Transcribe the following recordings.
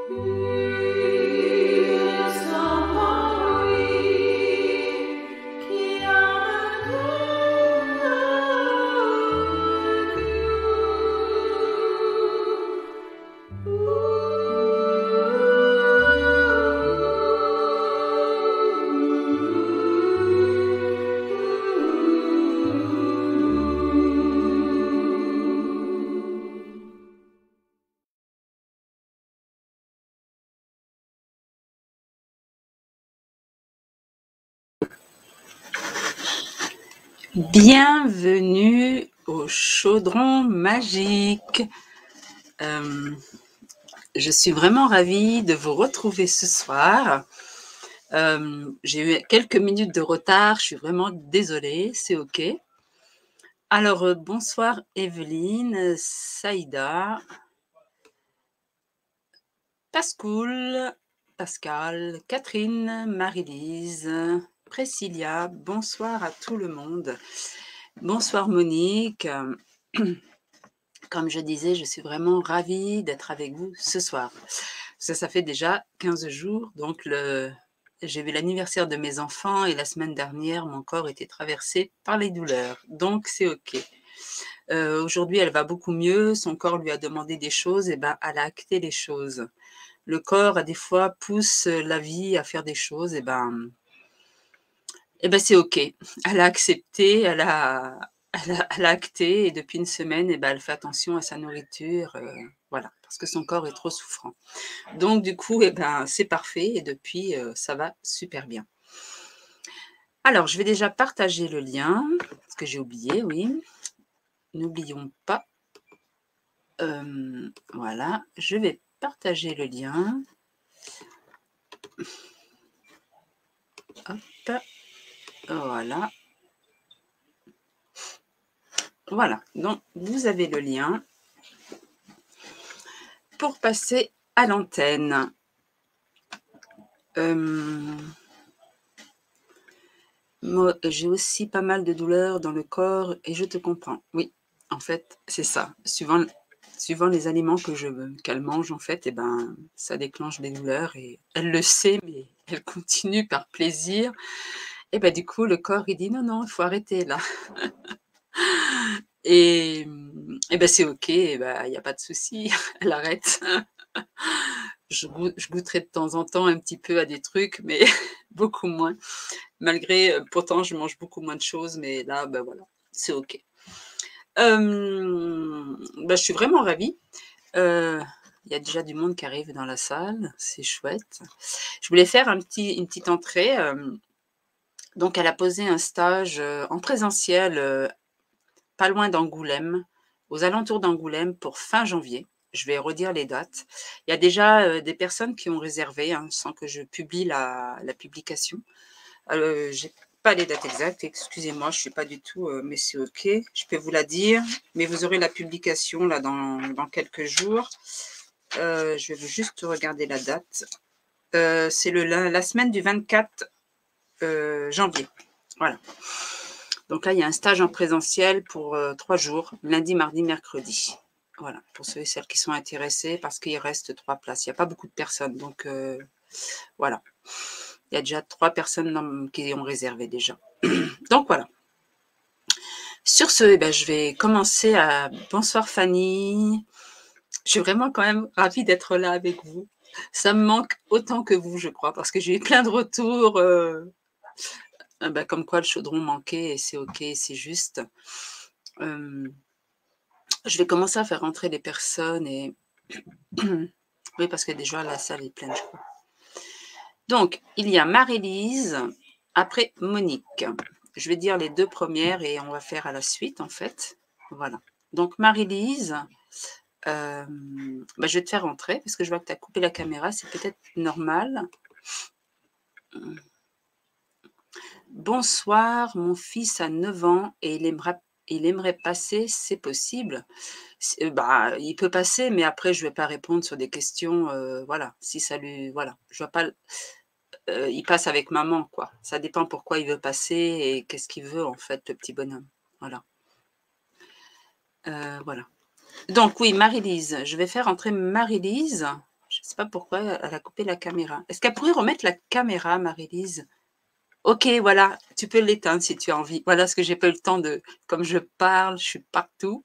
Bienvenue au Chaudron Magique. Je suis vraiment ravie de vous retrouver ce soir. J'ai eu quelques minutes de retard, je suis vraiment désolée, c'est OK. Alors, bonsoir Evelyne, Saïda, Pascal, Catherine, Marie-Lise, Priscilla, bonsoir à tout le monde. Bonsoir Monique. Comme je disais, je suis vraiment ravie d'être avec vous ce soir. Ça fait déjà 15 jours, donc j'ai eu l'anniversaire de mes enfants et la semaine dernière, mon corps était traversé par les douleurs, donc c'est OK. Aujourd'hui, elle va beaucoup mieux, son corps lui a demandé des choses, et ben, elle a acté les choses. Le corps, des fois, pousse la vie à faire des choses, et ben c'est OK. Elle a accepté, elle a acté et depuis une semaine, elle fait attention à sa nourriture, voilà, parce que son corps est trop souffrant. Donc du coup, c'est parfait et depuis, ça va super bien. Alors, je vais déjà partager le lien, parce que j'ai oublié, oui. N'oublions pas. Voilà, je vais partager le lien. Hop, voilà. Voilà, donc vous avez le lien pour passer à l'antenne. Moi, j'ai aussi pas mal de douleurs dans le corps et je te comprends. Oui, en fait, c'est ça. Suivant les aliments qu'elle mange, en fait, ça déclenche des douleurs et elle le sait, mais elle continue par plaisir. Et du coup, le corps, il dit non, il faut arrêter là. Et c'est OK, il n'y a pas de souci, elle arrête. Je goûterai de temps en temps un petit peu à des trucs, mais beaucoup moins. Malgré, pourtant, je mange beaucoup moins de choses, mais là, voilà, c'est OK. Je suis vraiment ravie. Il y a déjà du monde qui arrive dans la salle, c'est chouette. Je voulais faire une petite entrée. Donc, elle a posé un stage en présentiel, pas loin d'Angoulême, aux alentours d'Angoulême pour fin janvier. Je vais redire les dates. Il y a déjà des personnes qui ont réservé, sans que je publie la publication. J'ai pas les dates exactes, excusez-moi, je ne suis pas du tout, mais c'est OK. Je peux vous la dire, mais vous aurez la publication là dans quelques jours. Je vais juste regarder la date. C'est la semaine du 24 janvier. Voilà. Donc là, il y a un stage en présentiel pour 3 jours, lundi, mardi, mercredi. Voilà, pour ceux et celles qui sont intéressés, parce qu'il reste 3 places. Il n'y a pas beaucoup de personnes, donc voilà. Il y a déjà 3 personnes qui ont réservé déjà. Donc voilà. Sur ce, je vais commencer à... Bonsoir Fanny. Je suis vraiment quand même ravie d'être là avec vous. Ça me manque autant que vous, je crois, parce que j'ai eu plein de retours comme quoi le chaudron manquait et c'est OK, c'est juste. Je vais commencer à faire rentrer les personnes et... oui, parce que déjà la salle est pleine, je crois. Donc, il y a Marie-Lise, après Monique. Je vais dire les 2 premières et on va faire à la suite, en fait. Voilà. Donc, Marie-Lise, je vais te faire rentrer parce que je vois que tu as coupé la caméra. C'est peut-être normal. Bonsoir, mon fils a 9 ans et il aimerait passer, c'est possible. Il peut passer, mais après, je ne vais pas répondre sur des questions. Voilà, si ça lui... Voilà, je vois pas... il passe avec maman, quoi. Ça dépend pourquoi il veut passer et qu'est-ce qu'il veut, en fait, le petit bonhomme. Voilà. Voilà. Donc, oui, Marie-Lise. Je vais faire entrer Marie-Lise. sais pas pourquoi elle a coupé la caméra. Est-ce qu'elle pourrait remettre la caméra, Marie-Lise? OK, voilà, tu peux l'éteindre si tu as envie. Voilà, parce que j'ai pas eu le temps de comme je parle, je suis partout.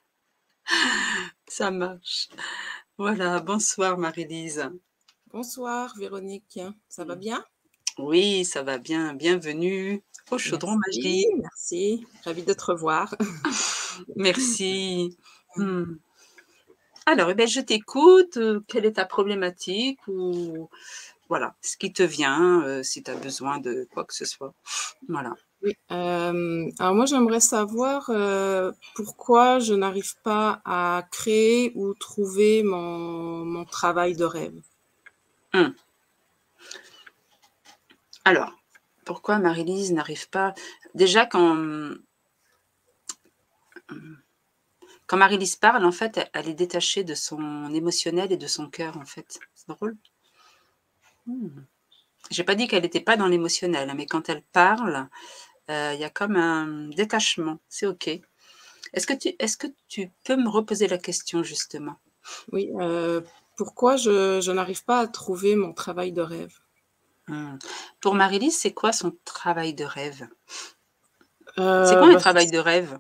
Ça marche. Voilà, bonsoir Marie-Lise. Bonsoir Véronique, ça va Mmh. bien? Oui, ça va bien. Bienvenue au Chaudron Merci, Magique. merci, ravie de te revoir. Merci. Mmh. Alors, eh beh, je t'écoute, quelle est ta problématique ou voilà, ce qui te vient, si tu as besoin de quoi que ce soit. Voilà. Oui, alors moi j'aimerais savoir, pourquoi je n'arrive pas à créer ou trouver mon travail de rêve? Mmh. Alors, pourquoi Marie-Lise n'arrive pas déjà quand Marie-Lise parle, en fait, elle est détachée de son émotionnel et de son cœur, en fait. C'est drôle. Mmh. J'ai pas dit qu'elle était pas dans l'émotionnel, hein, mais quand elle parle, il y a comme un détachement. C'est OK. Est-ce que tu peux me reposer la question, justement? Oui, pourquoi je n'arrive pas à trouver mon travail de rêve? Mmh. Pour Marie-Lise, c'est quoi son travail de rêve? C'est quoi un Bah, travail de rêve?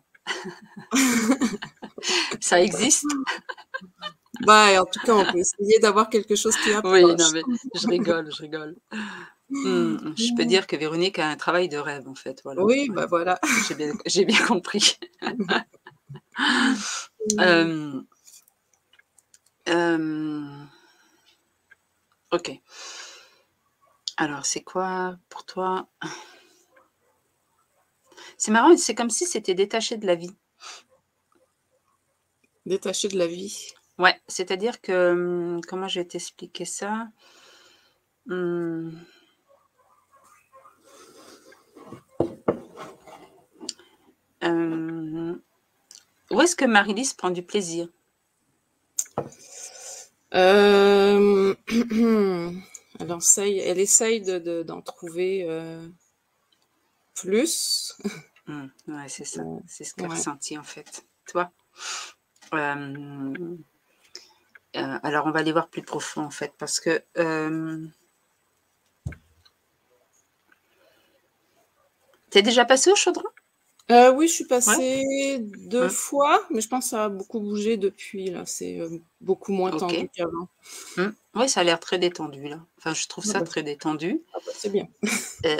Ça existe? bah, en tout cas, on peut essayer d'avoir quelque chose qui Oui, non, approche. mais je rigole, je rigole. Mmh, je peux dire que Véronique a un travail de rêve, en fait, voilà. Oui, Ouais, bah, voilà. j'ai bien compris. Hem, hem, OK. Alors, c'est quoi pour toi? C'est marrant, c'est comme si c'était détaché de la vie. Détaché de la vie. Ouais, c'est-à-dire que, comment je vais t'expliquer ça? Mmh, hem, où est-ce que Marie-Lise prend du plaisir? Hem, elle essaye d'en trouver, plus. Ouais, c'est ça, Heu, c'est ce qu'elle ouais. ressentit, en fait. Toi? Hem, alors on va aller voir plus profond, en fait, parce que, tu déjà passé au chaudron? Oui, je suis Ouais? passée 2 Mmh. fois, mais je pense que ça a beaucoup bougé depuis là, c'est, beaucoup moins tendu OK. qu'avant. Ouais, ça a l'air très détendu, là. Enfin, je trouve Ah ça bah, très détendu. c'est bien. Heu,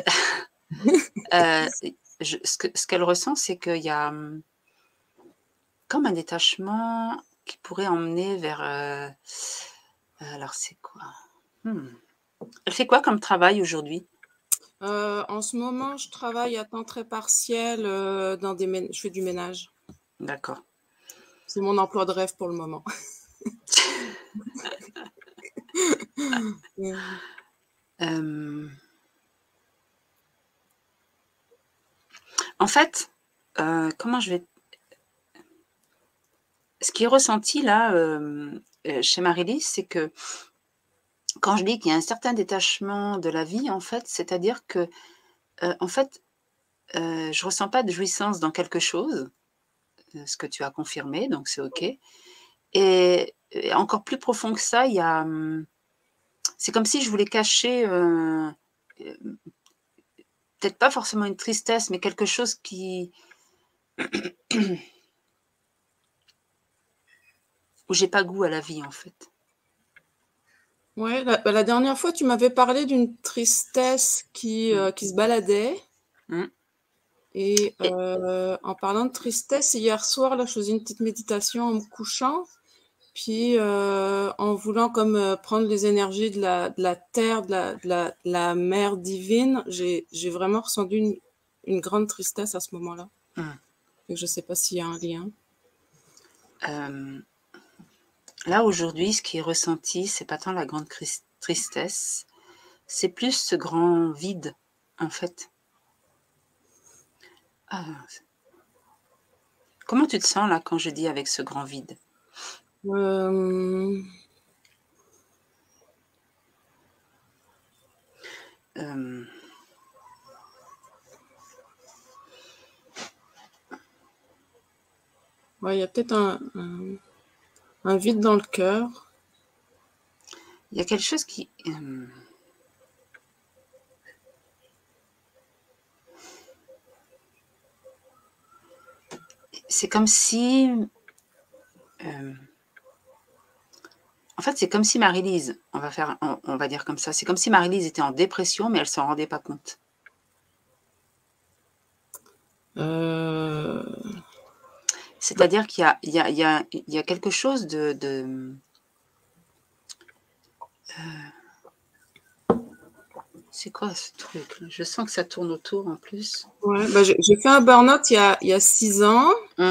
et ce qu'elle ressent, c'est qu'il y a, comme un détachement qui pourrait emmener vers, alors c'est quoi? Mmh. Elle fait quoi comme travail aujourd'hui? En ce moment, je travaille à temps très partiel, dans des mén je fais du ménage. D'accord. C'est mon emploi de rêve pour le moment. Mmh. Hem, en fait, comment je vais ce qui est ressenti là, chez Marie-Lise, c'est que quand je dis qu'il y a un certain détachement de la vie, en fait, c'est-à-dire que, en fait, je ressens pas de jouissance dans quelque chose, ce que tu as confirmé, donc c'est OK. Et encore plus profond que ça, il y a, c'est comme si je voulais cacher, hem, peut-être pas forcément une tristesse, mais quelque chose qui où j'ai pas goût à la vie, en fait. Ouais, la dernière fois, tu m'avais parlé d'une tristesse Mmh. qui se baladait Mmh. et Et en parlant de tristesse, hier soir, là, je faisais une petite méditation en me couchant, puis, en voulant comme, prendre les énergies de la terre, de la mère divine, j'ai vraiment ressenti une grande tristesse à ce moment-là. mmh, Et je sais pas s'il y a un lien. hem, là, aujourd'hui, ce qui est ressenti, c'est pas tant la grande tristesse, c'est plus ce grand vide, en fait. Ah, comment tu te sens, là, quand je dis avec ce grand vide? Hem, Hem, ouais, il y a peut-être un vide dans le cœur. il y a quelque chose qui... c'est comme si... en fait, c'est comme si Marie-Lise, on va dire comme ça, c'est comme si Marie-Lise était en dépression, mais elle s'en rendait pas compte. C'est-à-dire qu'il y a quelque chose de c'est quoi ce truc là? Je sens que ça tourne autour en plus. Ouais, bah, j'ai fait un burn-out il y a 6 ans.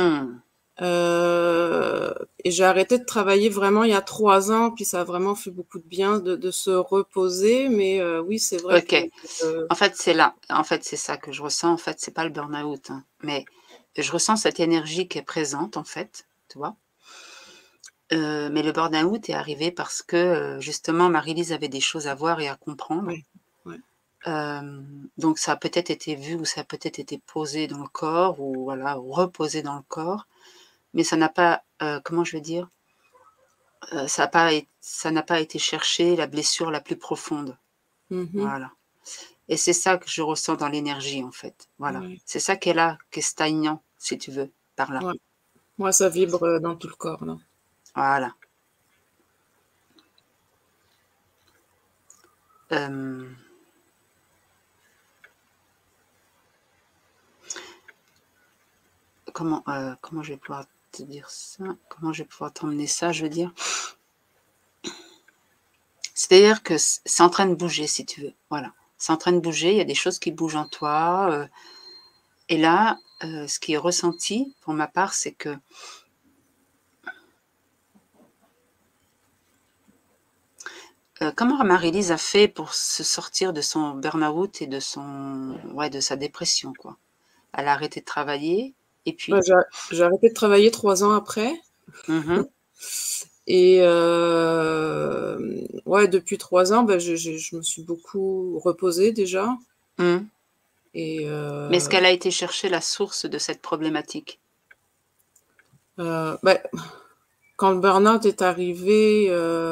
Et j'ai arrêté de travailler vraiment il y a 3 ans, puis ça a vraiment fait beaucoup de bien de se reposer. Mais oui, c'est vrai OK. que En fait, c'est là. En fait, c'est ça que je ressens. En fait, c'est pas le burn-out, hein, mais je ressens cette énergie qui est présente, en fait, tu vois? Mais le burn-out est arrivé parce que, justement, Marie-Lise avait des choses à voir et à comprendre. ouais, ouais. Donc ça a peut-être été vu ou ça a peut-être été posé dans le corps ou voilà, ou reposé dans le corps, mais ça n'a pas, comment je vais dire? Ça n'a pas été chercher la blessure la plus profonde. Mhm. Voilà, et c'est ça que je ressens dans l'énergie, en fait. Voilà. Ouais, C'est ça qui est là, qui est stagnant, si tu veux, par là. ouais. Moi, ça vibre dans tout le corps, là. Voilà. Hem comment je vais pouvoir te dire ça? Comment je vais pouvoir t'emmener ça, je veux dire? C'est-à-dire que c'est en train de bouger, si tu veux, voilà. C'est en train de bouger, il y a des choses qui bougent en toi, et là, ce qui est ressenti pour ma part, c'est que, comment Marie-Lise a fait pour se sortir de son burn-out et de sa dépression, quoi? Elle a arrêté de travailler et Ouais, puis? j'ai arrêté de travailler 3 ans après. Mmh. Et ouais, depuis 3 ans, bah, je me suis beaucoup reposée déjà. Mmh. Et Mais est-ce qu'elle a été chercher la source de cette problématique? bah, quand le burn-out est arrivé,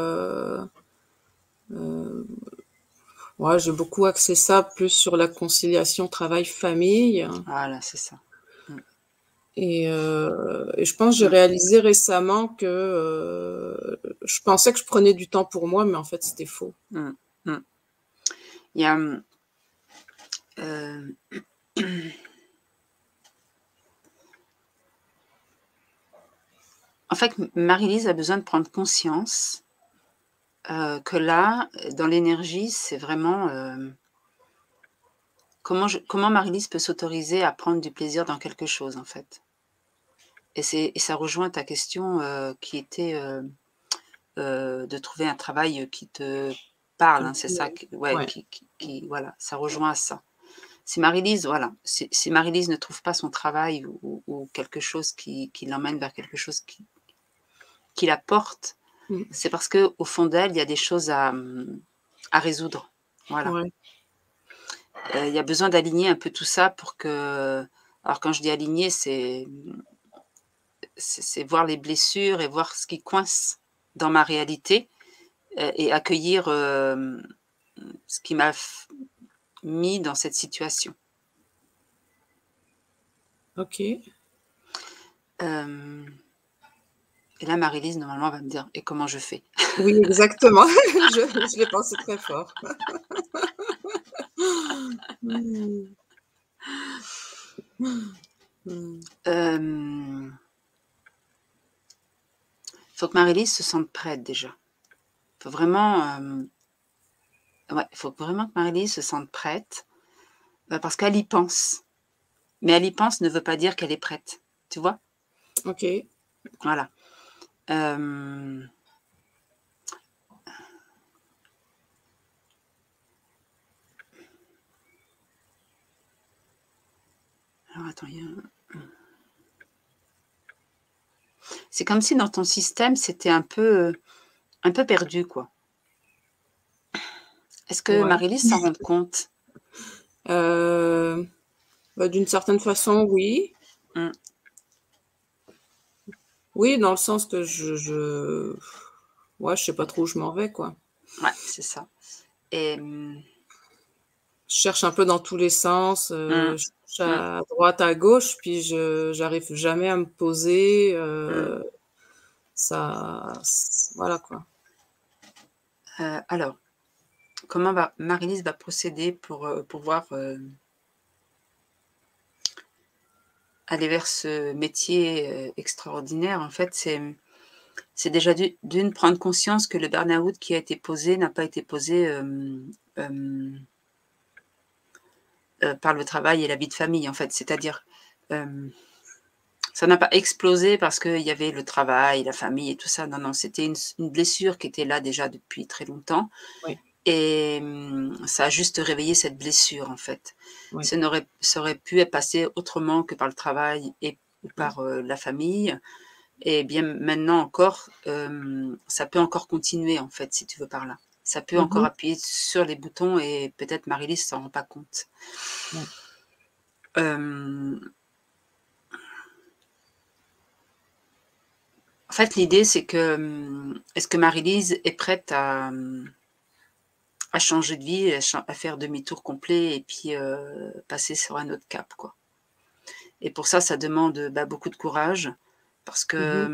ouais, j'ai beaucoup axé ça plus sur la conciliation travail-famille. Voilà, c'est ça. Mmh. Et je pense que j'ai Mmh. réalisé récemment que je pensais que je prenais du temps pour moi, mais en fait, c'était faux. Mmh. Mmh. Il y a, heu en fait, Marie-Lise a besoin de prendre conscience, que là, dans l'énergie, c'est vraiment, comment Marie-Lise peut s'autoriser à prendre du plaisir dans quelque chose, en fait? Et ça rejoint ta question, qui était, de trouver un travail, qui te parle, hein, c'est ça Ouais. q ouais, Ouais. qui voilà, ça rejoint à ça. Si Marie-Lise voilà, si Marie-Lise ne trouve pas son travail ou quelque chose qui l'emmène vers quelque chose qui la porte, Mmh. c'est parce qu'au fond d'elle, il y a des choses à résoudre. Voilà. Ouais. Il y a besoin d'aligner un peu tout ça pour que alors quand je dis aligner, c'est voir les blessures et voir ce qui coince dans ma réalité, et accueillir, ce qui m'a mis dans cette situation. OK. Hem et là, Marie-Lise, normalement, va me dire: «Et comment je fais?» Oui, exactement. Je l'ai pensé très fort. Mmh. Mmh. Hem, faut que Marie-Lise se sente prête déjà. Faut vraiment, ouais, il faut vraiment que Marie-Lise se sente prête, parce qu'elle y pense. Mais elle y pense ne veut pas dire qu'elle est prête, tu vois? OK. Voilà. Hem, alors attends, il y a c'est comme si dans ton système, c'était un peu perdu, quoi. Est-ce que Ouais. Marie-Lise s'en rend compte? Heu, Bah, d'une certaine façon, oui. Mmh, Oui, dans le sens que ouais, je sais pas trop où je m'en vais, quoi. Ouais, c'est ça. Et Je cherche un peu dans tous les sens, mmh, je cherche mmh, à droite, à gauche, puis je j'arrive jamais à me poser, mmh. ça voilà quoi. Alors, comment va Marie-Lise va procéder pour, pouvoir, aller vers ce métier, extraordinaire? En fait, c'est déjà d'une prendre conscience que le burn-out qui a été posé n'a pas été posé, par le travail et la vie de famille, en fait. C'est-à-dire, hem, ça n'a pas explosé parce qu'il y avait le travail, la famille et tout ça. Non, non, c'était une blessure qui était là déjà depuis très longtemps Oui, et ça a juste réveillé cette blessure, en fait. oui, Ça aurait pu être passé autrement que par le travail et ou oui. par, la famille et bien maintenant encore, ça peut encore continuer, en fait, si tu veux par là. Ça peut Mmh encore mh. appuyer sur les boutons et peut-être Marie-Lise s'en rend pas compte. Ouais. Hem En fait, l'idée, c'est que, est-ce que Marie-Lise est prête à changer de vie, à faire demi-tour complet et puis, passer sur un autre cap, quoi? Et pour ça, ça demande, bah, beaucoup de courage parce Mmh que, mh.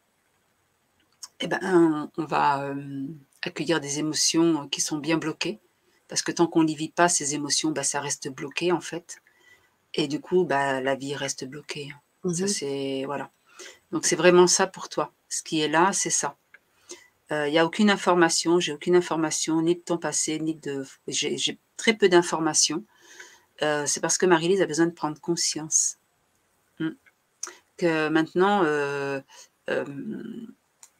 et ben, on va, accueillir des émotions, qui sont bien bloquées. Parce que tant qu'on ne les vit pas, ces émotions, bah, ça reste bloqué, en fait et du coup, bah, la vie reste bloquée. Mmh Ça, mh. c'est voilà. Donc c'est vraiment ça pour toi. Ce qui est là, c'est ça. Il y a aucune information, j'ai aucune information ni de ton passé, ni de j'ai très peu d'informations. C'est parce que Marie-Lise a besoin de prendre conscience, mmh, que maintenant, hem,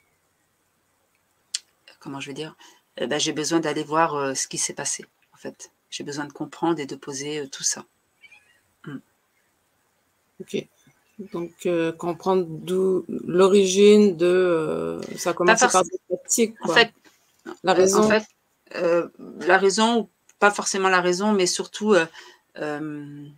comment je vais dire? Bah, j'ai besoin d'aller voir, ce qui s'est passé, en fait. J'ai besoin de comprendre et de poser, tout ça. Mmh. OK. Donc comprendre d'où l'origine de, ça a Pas commencé par forc des pratiques En quoi. fait La en raison. fait, la raison ou pas forcément la raison, mais surtout, hem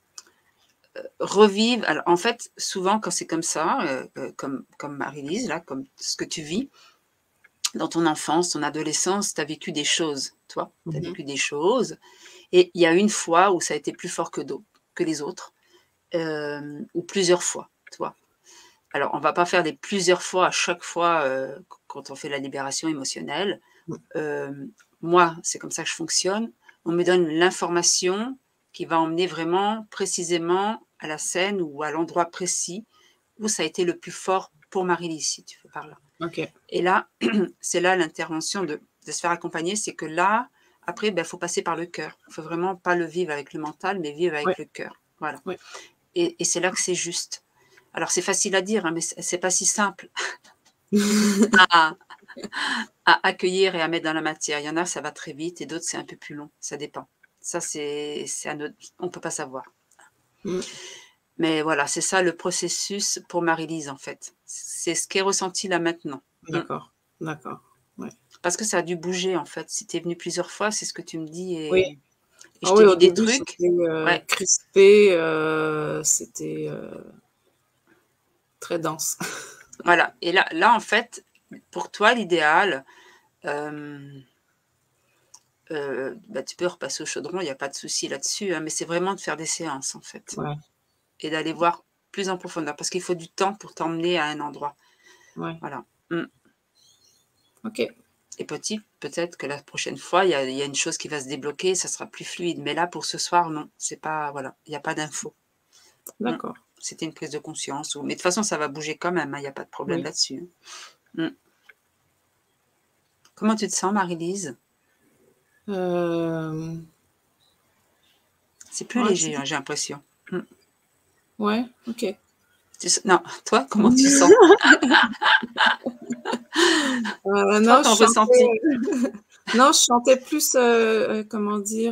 revivre alors en fait, souvent quand c'est comme ça, comme Marie-Lise là, comme ce que tu vis, dans ton enfance, ton adolescence, tu as vécu des choses, toi. Tu as Mmh mh. vécu des choses et il y a une fois où ça a été plus fort que les autres, ou plusieurs fois, tu vois? Alors on va pas faire des plusieurs fois à chaque fois, quand on fait la libération émotionnelle. Mmh. Moi, c'est comme ça que je fonctionne. On me donne l'information qui va emmener vraiment précisément à la scène ou à l'endroit précis où ça a été le plus fort pour Marie-Lise, si tu veux par là. OK. Et là, c'est là l'intervention de se faire accompagner, c'est que là, après, ben, faut passer par le cœur. Il faut vraiment pas le vivre avec le mental, mais vivre Ouais, avec le cœur. Voilà. ouais. Et c'est là que c'est juste. Alors c'est facile à dire, hein, mais c'est pas si simple à à accueillir et à mettre dans la matière. Il y en a, ça va très vite et d'autres, c'est un peu plus long, ça dépend. Ça, c'est à notre on peut pas savoir. Mmh. Mais voilà, c'est ça le processus pour Marie-Lise, en fait. C'est ce qui est ressenti là maintenant. Mmh. D'accord, d'accord. Ouais. Parce que ça a dû bouger, en fait. Si tu es venue plusieurs fois, c'est ce que tu me dis Oui. et je Ah t'ai oui, au dit des début, trucs. j'étais, Ouais, crispée, c'était, très dense. voilà et là, en fait, pour toi, l'idéal, hem, bah, tu peux repasser au chaudron, il y a pas de souci là-dessus, hein, mais c'est vraiment de faire des séances, en fait. Ouais, Et d'aller voir plus en profondeur, parce qu'il faut du temps pour t'emmener à un endroit. ouais. Voilà. Mmh OK, et peut-être que la prochaine fois, il y a une chose qui va se débloquer, ça sera plus fluide. Mais là, pour ce soir, non, c'est pas voilà, il y a pas d'info. Mmh. d'accord. C'était une prise de conscience ou mais de toute façon, ça va bouger quand même, hein, il y a pas de problème Oui. là-dessus, hein. Mmh. Comment tu te sens, Marie-Lise? Hem, C'est plus ouais, c'est léger, hein, j'ai l'impression. Mmh. ouais, OK. Non, toi, comment tu sens? Toi, Non, je ton chantais, ressenti? non, je chantais plus, comment dire?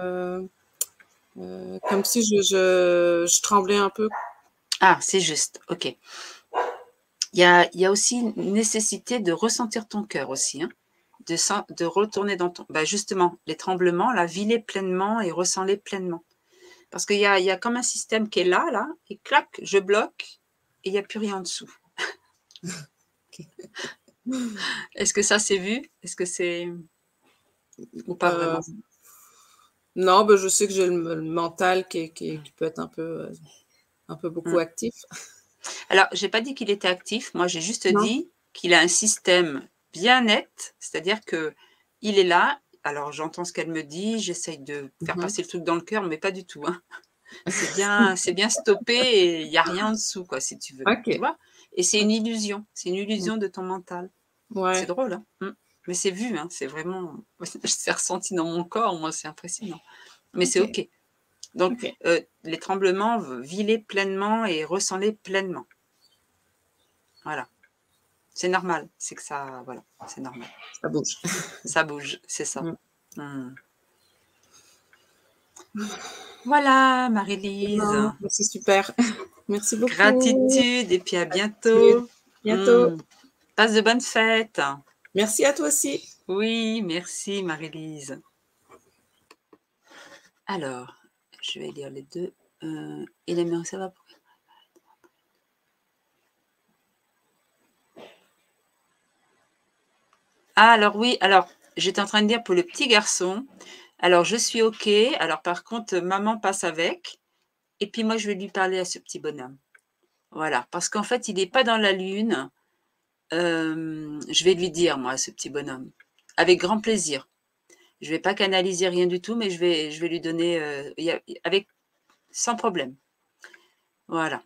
Comme si je tremblais un peu. Ah, c'est juste, OK. Il y a aussi une nécessité de ressentir ton cœur aussi, hein. De retourner dans ton bah, justement, les tremblements là, vis-les pleinement et ressens-les pleinement. Parce qu'il y a comme un système qui est là et clac, je bloque et il y a plus rien en dessous. OK. Est-ce que ça s'est vu? Est-ce que c'est ou pas Euh, vraiment? non, ben, je sais que j'ai le mental qui peut être un peu beaucoup Mmh. actif. Alors, j'ai pas dit qu'il était actif, moi j'ai juste Non? dit qu'il a un système bien net, c'est-à-dire que il est là, alors j'entends ce qu'elle me dit, j'essaye de faire Mhm. passer le truc dans le cœur, mais pas du tout, hein. C'est bien stoppé et il y a rien en dessous quoi, si tu veux, Ok, tu vois? Et ok. c'est une illusion de ton mental. C'est Ouais, drôle, hein? Mais c'est vu, hein, c'est vraiment c'est ressenti dans mon corps, moi, c'est impressionnant. Mais c'est ok, OK. Donc, ok, les tremblements, vis-les pleinement et ressens-les pleinement. Voilà. C'est normal, c'est que ça voilà, c'est normal. ça bouge. Ça bouge, c'est ça. Mm. Mmh. Voilà, Marie-Lise. Non, mais c'est super. Merci beaucoup. Gratitude et puis à Gratitude. bientôt. Bientôt. Mmh. Passe de bonnes fêtes. Merci à toi aussi. Oui, merci Marie-Lise. Alors, je vais lire les 2. Il aimerait savoir pourquoi. Ah alors oui, alors j'étais en train de dire pour le petit garçon, alors je suis OK, alors par contre, maman passe avec et puis moi je vais lui parler à ce petit bonhomme. Voilà, parce qu'en fait, il n'est pas dans la lune. Je vais lui dire moi à ce petit bonhomme, avec grand plaisir. Je vais pas canaliser rien du tout, mais je vais lui donner, avec sans problème. Voilà.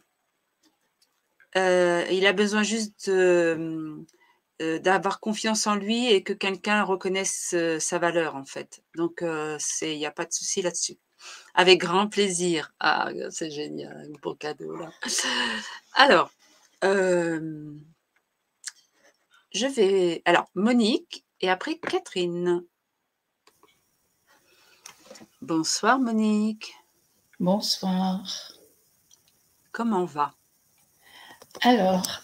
Il a besoin juste d'avoir confiance en lui et que quelqu'un reconnaisse, sa valeur en fait. Donc il y a pas de souci là-dessus. Avec grand plaisir. Ah, c'est génial, un beau cadeau là. Alors, hem, alors Monique et après Catherine. Bonsoir Monique, Bonsoir. comment va? Alors,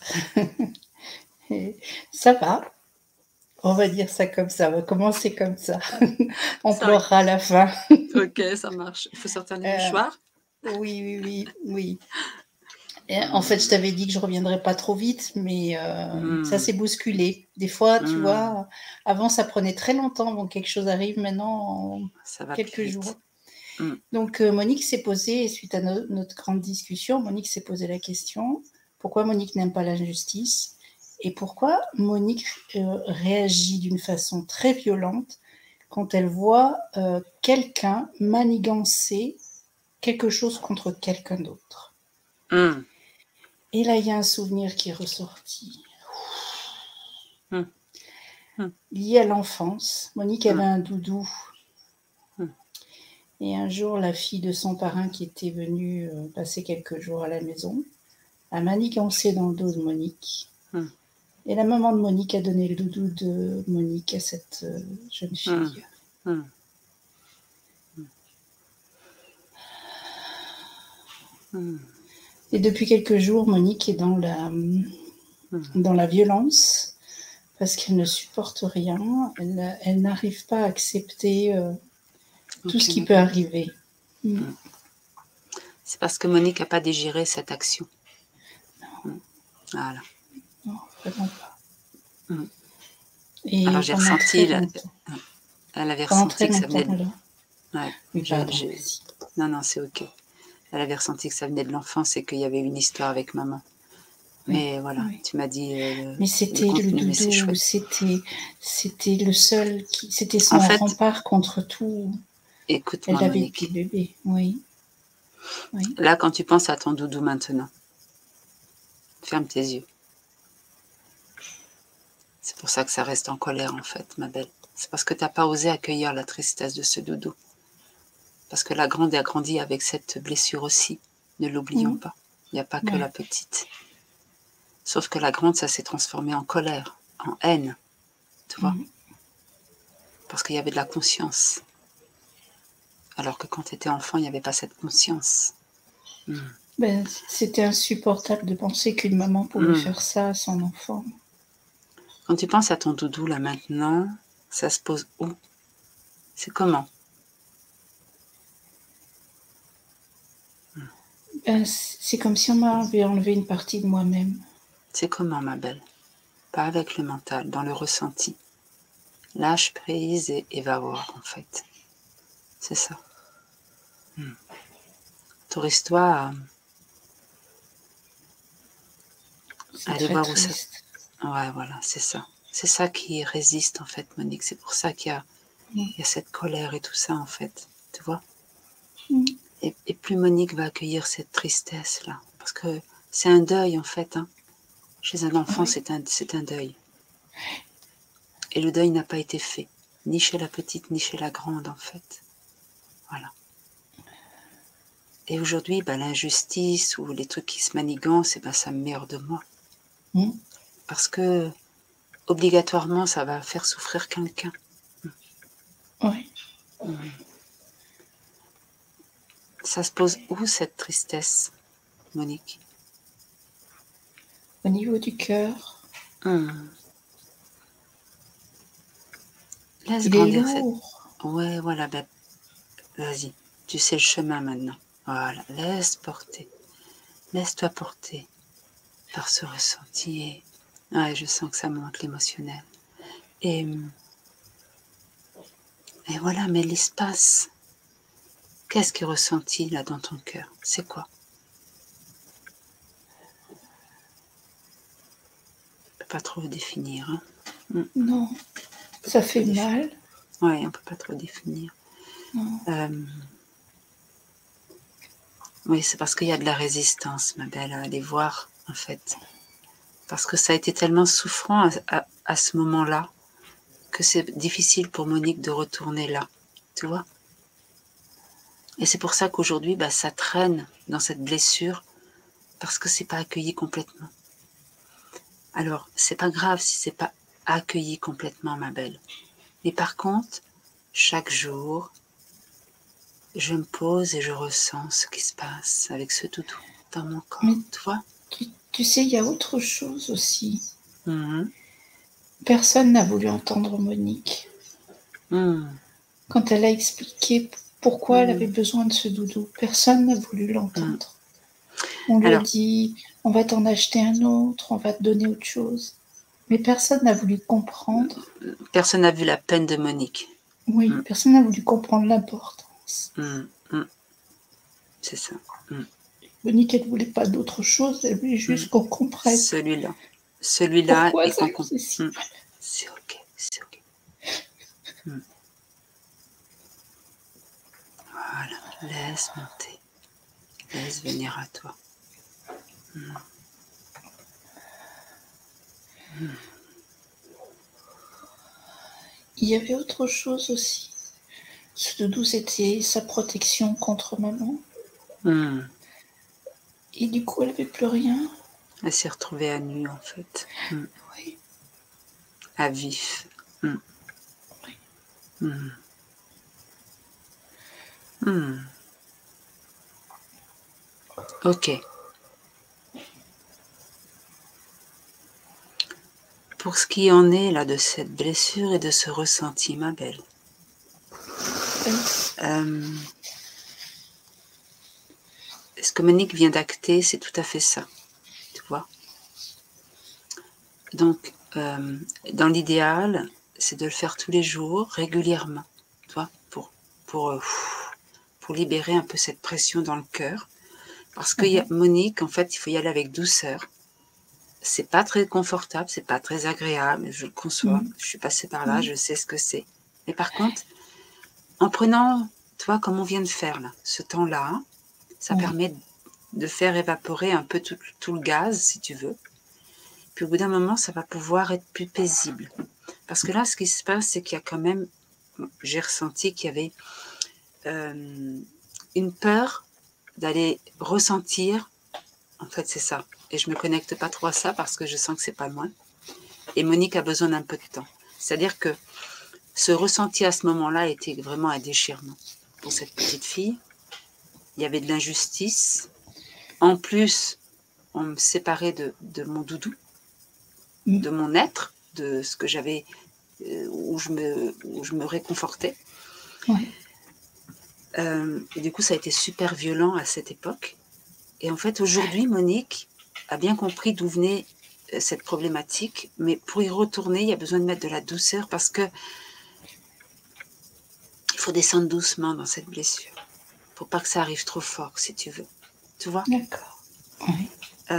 ça va. On va dire ça comme ça. On va commencer comme ça. On Ça arrive. pleurera à la fin. OK, ça marche. Il faut sortir les Euh, mouchoirs? oui, oui, oui, oui. Et en fait, je Mmh. t'avais dit que je reviendrais pas trop vite, mais ça Mmh. s'est bousculé. Des fois, tu Mmh. vois, avant, ça prenait très longtemps avant que quelque chose arrive. Maintenant, en Ça va plus quelques jours. vite. Mmh. Donc, Monique s'est posée, suite à notre grande discussion, Monique s'est posé la question, pourquoi Monique n'aime pas l'injustice et pourquoi Monique réagit d'une façon très violente quand elle voit quelqu'un manigancer quelque chose contre quelqu'un d'autre. Mmh. Et là, il y a un souvenir qui est ressorti. Mmh. Mmh. Lié à l'enfance, Monique avait Mmh. un doudou. Mmh. Et un jour, la fille de son parrain qui était venue passer quelques jours à la maison a manigancé dans le dos de Monique. Mmh. Et la maman de Monique a donné le doudou de Monique à cette jeune fille. Mmh. Mmh. Et depuis quelques jours, Monique est dans la violence parce qu'elle ne supporte rien. Elle n'arrive pas à accepter tout ce qui peut arriver. C'est parce que Monique n'a pas digéré cette action. Voilà. Non, vraiment pas. Mmh. Et Alors j'ai pendant ressenti, très longtemps. elle avait Pendant très ressenti que ça venait longtemps, de... alors. Ouais, Oui, pardon, j'ai... vas-y. Non, c'est OK. Elle avait ressenti que ça venait de l'enfance et qu'il y avait une histoire avec maman. Oui, Mais voilà, oui. tu m'as dit Mais le c'était le contenu, mais c'est doudou, chouette. c'était le seul c'était En son fait, rempart contre tout. Elle écoute-moi l'avait depuis Monique, bébé, oui, oui. là quand tu penses à ton doudou maintenant, ferme tes yeux. C'est pour ça que ça reste en colère en fait, ma belle. C'est parce que tu n'as pas osé accueillir la tristesse de ce doudou. Parce que la grande a grandi avec cette blessure aussi, ne l'oublions Mmh. pas. Il n'y a pas que Ouais. la petite. Sauf que la grande, ça s'est transformé en colère, en haine, tu vois. Parce qu'il y avait de la conscience. Alors que quand tu étais enfant, il n'y avait pas cette conscience. Ben, c'était insupportable de penser qu'une maman pouvait faire ça à son enfant. Quand tu penses à ton doudou là maintenant, ça se pose où? C'est comment? Ben, c'est comme si on m'avait enlevé une partie de moi-même. C'est comment, ma belle? pas avec le mental, dans le ressenti. Lâche prise et va voir, en fait. C'est ça. Autorise-toi à C'est aller très voir où ça... triste. Ouais, voilà, c'est ça. C'est ça qui résiste, en fait, Monique. C'est pour ça qu'il y a cette colère et tout ça, en fait. Tu vois? Et plus Monique va accueillir cette tristesse-là, parce que c'est un deuil, en fait. Hein. Chez un enfant, Oui. c'est un deuil. Et le deuil n'a pas été fait, ni chez la petite, ni chez la grande, en fait. Voilà. Et aujourd'hui, l'injustice ou les trucs qui se manigancent, ça me met hors de moi. Parce que, obligatoirement, ça va faire souffrir quelqu'un. Oui. Ça se pose où, cette tristesse, Monique? Au niveau du cœur. Laisse Il est grandir cette... lourd. Ouais, voilà, vas-y, tu sais le chemin maintenant. Voilà, laisse porter. Laisse-toi porter par ce ressenti. Ouais, je sens que ça monte, l'émotionnel. Et voilà, mais l'espace, qu'est-ce qui est ressenti là dans ton cœur? C'est quoi? On ne peut pas trop le définir. Hein? Non, ça fait mal. Ouais, on ne peut pas trop définir. Oui, c'est parce qu'il y a de la résistance, ma belle, à aller voir, en fait. Parce que ça a été tellement souffrant à ce moment-là que c'est difficile pour Monique de retourner là, tu vois. Et c'est pour ça qu'aujourd'hui, ça traîne dans cette blessure parce que c'est pas accueilli complètement. Alors, c'est pas grave si c'est pas accueilli complètement, ma belle. Mais par contre, chaque jour, je me pose et je ressens ce qui se passe avec ce doudou dans mon corps, Mais tu vois. Tu sais, il y a autre chose aussi. Mm-hmm. Personne n'a voulu entendre Monique. Quand elle a expliqué pourquoi elle avait besoin de ce doudou, personne n'a voulu l'entendre. On lui a dit, on va t'en acheter un autre, on va te donner autre chose. Mais personne n'a voulu comprendre. Personne n'a vu la peine de Monique. Oui, personne n'a voulu comprendre l'importance. C'est ça. Monique, elle ne voulait pas d'autre chose, elle voulait juste qu'on comprenne. Celui-là, pourquoi et qu'on comprenne. C'est ok, c'est ok. Voilà, laisse monter. Laisse venir à toi. Il y avait autre chose aussi. Ce doudou, c'était sa protection contre maman. Et du coup, elle n'avait plus rien. Elle s'est retrouvée à nu, en fait. Oui. À vif. Oui. Ok. Pour ce qui en est là de cette blessure et de ce ressenti, ma belle, ce que Monique vient d'acter, c'est tout à fait ça, tu vois. Donc, dans l'idéal, c'est de le faire tous les jours, régulièrement, tu vois, pour libérer un peu cette pression dans le cœur. Parce que Monique, en fait, il faut y aller avec douceur. C'est pas très confortable, c'est pas très agréable, je le conçois. Je suis passée par là, je sais ce que c'est. Mais par contre, en prenant, tu vois, comme on vient de faire là, ce temps-là, ça permet de faire évaporer un peu tout le gaz, si tu veux. Puis au bout d'un moment, ça va pouvoir être plus paisible. Parce que là, ce qui se passe, c'est qu'il y a quand même, j'ai ressenti qu'il y avait une peur d'aller ressentir, en fait c'est ça. Et je ne me connecte pas trop à ça parce que je sens que c'est pas loin. Et Monique a besoin d'un peu de temps. C'est-à-dire que ce ressenti à ce moment-là était vraiment un déchirement pour cette petite fille. Il y avait de l'injustice. En plus, on me séparait de mon doudou, de mon être, de ce que j'avais, où je me réconfortais. Oui. Et du coup, ça a été super violent à cette époque. Et en fait, aujourd'hui, Monique a bien compris d'où venait cette problématique, mais pour y retourner, il y a besoin de mettre de la douceur parce que il faut descendre doucement dans cette blessure pour pas que ça arrive trop fort, si tu veux. Tu vois? D'accord. Oui.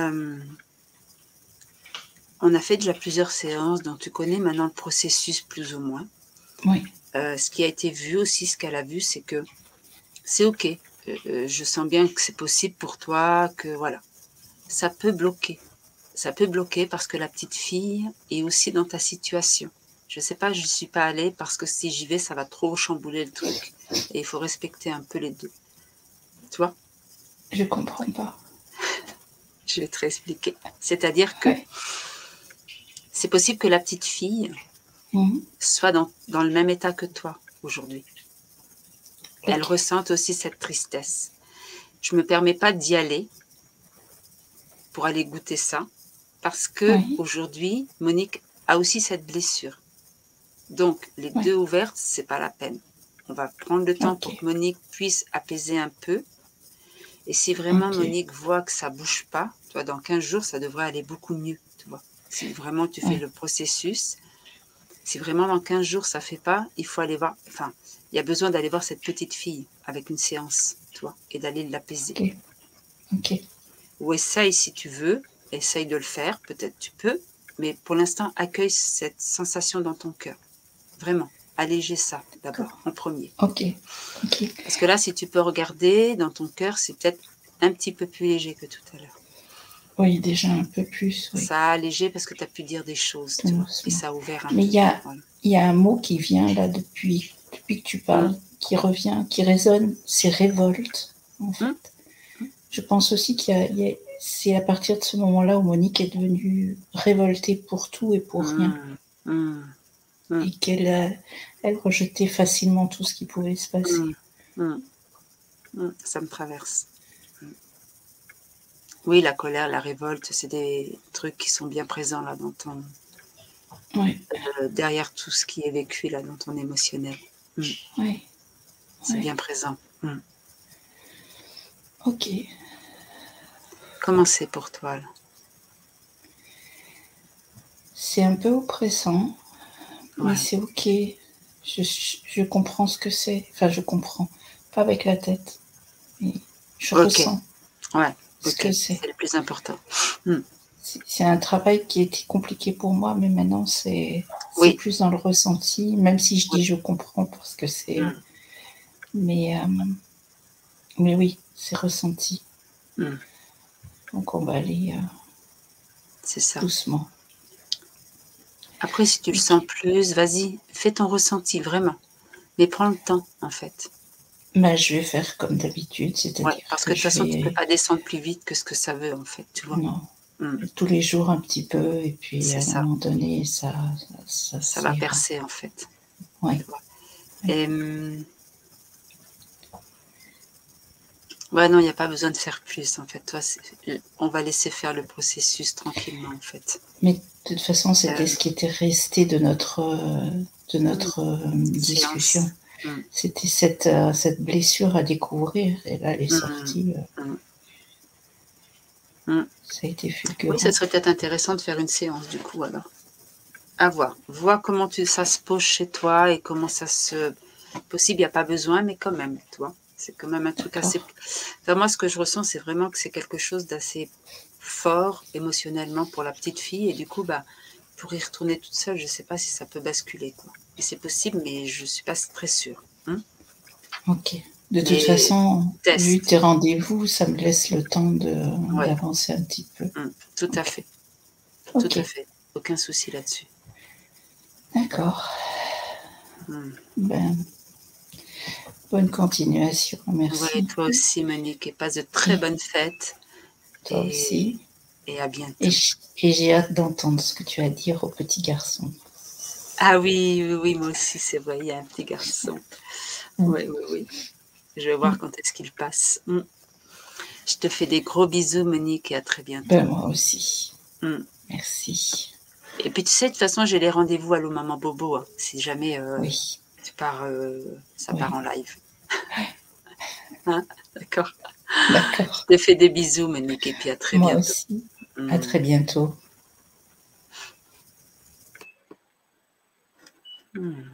On a fait déjà plusieurs séances, donc tu connais maintenant le processus plus ou moins. Oui. Ce qui a été vu aussi, ce qu'elle a vu, c'est que c'est OK. Je sens bien que c'est possible pour toi, que voilà. Ça peut bloquer. Ça peut bloquer parce que la petite fille est aussi dans ta situation. Je sais pas, je ne suis pas allée parce que si j'y vais, ça va trop chambouler le truc. Et il faut respecter un peu les deux. Tu vois? Je comprends pas. Je vais te réexpliquer. C'est-à-dire que Oui. c'est possible que la petite fille soit dans le même état que toi aujourd'hui. Ok. Elle ressente aussi cette tristesse. Je ne me permets pas d'y aller pour aller goûter ça parce que Oui. aujourd'hui, Monique a aussi cette blessure. Donc, les Oui. deux ouvertes, c'est pas la peine. On va prendre le temps Ok. pour que Monique puisse apaiser un peu. Et si vraiment Ok. Monique voit que ça bouge pas, tu vois, dans 15 jours, ça devrait aller beaucoup mieux, tu vois. Si vraiment tu fais Oui. le processus, si vraiment dans 15 jours ça fait pas, il faut aller voir, enfin, il y a besoin d'aller voir cette petite fille avec une séance, tu vois, et d'aller l'apaiser. Ok. Ok. Ou essaye si tu veux, essaye de le faire, peut-être tu peux, mais pour l'instant, accueille cette sensation dans ton cœur. Vraiment, alléger ça d'abord, en premier. Ok. Ok. Parce que là, si tu peux regarder dans ton cœur, c'est peut-être un petit peu plus léger que tout à l'heure. Oui, déjà un peu plus, oui. Ça a allégé parce que tu as pu dire des choses, tu vois, et ça a ouvert un Mais peu. il y a un mot qui vient là depuis que tu parles, qui revient, qui résonne, c'est révolte, en fait. Je pense aussi c'est à partir de ce moment-là où Monique est devenue révoltée pour tout et pour rien. Et qu'elle rejetait facilement tout ce qui pouvait se passer. Ça me traverse. Oui, la colère, la révolte, c'est des trucs qui sont bien présents là dans ton... Oui. Derrière tout ce qui est vécu là dans ton émotionnel. Oui. C'est bien présent. Ok. Comment c'est pour toi là? C'est un peu oppressant, Ouais. mais c'est ok. Je comprends ce que c'est. Enfin, je comprends. Pas avec la tête. Mais je ressens ce que c'est. C'est le plus important. C'est un travail qui était compliqué pour moi, mais maintenant c'est plus dans le ressenti, même si je dis je comprends parce que c'est... Mais oui, c'est ressenti. Donc on va aller c'est ça. Doucement. Après, si tu le sens plus, vas-y, fais ton ressenti, vraiment. Mais prends le temps, en fait. Bah, je vais faire comme d'habitude, c'est-à-dire parce que de toute façon, tu ne peux pas descendre plus vite que ce que ça veut, en fait, tu vois. Non. Tous les jours un petit peu, et puis à un moment donné, ça va percer, en fait. Oui. Et, ouais, non, il n'y a pas besoin de faire plus, en fait. Toi, on va laisser faire le processus tranquillement, en fait. Mais de toute façon, c'était ce qui était resté de notre discussion. C'était cette blessure à découvrir, et là, elle est sortie. Ça a été fulgurant. Oui, ça serait peut-être intéressant de faire une séance, du coup, alors. À voir. Vois comment ça se pose chez toi et comment ça se... Possible, il n'y a pas besoin, mais quand même, tu vois. C'est quand même un truc assez... Enfin, moi, ce que je ressens, c'est vraiment que c'est quelque chose d'assez fort émotionnellement pour la petite fille. Et du coup, pour y retourner toute seule, je ne sais pas si ça peut basculer, quoi. Et c'est possible, mais je ne suis pas très sûre. Ok. De toute façon, vu tes rendez-vous, ça me laisse le temps d'avancer un petit peu. Tout à fait. Tout à fait. Aucun souci là-dessus. D'accord. Bonne continuation. Merci. Ouais, toi aussi, Monique. Et passe de très bonnes fêtes. Toi aussi. Et à bientôt. Et j'ai hâte d'entendre ce que tu as à dire au petit garçon. Ah oui, moi aussi, c'est vrai, il y a un petit garçon. Oui. Je vais voir quand est-ce qu'il passe. Je te fais des gros bisous, Monique, et à très bientôt. Moi aussi. Merci. Et puis, tu sais, de toute façon, j'ai les rendez-vous à l'eau Maman Bobo, hein, si jamais tu pars, ça part en live. Hein, d'accord. D'accord. Je te fais des bisous, Monique, et puis à très bientôt. Moi aussi. À très bientôt. Mmh.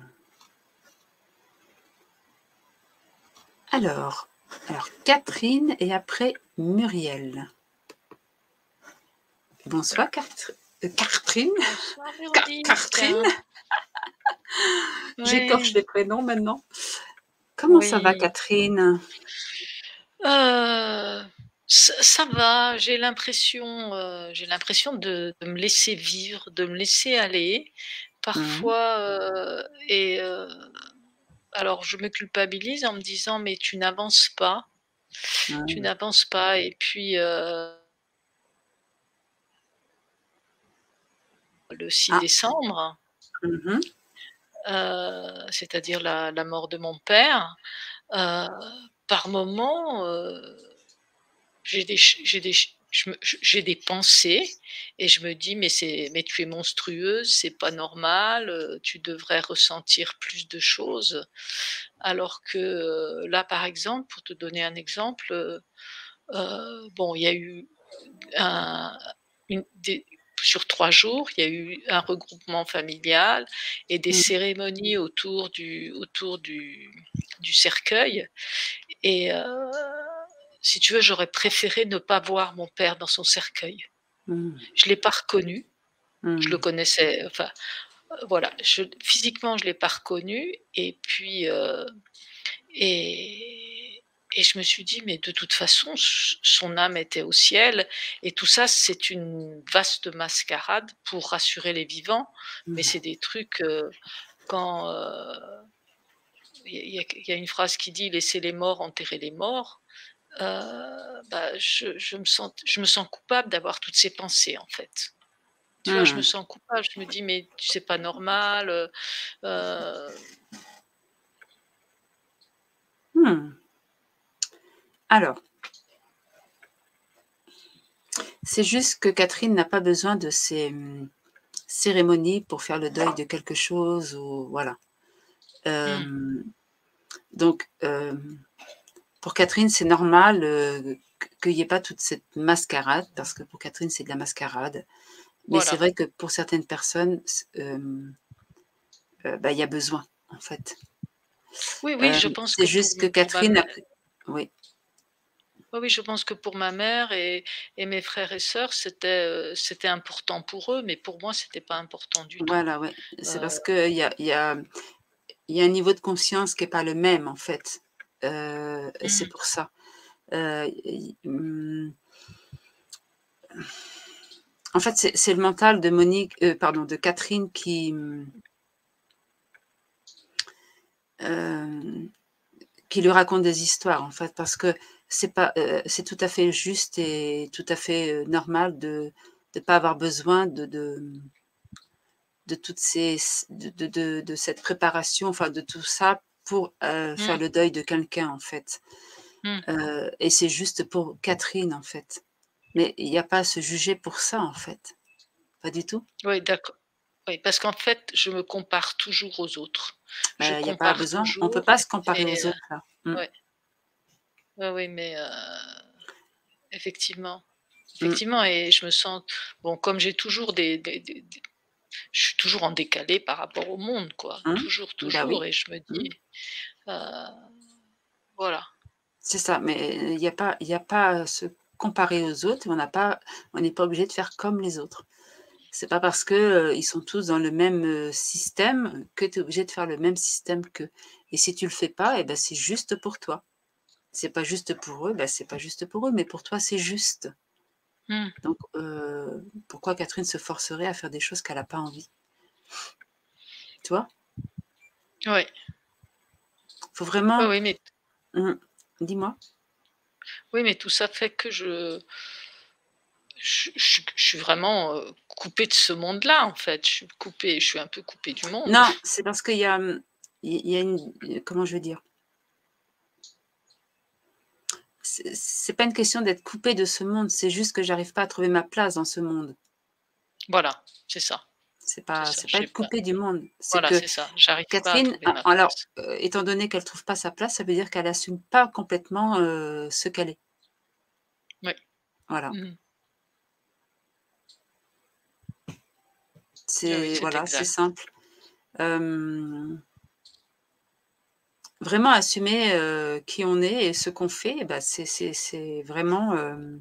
Alors Catherine et après Muriel. Bonsoir Catherine. Bonsoir Véronique. Catherine. J'écorche Oui, les prénoms maintenant. Comment ça va oui. Catherine? Ça va, j'ai l'impression de me laisser vivre, de me laisser aller. Mmh. Parfois, alors je me culpabilise en me disant: «Mais tu n'avances pas, tu Mmh. n'avances pas» et puis, le 6 Ah. décembre, Mmh. c'est-à-dire la mort de mon père, heu, par moments, j'ai des ch j'ai des ch je me j'ai des pensées et je me dis: Mais tu es monstrueuse, c'est pas normal, tu devrais ressentir plus de choses». Alors que, là, par exemple, pour te donner un exemple, bon, il y a eu un une des sur 3 jours, il y a eu un regroupement familial et des Mmh. cérémonies autour du cercueil et si tu veux, j'aurais préféré ne pas voir mon père dans son cercueil. Mmh. Je l'ai pas reconnu, je le Mmh. connaissais, enfin, voilà, physiquement, je l'ai pas reconnu et puis, et je me suis dit: «Mais de toute façon, son âme était au ciel et tout ça, c'est une vaste mascarade pour rassurer les vivants». Mais Mmh. c'est des trucs, quand, il y a une phrase qui dit: «Laissez les morts enterrer les morts». Bah, je me sens coupable d'avoir toutes ces pensées, en fait. Tu vois, je me Mmh. sens coupable, je me dis: «Mais c'est pas normal, heu». Mmh. Alors, c'est juste que Catherine n'a pas besoin de ces, cérémonies pour faire le deuil de quelque chose ou voilà. Mmh, Donc pour Catherine, c'est normal, qu'il y ait pas toute cette mascarade parce que pour Catherine, c'est de la mascarade. Mais c'est voilà. vrai que pour certaines personnes, bah, il y a besoin, en fait. Oui, oui, je pense C'est que juste que pour ma Catherine a mère, pris oui, oui, oui, je pense que pour ma mère et mes frères et sœurs, c'était important pour eux, mais pour moi, c'était pas important du tout. voilà, ouais. C'est Heu, parce qu'il y a un niveau de conscience qui est pas le même, en fait. C'est mmh, pour ça. En fait, c'est le mental de Monique, pardon, de Catherine hem, qui lui raconte des histoires, en fait, parce que c'est tout à fait juste et tout à fait, normal de pas avoir besoin de toutes ces de cette préparation, enfin, de tout ça pour, faire mmh, le deuil de quelqu'un, en fait. mmh. Et c'est juste pour Catherine, en fait. Mais il y a pas à se juger pour ça, en fait. Pas du tout. Oui, d'accord. Oui, parce qu'en fait, je me compare toujours aux autres. Je Il y a pas compare besoin. On peut toujours pas se comparer et aux autres, là. Mmh. ouais, ouais, oui, mais effectivement, Mmh. effectivement et je me sens bon, comme j'ai toujours des je suis toujours en décalé par rapport au monde, quoi. Mmh. Toujours, Bah, toujours oui. et je me Mmh. dis, heu, voilà. C'est ça, mais il y a pas à se comparer aux autres et on n'est pas obligé de faire comme les autres. C'est pas parce que, ils sont tous dans le même, système que tu es obligé de faire le même système qu'eux et si tu le fais pas et ben c'est juste pour toi. C'est pas juste pour eux, bah, c'est pas juste pour eux, mais pour toi, c'est juste. Mmh. Donc pourquoi Catherine se forcerait à faire des choses qu'elle a pas envie? Tu vois? Ouais. Faut Oui, vraiment oui, mais mmh, dis-moi? oui, mais tout ça fait que je suis vraiment, coupée de ce monde-là, en fait. Je suis un peu coupée du monde. Non, c'est parce qu'il y a, il y a une comment je veux dire? C'est pas une question d'être coupée de ce monde, c'est juste que j'arrive pas à trouver ma place dans ce monde. Voilà, c'est ça, c'est ça. C'est pas J'ai être pas coupée du monde, c'est Voilà, que c'est ça. J'arrive pas à Catherine trouver a ma alors, place. étant donné qu'elle trouve pas sa place, ça veut dire qu'elle assume pas complètement, ce qu'elle est. Oui. Voilà. Mmh. Ah oui, C'est c'est voilà, c'est exact. simple. Vraiment assumer qui on est et ce qu'on fait, bah, c'est vraiment,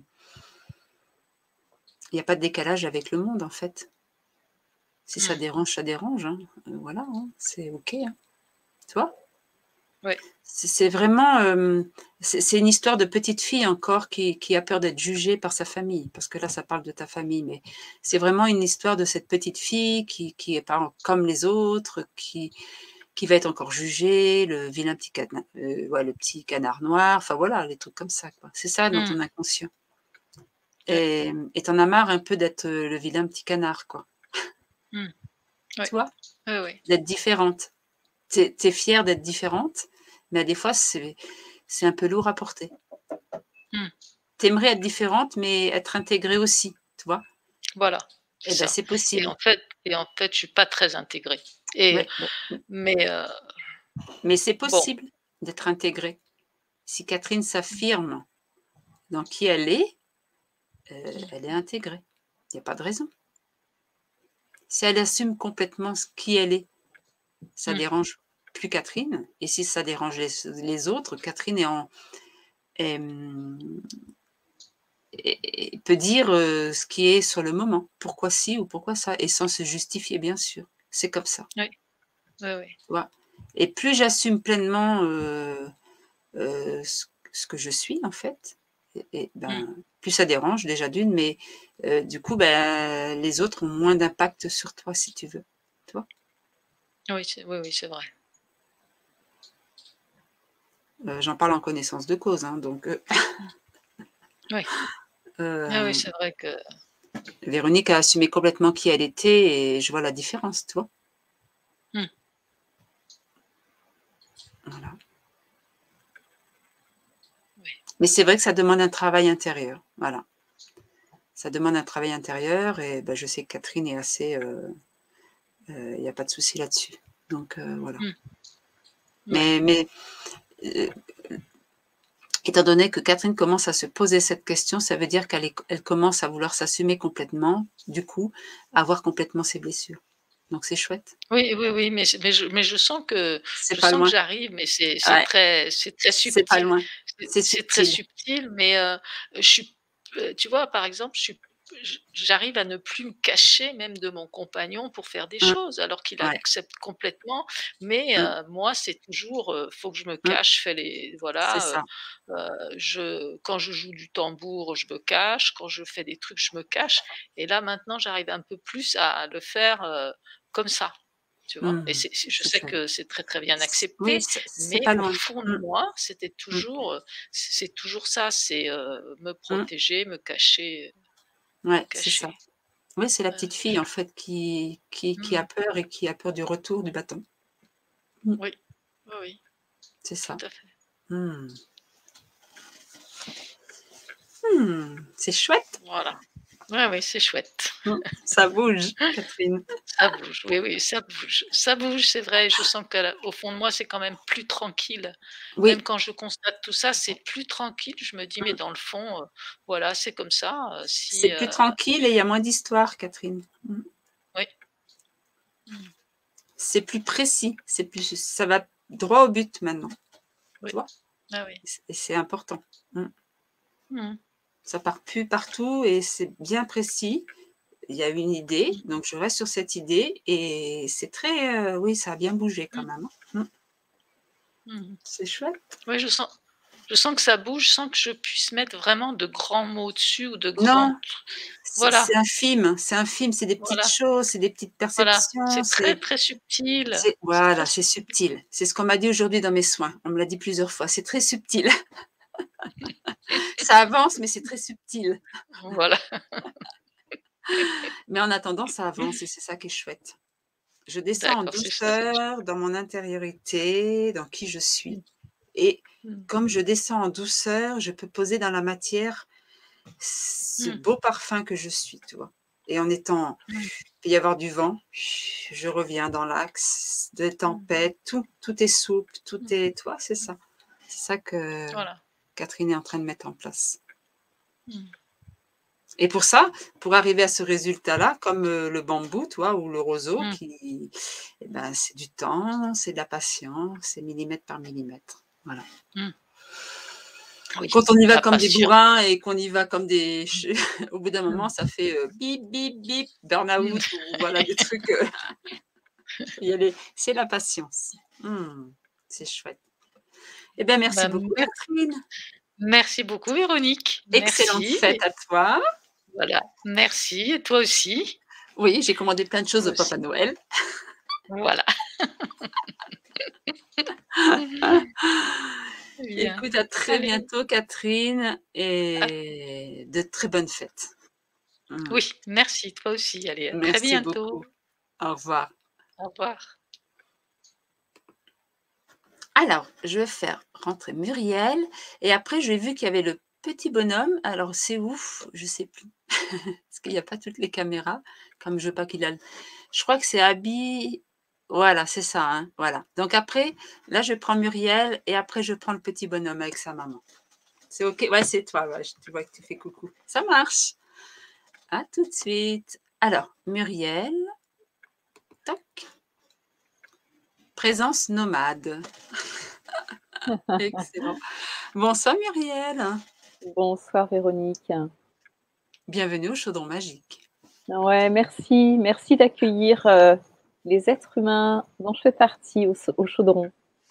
il y a pas de décalage avec le monde, en fait. Si ça dérange, ça dérange, hein, voilà, hein, c'est OK, hein, tu vois? Ouais. C'est vraiment, c'est une histoire de petite fille encore qui a peur d'être jugée par sa famille, parce que là, ça parle de ta famille, mais c'est vraiment une histoire de cette petite fille qui est pas comme les autres, qui va être encore jugée, le vilain petit canard, ouais, le petit canard noir, enfin voilà, les trucs comme ça, quoi. C'est ça dans ton inconscient. Ouais. Et tu en as marre un peu d'être, le vilain petit canard, quoi. Ouais. Tu vois? Ouais, ouais. D'être différente. Tu es fière d'être différente, mais des fois, c'est un peu lourd à porter. Tu aimerais être différente, mais être intégrée aussi, tu vois? Voilà, Et c'est ben, ça. c'est possible. Et en fait, je suis pas très intégrée. Et Ouais, ouais. mais Mais c'est bon, possible d'être intégrée. Si Catherine s'affirme dans qui elle est est intégrée. Il y a pas de raison. Si elle assume complètement qui elle est, ça dérange plus Catherine, et si ça dérange les autres, Catherine et peut dire, ce qui est sur le moment. Pourquoi ci ou pourquoi ça, et sans se justifier, bien sûr. C'est comme ça, oui, oui, oui. tu vois? Et plus j'assume pleinement, ce que je suis, en fait, et ben, plus ça dérange déjà d'une, mais du coup, ben, les autres ont moins d'impact sur toi, si tu veux, tu vois? Oui, oui, c'est vrai. J'en parle en connaissance de cause, hein, donc Oui. Ah oui, c'est vrai que Véronique a assumé complètement qui elle était et je vois la différence, tu vois? Voilà. oui. Mais c'est vrai que ça demande un travail intérieur, voilà. Ça demande un travail intérieur et bah, je sais que Catherine est assez, il y a pas de souci là-dessus. Donc voilà. Ouais. Mais heu, étant donné que Catherine commence à se poser cette question, ça veut dire elle commence à vouloir s'assumer complètement, du coup, à voir complètement ses blessures. Donc c'est chouette. Oui, oui, oui, mais C'est je pas sens que loin. j'arrive, mais Ouais, c'est très c'est pas subtil. loin. C'est C'est très subtil. subtil, mais je suis tu vois, par exemple, j'arrive à ne plus me cacher même de mon compagnon pour faire des Mmh, choses, alors qu'il ouais. accepte complètement. Mais Mmh, moi, c'est toujours, faut que je me mmh, cache, je fais les c'est voilà, ça. je quand je joue du tambour, je me cache, quand je fais des trucs, je me cache, et là, maintenant, j'arrive un peu plus à le faire, comme ça. Tu vois? Et Mmh, je c'est sais chouette. que c'est très, très bien Oui, accepté, c'est mais pas au loin. fond de Mmh, moi, c'était mmh, toujours, c'est toujours ça, c'est, me mmh. protéger, me cacher, me Ouais, c'est ça. cacher. Oui, c'est la Heu, petite fille, en fait, qui a mmh, peur et qui a peur du retour du bâton. Mmh, oui, oui, oui, c'est tout ça. à fait. Mmh. Mmh, c'est chouette. Voilà. Ouais, oui, c'est chouette. Mmh, ça bouge, Catherine. Ça bouge, oui, oui, ça bouge. Ça bouge, c'est vrai, je sens qu'au fond de moi, c'est quand même plus tranquille. Même Oui, quand je constate tout ça, c'est plus tranquille. Je me dis: «Mais mmh, dans le fond, voilà, c'est comme ça, c'est si, plus tranquille et il y a moins d'histoire, Catherine. Mmh. oui. Mmh. C'est plus précis, c'est plus ça va droit au but maintenant, Oui. tu vois? Ah oui. Et c'est important. Mmh. Mmh. Ça part plus partout et c'est bien précis. Il y a une idée, Mmh. donc je reste sur cette idée et c'est très, oui, ça a bien bougé quand Mmh. même, hein. Mmh. Mmh. C'est chouette. Oui, je sens que ça bouge sans que je puisse mettre vraiment de grands mots dessus ou de Non, grands tr c'est voilà, infime, c'est infime, c'est des petites voilà, choses, c'est des petites voilà. perceptions, C'est très, c'est très subtil. c'est C'est très voilà, c'est subtil. subtil. C'est ce qu'on m'a dit aujourd'hui dans mes soins. On me l'a dit plusieurs fois, c'est très subtil. Ça avance, mais c'est très subtil. Voilà. Mais en attendant, ça avance et c'est ça qui est chouette. Je descends en D'accord, c'est ça, c'est chouette. douceur dans mon intériorité, dans qui je suis, Mmh. et Mmh. comme je descends en douceur, je peux poser dans la matière ce Mmh. beau parfum que je suis, tu vois? Et en étant Mmh. il peut y avoir du vent, je reviens dans l'axe, des Mmh. tempêtes, tout est souple, tout Mmh. est, tu vois? C'est ça. C'est ça que Voilà. Catherine est en train de mettre en place. Mmh. Et pour ça, pour arriver à ce résultat-là, comme le bambou, toi, ou le roseau, eh ben, c'est du temps, c'est de la patience, c'est millimètre par millimètre. Voilà. Oui, quand on y va la comme des passion. bourrins et qu'on y va comme des... Au bout d'un moment, ça fait bip, bip, bip, burn-out, ou voilà, des trucs... C'est la patience. C'est chouette. Eh bien, merci beaucoup, Catherine. Merci beaucoup, Véronique. Excellente Merci. fête à toi. Voilà, merci. Et toi aussi. Oui, j'ai commandé plein de choses au Papa Noël. Voilà. Écoute, à très bientôt, Catherine, et de très bonnes fêtes. Oui, merci, toi aussi. Allez, à très Merci bientôt. beaucoup. Au revoir. Au revoir. Alors, je vais faire rentrer Muriel, et après, j'ai vu qu'il y avait le petit bonhomme. Alors, c'est ouf, je ne sais plus, parce qu'il n'y a pas toutes les caméras, comme je veux pas qu'il a... Je crois que c'est Abby... Voilà, c'est ça, hein, voilà. Donc après, là, je prends Muriel, et après, je prends le petit bonhomme avec sa maman. C'est OK? Ouais, c'est toi, ouais, tu vois que tu fais coucou. Ça marche. À tout de suite. Alors, Muriel. Tac. Présence nomade. Excellent. Bonsoir, Muriel. Bonsoir, Véronique. Bienvenue au Chaudron Magique. Ouais, merci. Merci d'accueillir les êtres humains dont je fais partie au Chaudron.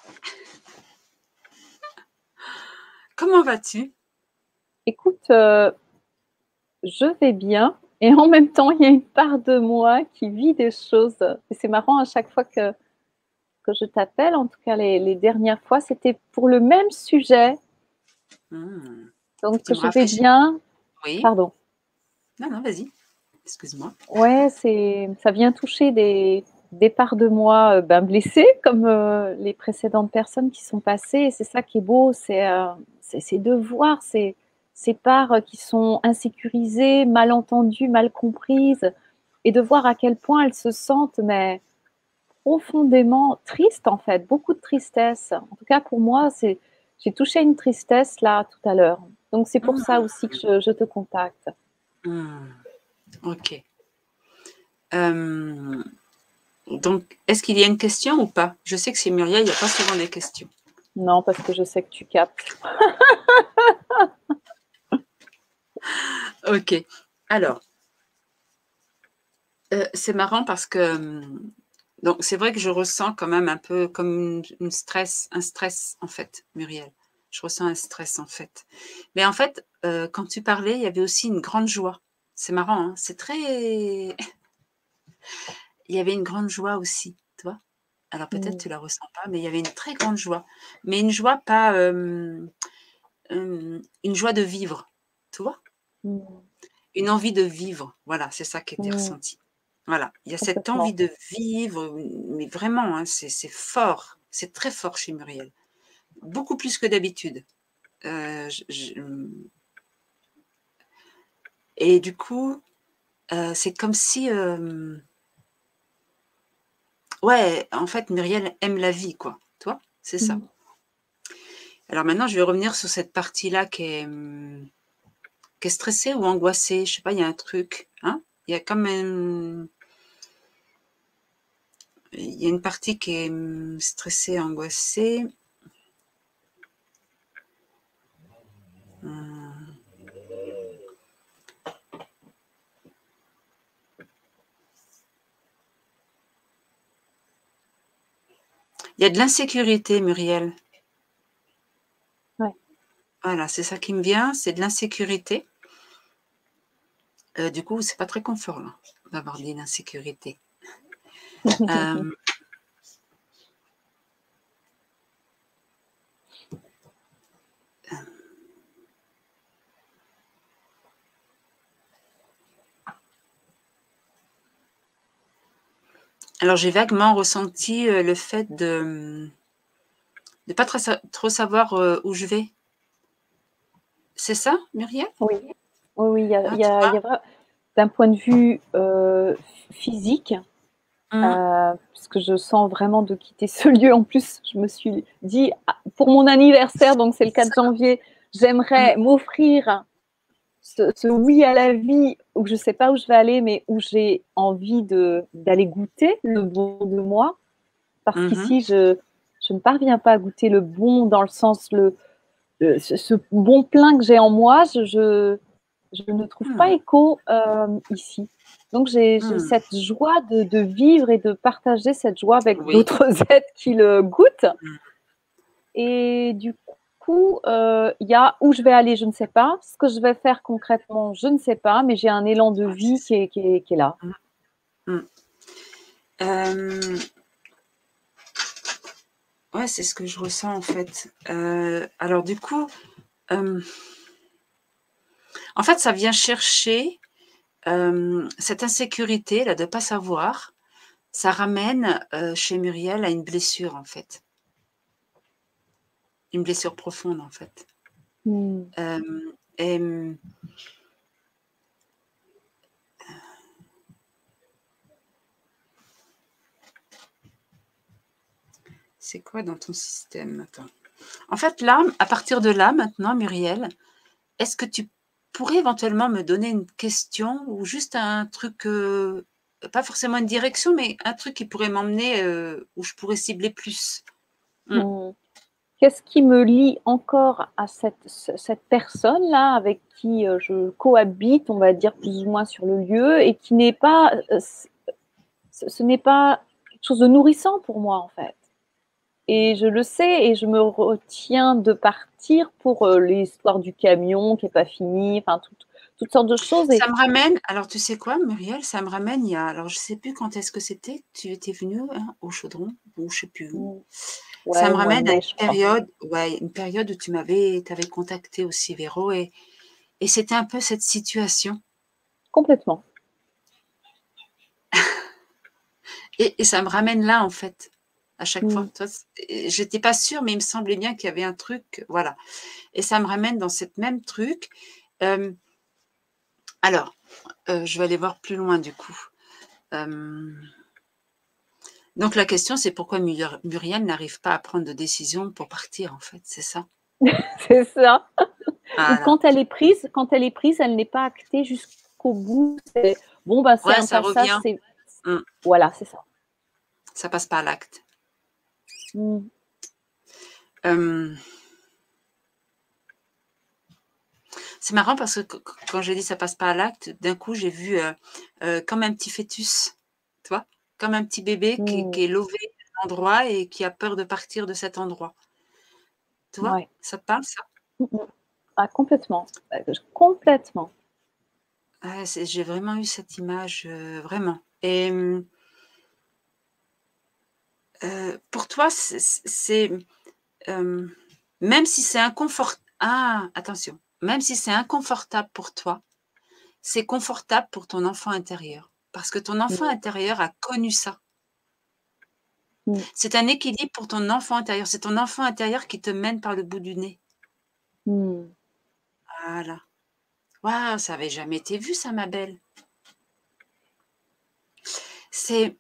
Comment vas-tu? Écoute, je vais bien et en même temps, il y a une part de moi qui vit des choses. Et c'est marrant, à chaque fois que je t'appelle, en tout cas les dernières fois, c'était pour le même sujet. Donc, je vais bien. Oui. Pardon. Non, vas-y. Excuse-moi. Ouais, ça vient toucher des parts de moi blessées, comme les précédentes personnes qui sont passées. Et c'est ça qui est beau, c'est de voir ces parts qui sont insécurisées, mal entendues, mal comprises, et de voir à quel point elles se sentent mais profondément tristes, en fait, beaucoup de tristesse. En tout cas, pour moi, j'ai touché une tristesse là tout à l'heure. Donc c'est pour ça aussi que je te contacte. Ok. Donc, est-ce qu'il y a une question ou pas? Je sais que chez Muriel, il n'y a pas souvent des questions. Non, parce que je sais que tu captes. Ok. Alors, c'est marrant parce que... Donc, c'est vrai que je ressens quand même un peu comme un stress, en fait, Muriel. Je ressens un stress, en fait. Mais en fait, quand tu parlais, il y avait aussi une grande joie. C'est marrant, hein? C'est très... Il y avait une grande joie aussi, tu vois. Alors, peut-être tu ne la ressens pas, mais il y avait une très grande joie. Mais une joie pas... une joie de vivre, tu vois. Une envie de vivre. Voilà, c'est ça qui était ressenti. Voilà, il y a cette envie de vivre, mais vraiment, hein, c'est fort, c'est très fort chez Muriel. Beaucoup plus que d'habitude. Et du coup, c'est comme si... ouais, en fait, Muriel aime la vie, quoi. Toi, c'est ça. Alors maintenant, je vais revenir sur cette partie-là qui est stressée ou angoissée. Je sais pas, il y a un truc. Hein, il y a quand même... Il y a une partie qui est stressée, angoissée. Il y a de l'insécurité, Muriel. Ouais. Voilà, c'est ça qui me vient, c'est de l'insécurité. Du coup, c'est pas très confortable d'avoir de l'insécurité. Alors, j'ai vaguement ressenti le fait de ne pas trop savoir où je vais. C'est ça, Muriel? Oui, il y a d'un point de vue physique, puisque je sens vraiment de quitter ce lieu. En plus, je me suis dit, pour mon anniversaire, donc c'est le 4 janvier, j'aimerais m'offrir ce oui à la vie, où je ne sais pas où je vais aller, mais où j'ai envie d'aller goûter le bon de moi. Parce qu'ici, je ne parviens pas à goûter le bon dans le sens, ce bon plein que j'ai en moi, je ne trouve pas écho ici. Donc, j'ai cette joie de vivre et de partager cette joie avec d'autres êtres qui le goûtent. Et du coup, il y a où je vais aller, je ne sais pas. Ce que je vais faire concrètement, je ne sais pas. Mais j'ai un élan de vie qui est là. Ouais, c'est ce que je ressens en fait. Alors du coup, en fait, ça vient chercher cette insécurité là de pas savoir. Ça ramène chez Muriel à une blessure en fait, une blessure profonde en fait. Et c'est quoi dans ton système? Attends. En fait, là, à partir de là, maintenant, Muriel, est-ce que tu pourrais éventuellement me donner une question ou juste un truc, pas forcément une direction, mais un truc qui pourrait m'emmener où je pourrais cibler plus? Qu'est-ce qui me lie encore à cette personne-là avec qui je cohabite, on va dire plus ou moins sur le lieu, et qui n'est pas, ce n'est pas quelque chose de nourrissant pour moi en fait. Et je le sais, et je me retiens de partir pour l'histoire du camion qui n'est pas fini, enfin toutes sortes de choses. Ça me ramène, alors tu sais quoi, Muriel, ça me ramène, alors je ne sais plus quand est-ce que c'était, tu étais venue au Chaudron, ou je ne sais plus où. Ouais, ça me ramène à une période où tu m'avais contacté aussi, Véro, et c'était un peu cette situation. Complètement. Et ça me ramène là, en fait, à chaque fois. Je n'étais pas sûre, mais il me semblait bien qu'il y avait un truc, voilà. Et ça me ramène dans cette même truc. Alors, je vais aller voir plus loin, du coup. Donc, la question, c'est pourquoi Muriel n'arrive pas à prendre de décision pour partir, en fait, c'est ça? C'est ça. Voilà. Quand elle est prise, elle n'est pas actée jusqu'au bout. C'est bon, ben, c'est un passage. Voilà, c'est ça. Ça passe pas à l'acte. C'est marrant parce que quand j'ai dit ça passe pas à l'acte, d'un coup, j'ai vu comme un petit fœtus, tu vois, comme un petit bébé qui est lové à un endroit et qui a peur de partir de cet endroit. Tu vois, ça te parle, ça? Ah, complètement. Complètement. J'ai vraiment eu cette image, vraiment. Et pour toi, c'est même si c'est inconfortable. Ah, attention. Même si c'est inconfortable pour toi, c'est confortable pour ton enfant intérieur. Parce que ton enfant intérieur a connu ça. C'est un équilibre pour ton enfant intérieur. C'est ton enfant intérieur qui te mène par le bout du nez. Voilà. Waouh, ça n'avait jamais été vu, ça, ma belle. C'est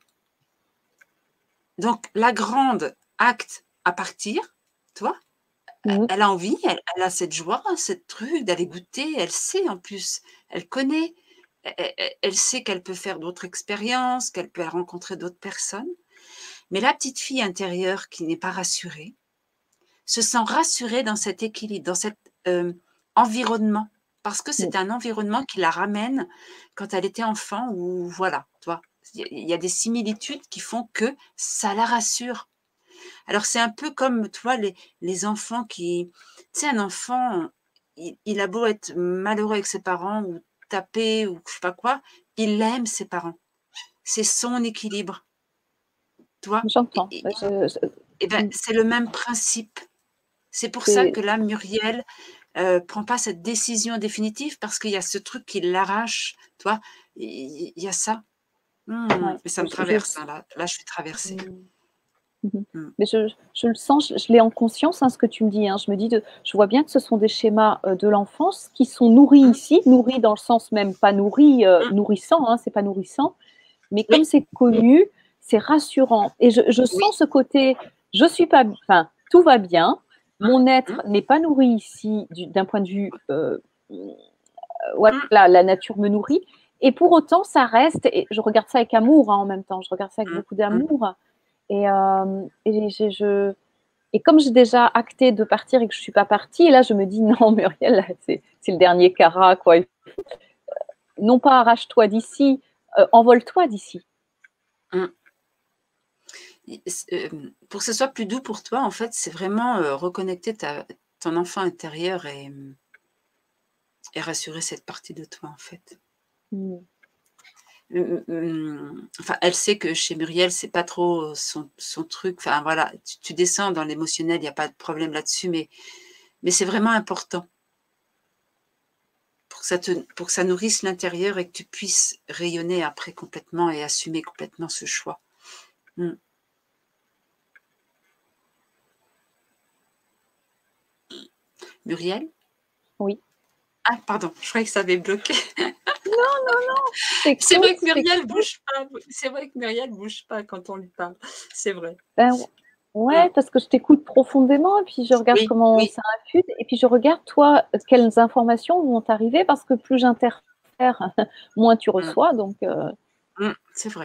donc la grande acte à partir, tu vois. Elle a envie, elle a cette joie, cette truc d'aller goûter. Elle sait en plus, elle connaît. Elle sait qu'elle peut faire d'autres expériences, qu'elle peut rencontrer d'autres personnes. Mais la petite fille intérieure qui n'est pas rassurée se sent rassurée dans cet équilibre, dans cet environnement. Parce que c'est un environnement qui la ramène quand elle était enfant ou voilà, tu vois. Il y a des similitudes qui font que ça la rassure. Alors, c'est un peu comme, tu vois, les enfants qui... Tu sais, un enfant, il a beau être malheureux avec ses parents ou taper ou je sais pas quoi, il aime ses parents. C'est son équilibre. Tu vois? J'entends. Et ben, c'est le même principe. C'est pour ça que là, Muriel prend pas cette décision définitive parce qu'il y a ce truc qui l'arrache. Tu vois? Il y a ça. Et ça me traverse. Hein, là, je suis traversée. Mais je le sens, je l'ai en conscience, hein, ce que tu me dis. Hein. Je me dis, je vois bien que ce sont des schémas de l'enfance qui sont nourris ici, nourris dans le sens même pas nourris, nourrissant, hein, c'est pas nourrissant, mais comme c'est connu, c'est rassurant. Et je sens ce côté, je suis pas, enfin, tout va bien, mon être n'est pas nourri ici d'un point de vue voilà, Mmh. la nature me nourrit. Et pour autant, ça reste, et je regarde ça avec amour en même temps, je regarde ça avec Mmh. beaucoup Mmh. d'amour. Et comme j'ai déjà acté de partir et que je ne suis pas partie, et là je me dis non Muriel, c'est le dernier carat, quoi. Non pas arrache-toi d'ici, envole-toi d'ici. Mmh. Pour que ce soit plus doux pour toi, en fait, c'est vraiment reconnecter ton enfant intérieur et rassurer cette partie de toi, en fait. Mm. Enfin, elle sait que chez Muriel, c'est pas trop son truc. Enfin, voilà, tu descends dans l'émotionnel, il n'y a pas de problème là-dessus, mais c'est vraiment important pour que ça nourrisse l'intérieur et que tu puisses rayonner après complètement et assumer complètement ce choix. Mm. Muriel? Oui. Ah, pardon, je croyais que ça avait bloqué. C'est T'écoutes, vrai que Muriel bouge pas. C'est vrai que Muriel bouge pas quand on lui parle. C'est vrai. Ben, ouais, parce que je t'écoute profondément et puis je regarde Oui, comment oui. ça infuse et puis je regarde toi quelles informations vont t'arriver parce que plus j'interfère, moins tu reçois. Donc C'est vrai.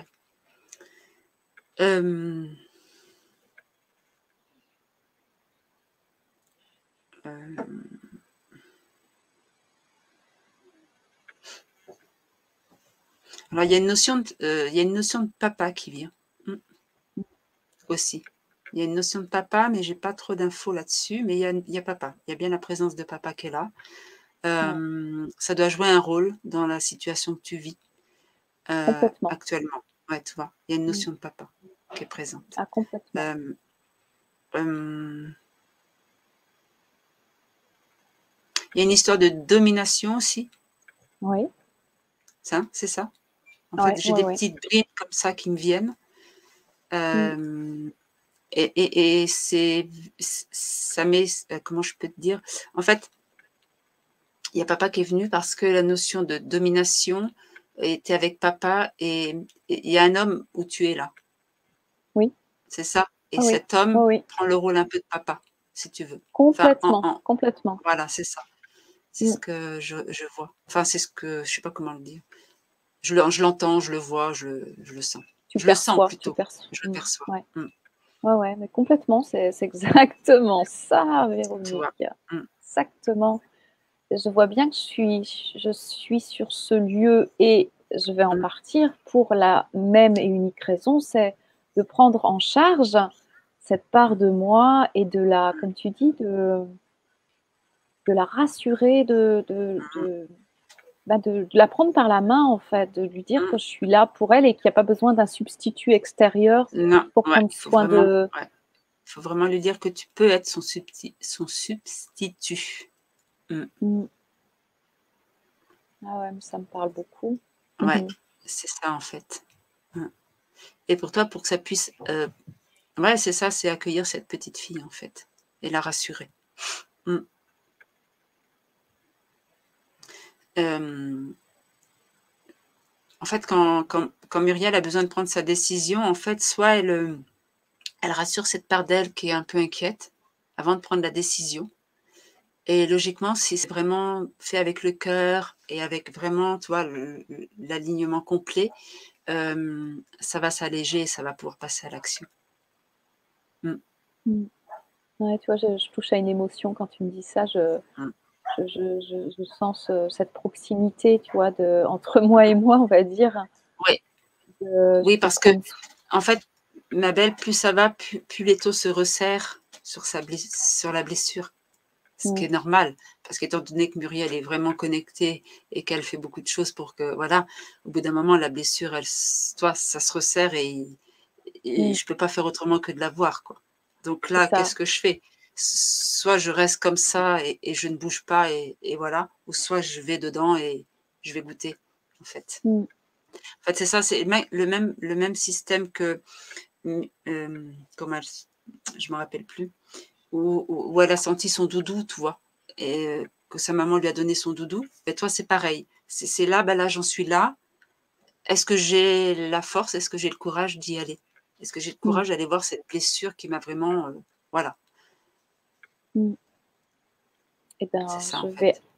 Alors il y a une notion de papa qui vient aussi. Il y a une notion de papa, mais j'ai pas trop d'infos là-dessus. Mais il y a papa. Il y a bien la présence de papa qui est là. Ça doit jouer un rôle dans la situation que tu vis complètement. actuellement. Ouais, tu vois, il y a une notion de papa qui est présente. Ah, complètement. Il y a une histoire de domination aussi. Oui. C'est ça. En Ouais, fait, j'ai ouais, des ouais. petites brines comme ça qui me viennent. Et ça met, comment je peux te dire? En fait, il y a papa qui est venu parce que la notion de domination était avec papa et il y a un homme où tu es là. Oui. C'est ça? Et Ah oui. cet homme Oui, oui. prend le rôle un peu de papa, si tu veux. Enfin, Complètement, complètement. voilà, c'est ça. C'est ce que je vois. Enfin, c'est ce que je sais pas comment le dire. Je l'entends, je le vois, je le sens. Tu Je le sens perçois, plutôt. Je le perçois. Ouais. Ouais, ouais, mais complètement, c'est exactement ça, Tu Véronique. vois? Exactement. Je vois bien que je suis sur ce lieu et je vais en partir pour la même et unique raison, c'est de prendre en charge cette part de moi et de la, comme tu dis, de la rassurer, de la prendre par la main, en fait, de lui dire que je suis là pour elle et qu'il n'y a pas besoin d'un substitut extérieur Non, pour ouais, prendre soin de. il faut vraiment lui dire que tu peux être son substitut. Ah ouais, ça me parle beaucoup. Ouais, c'est ça en fait. Et pour toi, pour que ça puisse, ouais, c'est ça, c'est accueillir cette petite fille en fait et la rassurer. En fait, quand Muriel a besoin de prendre sa décision, en fait, soit elle rassure cette part d'elle qui est un peu inquiète avant de prendre la décision. Et logiquement, si c'est vraiment fait avec le cœur et avec vraiment, tu vois, l'alignement complet, ça va s'alléger et ça va pouvoir passer à l'action. Ouais, tu vois, je touche à une émotion quand tu me dis ça. Je sens cette proximité, tu vois, entre moi et moi, on va dire. Oui, Je oui, peux parce que, prendre. en fait, ma belle, plus ça va, plus l'étau se resserre sur la blessure. Ce qui est normal, parce qu'étant donné que Muriel est vraiment connectée et qu'elle fait beaucoup de choses pour que, voilà, au bout d'un moment, la blessure, ça se resserre et je peux pas faire autrement que de la voir, quoi. Donc là, qu'est-ce que je fais? Soit je reste comme ça et je ne bouge pas et voilà, ou soit je vais dedans et je vais goûter, en fait. En fait, c'est ça, c'est le même système que, comment je me rappelle plus. Où elle a senti son doudou, tu vois? Et que sa maman lui a donné son doudou. Et toi, c'est pareil. C'est là, ben là, j'en suis là. Est-ce que j'ai la force? Est-ce que j'ai le courage d'y aller? Est-ce que j'ai le courage d'aller voir cette blessure qui m'a vraiment, voilà. Eh ben, C'est ça, je en vais fait.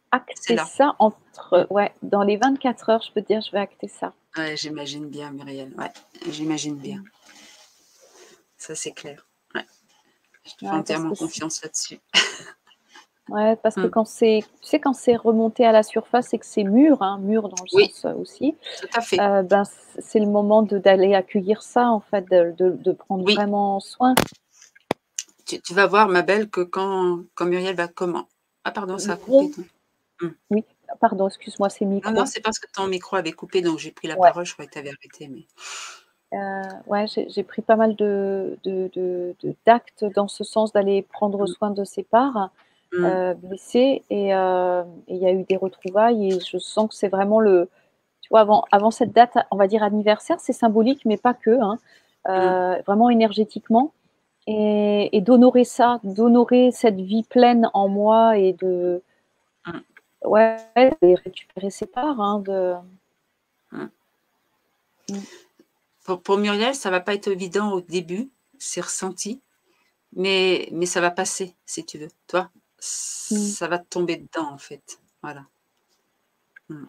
C'est acter là. ça ouais, dans les 24 heures, je peux te dire, je vais acter ça. Ouais, j'imagine bien, Muriel. Ouais, j'imagine bien. Mm. Ça, c'est clair. Ouais, je te fais Ouais, parce entièrement que confiance là-dessus. ouais, parce que Mm. quand tu sais, quand c'est remonté à la surface et que c'est mûr, hein, mûr dans le Oui, sens aussi, tout à fait. ben, c'est le moment d'aller accueillir ça, en fait, de prendre Oui, vraiment soin. tu vas voir, ma belle, que quand Muriel va comment? Ah, pardon, ça a coupé. Muriel, Mm. oui, pardon, excuse-moi, c'est Non, non, micro. c'est parce que ton micro avait coupé, donc j'ai pris la Ouais. parole. Je croyais que tu avais arrêté. Mais... Ouais, j'ai pris pas mal d'actes dans ce sens d'aller prendre Mm. soin de ses parts blessées et il y a eu des retrouvailles et je sens que c'est vraiment tu vois, avant cette date, on va dire anniversaire, c'est symbolique, mais pas que, hein, vraiment énergétiquement et d'honorer ça, d'honorer cette vie pleine en moi et Mm. ouais, et récupérer ses parts, hein, Mm. Mm. Pour Muriel, ça va pas être évident au début, c'est ressenti, mais ça va passer, si tu veux. Toi, ça va te tomber dedans, en fait. Voilà. Mm.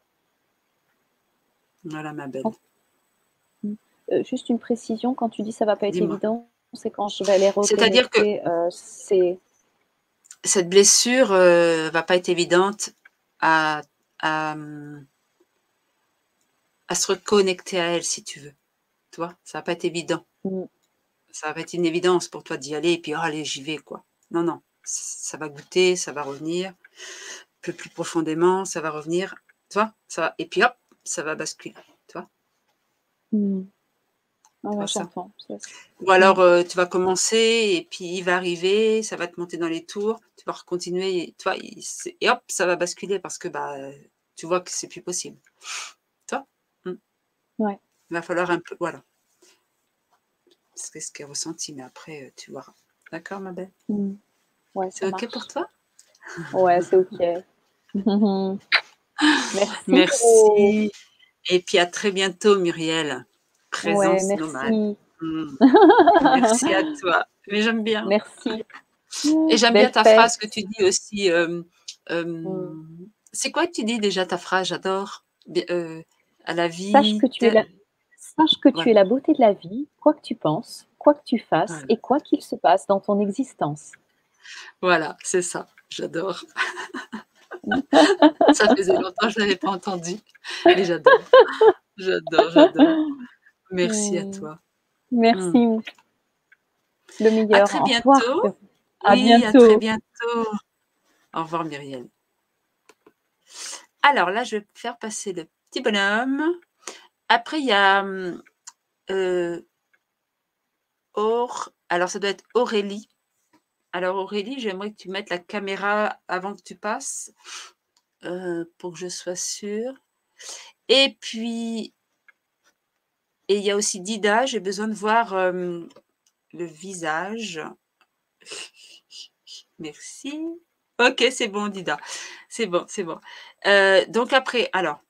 Voilà, ma belle. Juste une précision, quand tu dis ça va pas être Dis-moi. évident, c'est quand je vais les C'est-à-dire que reconnecter, c'est cette blessure va pas être évidente à, à, à se reconnecter à elle, si tu veux. Tu vois, ça va pas être évident. Ça va pas être une évidence pour toi d'y aller et puis, oh, allez, j'y vais, quoi. Non, non. Ça va goûter, ça va revenir. Un peu plus profondément, ça va revenir. Tu vois, ça va, et puis, hop, ça va basculer. Tu vois, Ah ouais, ça. j'entends. Ou alors, tu vas commencer et puis il va arriver, ça va te monter dans les tours, tu vas continuer, et, tu vois, et hop, ça va basculer parce que bah, tu vois que c'est plus possible. Tu vois. Ouais. Il va falloir un peu, voilà. C'est ce qu'elle est ressenti, mais après, tu vois. D'accord, ma belle? Ouais, C'est ça OK pour marche. toi? Ouais, c'est OK. Merci pour... Merci. Et puis à très bientôt, Muriel. Ouais, Présence nomade. merci. Merci à toi. Mais j'aime bien. Merci. Et j'aime bien Belle ta fête. phrase que tu dis aussi. C'est quoi que tu dis déjà ta phrase? J'adore. À la Sache vie que tu es telle. sache que tu Ouais, es la beauté de la vie, quoi que tu penses, quoi que tu fasses voilà, et quoi qu'il se passe dans ton existence. voilà, c'est ça. J'adore. Ça faisait longtemps que je ne l'avais pas entendu. Mais j'adore. J'adore, j'adore. Merci à Mm. toi. Merci. Le À meilleur. très Au revoir. bientôt. À Oui, à très bientôt. bientôt. Au revoir, Muriel. Alors là, je vais faire passer le petit bonhomme. Après, il y a alors ça doit être Aurélie. Alors Aurélie, j'aimerais que tu mettes la caméra avant que tu passes pour que je sois sûre. Et puis, il y a aussi Dida, j'ai besoin de voir le visage. Merci. Ok, c'est bon, Dida. C'est bon, c'est bon. Donc après, alors,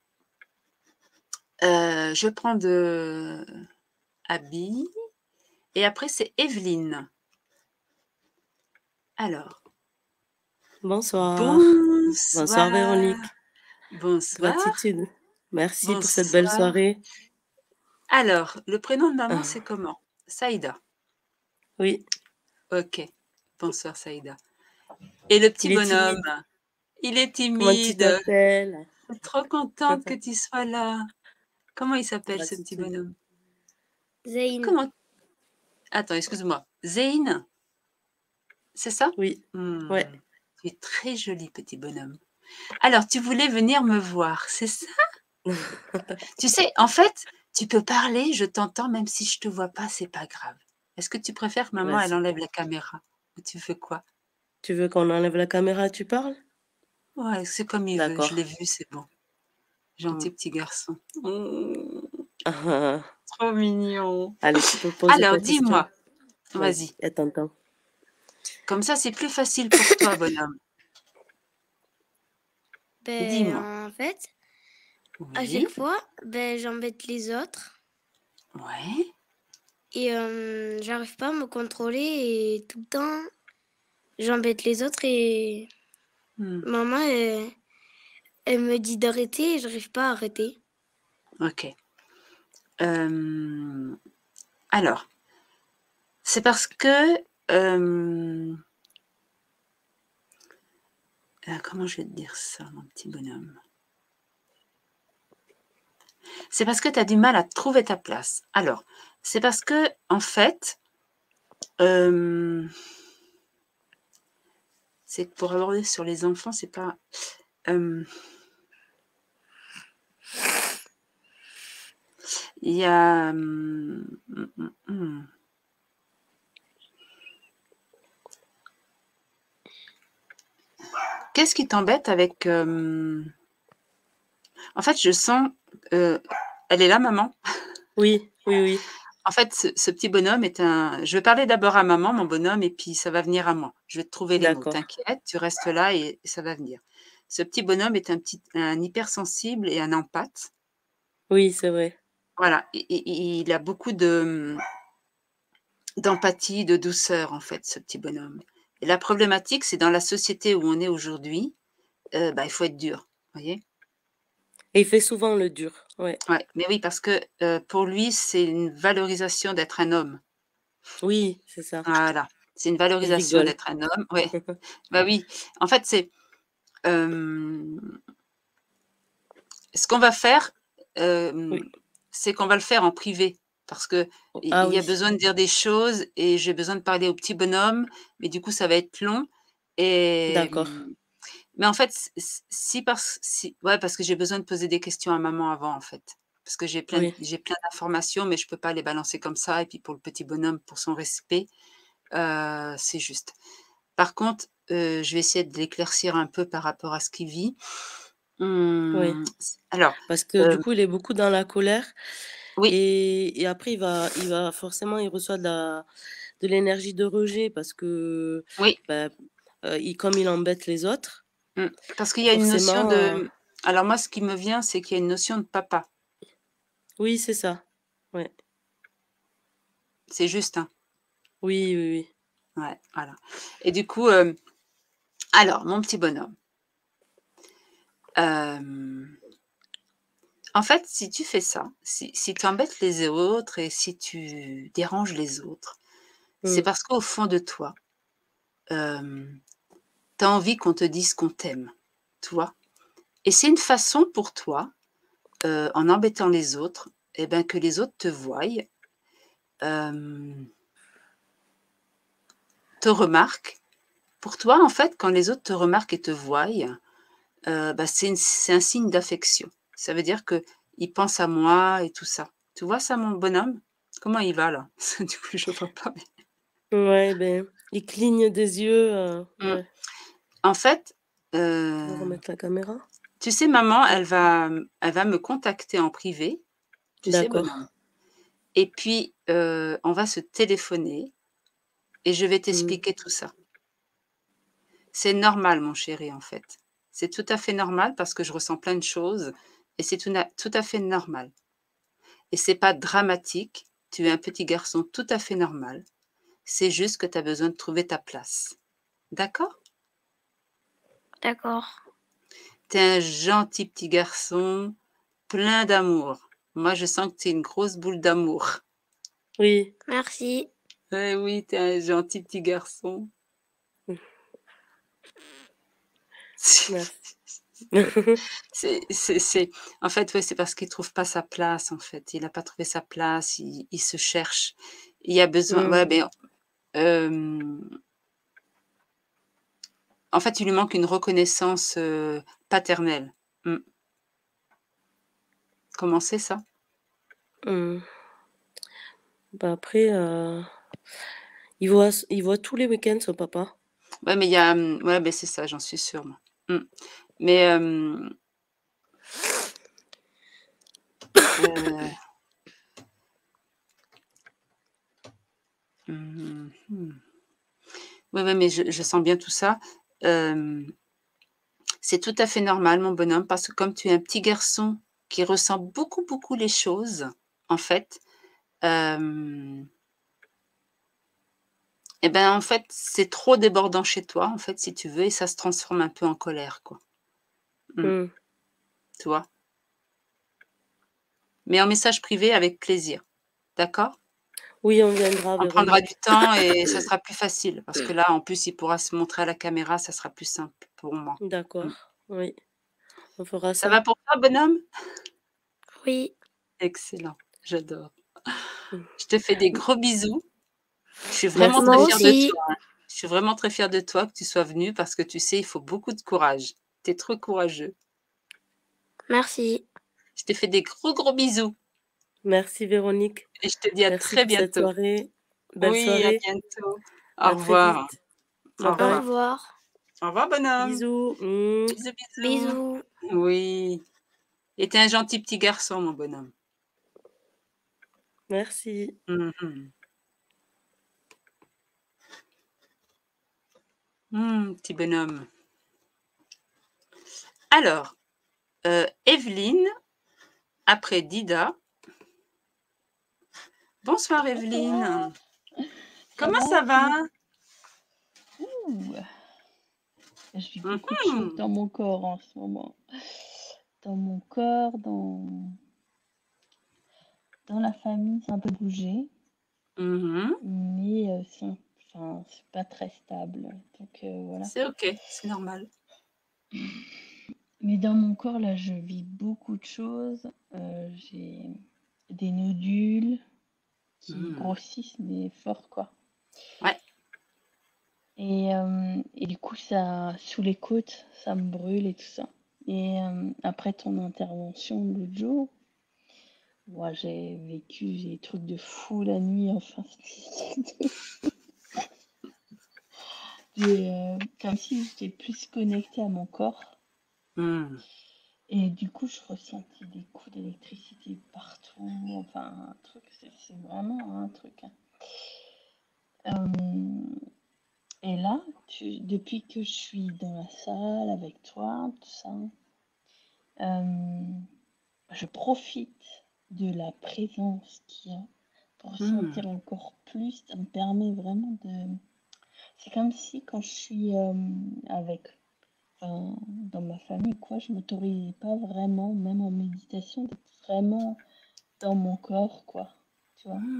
je prends de Abby. Et après, c'est Evelyne. Alors, Bonsoir. Bonsoir bonsoir. Véronique. Bonsoir. Gratitude. Merci pour cette belle Bonsoir. soirée. Alors, le prénom de maman, Ah, c'est comment? Saïda. oui, Ok. Bonsoir, Saïda. Et le petit il est bonhomme, timide. il est Comment tu timide. t'appelles? Je suis trop contente que tu sois là. Comment il s'appelle, ce petit Gratitude. bonhomme? Zayn. Comment? Attends, excuse-moi. Zayn, c'est ça? Oui, ouais. Tu es très joli, petit bonhomme. Alors, tu voulais venir me voir, c'est ça? Tu sais, en fait, tu peux parler, je t'entends, même si je te vois pas, c'est pas grave. Est-ce que tu préfères que maman, elle Vas-y. enlève la caméra? Ou tu fais quoi? Tu veux qu'on enlève la caméra, tu parles? Ouais, c'est comme il veut, je D'accord. l'ai vu, c'est bon. Gentil petit garçon. Ah, Trop mignon. allez, tu peux poser Alors, ta question. dis-moi, Vas-y, vas-y. elle t'entend. Comme ça, c'est plus facile pour toi, bonhomme. Dis-moi. En fait, à Oui, chaque fois, j'embête les autres ouais. et j'arrive pas à me contrôler et tout le temps, j'embête les autres et maman, Elle me dit d'arrêter et j'arrive pas à arrêter. Ok. Alors, c'est parce que... comment je vais te dire ça, mon petit bonhomme? C'est parce que tu as du mal à trouver ta place. Alors, c'est parce que, en fait, c'est que pour aborder sur les enfants, c'est pas... il y a... Qu'est-ce qui t'embête avec... En fait, je sens... elle est là, maman? Oui, oui, oui. En fait, ce petit bonhomme est un... Je vais parler d'abord à maman, mon bonhomme, et puis ça va venir à moi. Je vais te trouver les mots. D'accord. T'inquiète, tu restes là et ça va venir. Ce petit bonhomme est un hypersensible et un empathe. Oui, c'est vrai. Voilà. Et il a beaucoup d'empathie, de douceur, en fait, ce petit bonhomme. Et la problématique, c'est dans la société où on est aujourd'hui, il faut être dur, voyez? Et il fait souvent le dur. Ouais. Ouais, mais oui, parce que pour lui, c'est une valorisation d'être un homme. Oui, c'est ça. Voilà, c'est une Il valorisation rigole. d'être un homme. Ouais, bah oui. En fait, c'est ce qu'on va faire, Oui. c'est qu'on va le faire en privé parce que il Ah y a oui. besoin de dire des choses et j'ai besoin de parler au petit bonhomme, mais du coup, ça va être long et D'accord. mais en fait, parce que j'ai besoin de poser des questions à maman avant, en fait. Parce que Oui. j'ai plein d'informations, mais je peux pas les balancer comme ça et puis pour le petit bonhomme, pour son respect, c'est juste. Par contre, je vais essayer de l'éclaircir un peu par rapport à ce qu'il vit. Oui. Alors, Parce que du coup, il est beaucoup dans la colère oui, et après il va forcément il reçoit de l'énergie de rejet parce que, oui, bah, comme il embête les autres, parce qu'il y a une notion forcément, de alors moi, ce qui me vient, c'est qu'il y a une notion de papa. oui, c'est ça. Ouais. C'est juste, hein? Oui, oui, oui. Ouais, voilà et du coup, alors mon petit bonhomme, en fait, si tu fais ça, si tu embêtes les autres et si tu déranges les autres, c'est Mmh. parce qu'au fond de toi, hem, tu as envie qu'on te dise qu'on t'aime, tu vois? Et c'est une façon pour toi, en embêtant les autres et ben, que les autres te voient, hem, te remarquent. Pour toi, en fait, quand les autres te remarquent et te voient, c'est un signe d'affection. Ça veut dire qu'ils pensent à moi et tout ça. Tu vois ça, mon bonhomme? Comment il va là? Du coup, je vois pas, mais Ouais, ben, il cligne des yeux, mmh. ouais. En fait, On va heu, remettre la caméra? tu sais, maman, Ouais. elle va me contacter en privé, tu sais, D'accord. bonhomme et puis, on va se téléphoner et je vais Mmh. t'expliquer tout ça. C'est normal, mon chéri, en fait. C'est tout à fait normal parce que je ressens plein de choses et c'est tout à fait normal et c'est pas dramatique. Tu es un petit garçon tout à fait normal. C'est juste que tu as besoin de trouver ta place. D'accord? D'accord. Tu es un gentil petit garçon, plein d'amour. Moi, je sens que tu es une grosse boule d'amour. Oui. Merci. Eh oui, tu es un gentil petit garçon. Merci. C'est en fait, ouais, c'est parce qu'il trouve pas sa place, en fait. Il a pas trouvé sa place, il se cherche. Il a besoin Mmh. ouais, mais, hem, en fait, il lui manque une reconnaissance, paternelle. Mmh. Comment c'est ça? Mmh. Bah, après, il voit tous les week-ends son papa. Ouais, mais il y a, ouais, beh, c'est ça, j'en suis sûre, moi. Mmh. Mais, heu, mmh mh. Ouais, ouais, mais je sens bien tout ça. Hem, c'est tout à fait normal, mon bonhomme, parce que comme tu es un petit garçon qui ressent beaucoup, beaucoup les choses, en fait, hem et ben, en fait, c'est trop débordant chez toi, en fait, si tu veux et ça se transforme un peu en colère, quoi. Mmh. Mmh. tu vois. Mais en message privé avec plaisir. D'accord? Oui, on viendra, On prendra Véronique. du temps et ça sera plus facile parce que là, en plus, il pourra se montrer à la caméra, ça sera plus simple pour moi. D'accord, oui, on fera Ça ça. va pour toi, bonhomme? Oui. Excellent, j'adore. Mm. Je te fais des gros bisous. Je suis vraiment Merci très Moi fière beaucoup. de aussi. toi, hein. Je suis vraiment très fière de toi que tu sois venu parce que tu sais, il faut beaucoup de courage. Tu es trop courageux. Merci. Je te fais des gros bisous Merci, Véronique. et je te dis à Merci très pour cette bientôt. soirée. Belle Oui, à soirée. bientôt. Au À très revoir. vite. Au Bye Au bye. revoir. revoir. Au revoir, bonhomme. Bisous. Bisous, bisous. Bisous. Oui. Et t'es un gentil petit garçon, mon bonhomme. Merci. Mhm. Petit bonhomme. Alors, Evelyne, après Dida. Bonsoir, Evelyne. Comment ça va? Ouh, je vis beaucoup de choses dans mon corps en ce moment. Dans mon corps, dans la famille, c'est un peu bougé, Mhm. mais c'est pas très stable. Donc voilà. C'est ok, c'est normal. Mais dans mon corps, là, je vis beaucoup de choses. J'ai des nodules qui grossissent, mais fort, quoi. Ouais. Et du coup, ça, sous les côtes, ça me brûle et tout ça. Et après ton intervention l'autre jour, moi, j'ai vécu des trucs de fou la nuit, enfin, comme si j'étais plus connectée à mon corps. Et du coup, je ressentais des coups d'électricité partout, enfin, un truc, c'est vraiment un truc. Et là, depuis que je suis dans la salle avec toi, tout ça, je profite de la présence qu'il y a pour sentir encore plus. Ça me permet vraiment de... C'est comme si quand je suis dans ma famille, quoi, je m'autorisais pas vraiment, même en méditation, d'être vraiment dans mon corps, quoi. Tu vois.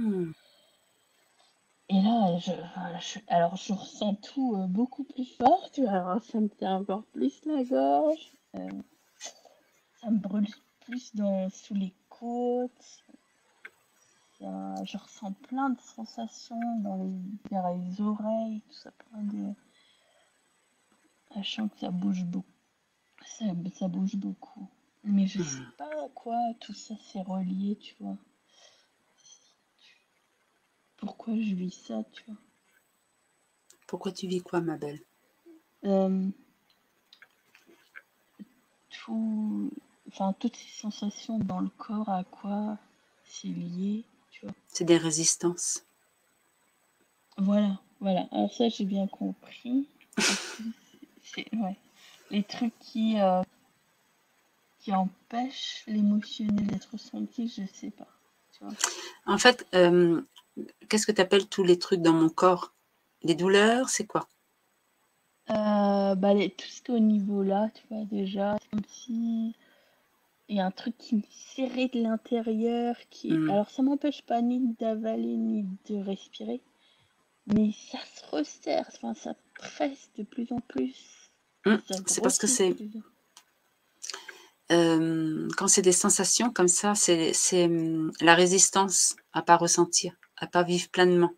Et là, alors je ressens tout beaucoup plus fort, tu vois. Alors, ça me fait encore plus la gorge. Ça me brûle plus sous les côtes. Je ressens plein de sensations vers les oreilles, tout ça, Je sens que ça bouge beaucoup. Ça bouge beaucoup. Mais je sais pas à quoi tout ça c'est relié, tu vois. Pourquoi je vis ça, tu vois. Pourquoi tu vis quoi, ma belle? Toutes ces sensations dans le corps, à quoi c'est lié, tu vois. C'est des résistances. Voilà. Alors ça, j'ai bien compris. Ouais. Les trucs qui empêchent l'émotionnel d'être ressenti, je sais pas, tu vois. En fait, qu'est-ce que tu appelles tous les trucs dans mon corps? Les douleurs, c'est quoi? Tout ce qui est au niveau là, tu vois, déjà, c'est comme si il y a un truc qui me serrait de l'intérieur, alors ça m'empêche pas ni d'avaler ni de respirer, mais ça se resserre, enfin ça presse de plus en plus. C'est parce que c'est... quand c'est des sensations comme ça, c'est la résistance à pas ressentir, à pas vivre pleinement.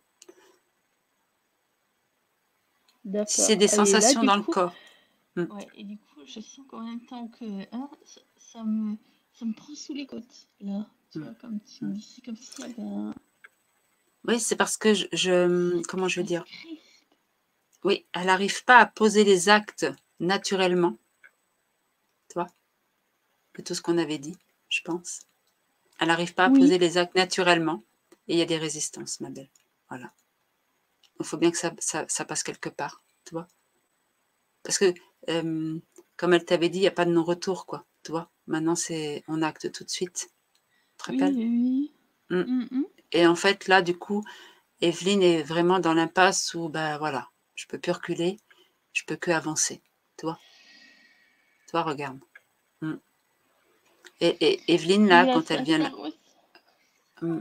D'accord. C'est des sensations dans le corps. Ouais, et du coup, je sens qu'en même temps que ça me prend sous les côtes, là. Tu vois, comme tu me dis, c'est comme s'il y avait un... Oui, c'est parce que comment je veux dire? Oui, elle n'arrive pas à poser les actes naturellement. Tu vois? De tout ce qu'on avait dit, je pense. Elle n'arrive pas à poser les actes naturellement. Et il y a des résistances, ma belle. Voilà. Il faut bien que ça passe quelque part, tu vois. Parce que, comme elle t'avait dit, il n'y a pas de non-retour, quoi. Tu vois. Maintenant, on acte tout de suite. Tu te rappelles? Oui. Et en fait, là, du coup, Evelyne est vraiment dans l'impasse où, ben voilà, je peux plus reculer, je peux que avancer. Tu vois? Toi, regarde. Et Evelyne, Et là, là, quand elle vient... ça aussi. Hmm.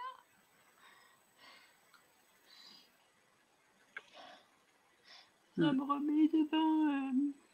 Ça me remet devant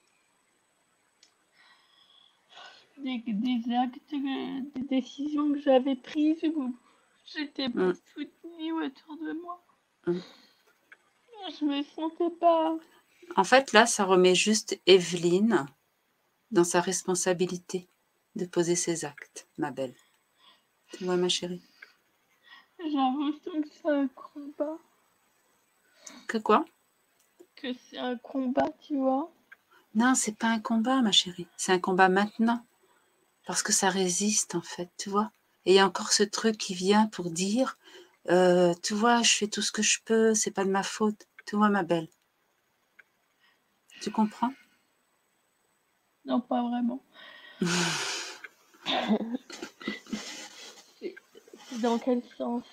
des actes, des décisions que j'avais prises où j'étais pas Hmm. soutenue autour de moi. Hmm. Je me sentais pas. En fait, là, ça remet juste Evelyne dans sa responsabilité de poser ses actes, ma belle. Tu vois, ma chérie? J'ai l'impression que c'est un combat. Que quoi? Que c'est un combat, tu vois. Non, c'est pas un combat, ma chérie. C'est un combat maintenant. Parce que ça résiste, en fait, tu vois. Et il y a encore ce truc qui vient pour dire, tu vois, je fais tout ce que je peux, c'est pas de ma faute. Tu vois, ma belle. Tu comprends? Non, pas vraiment. C'est dans quel sens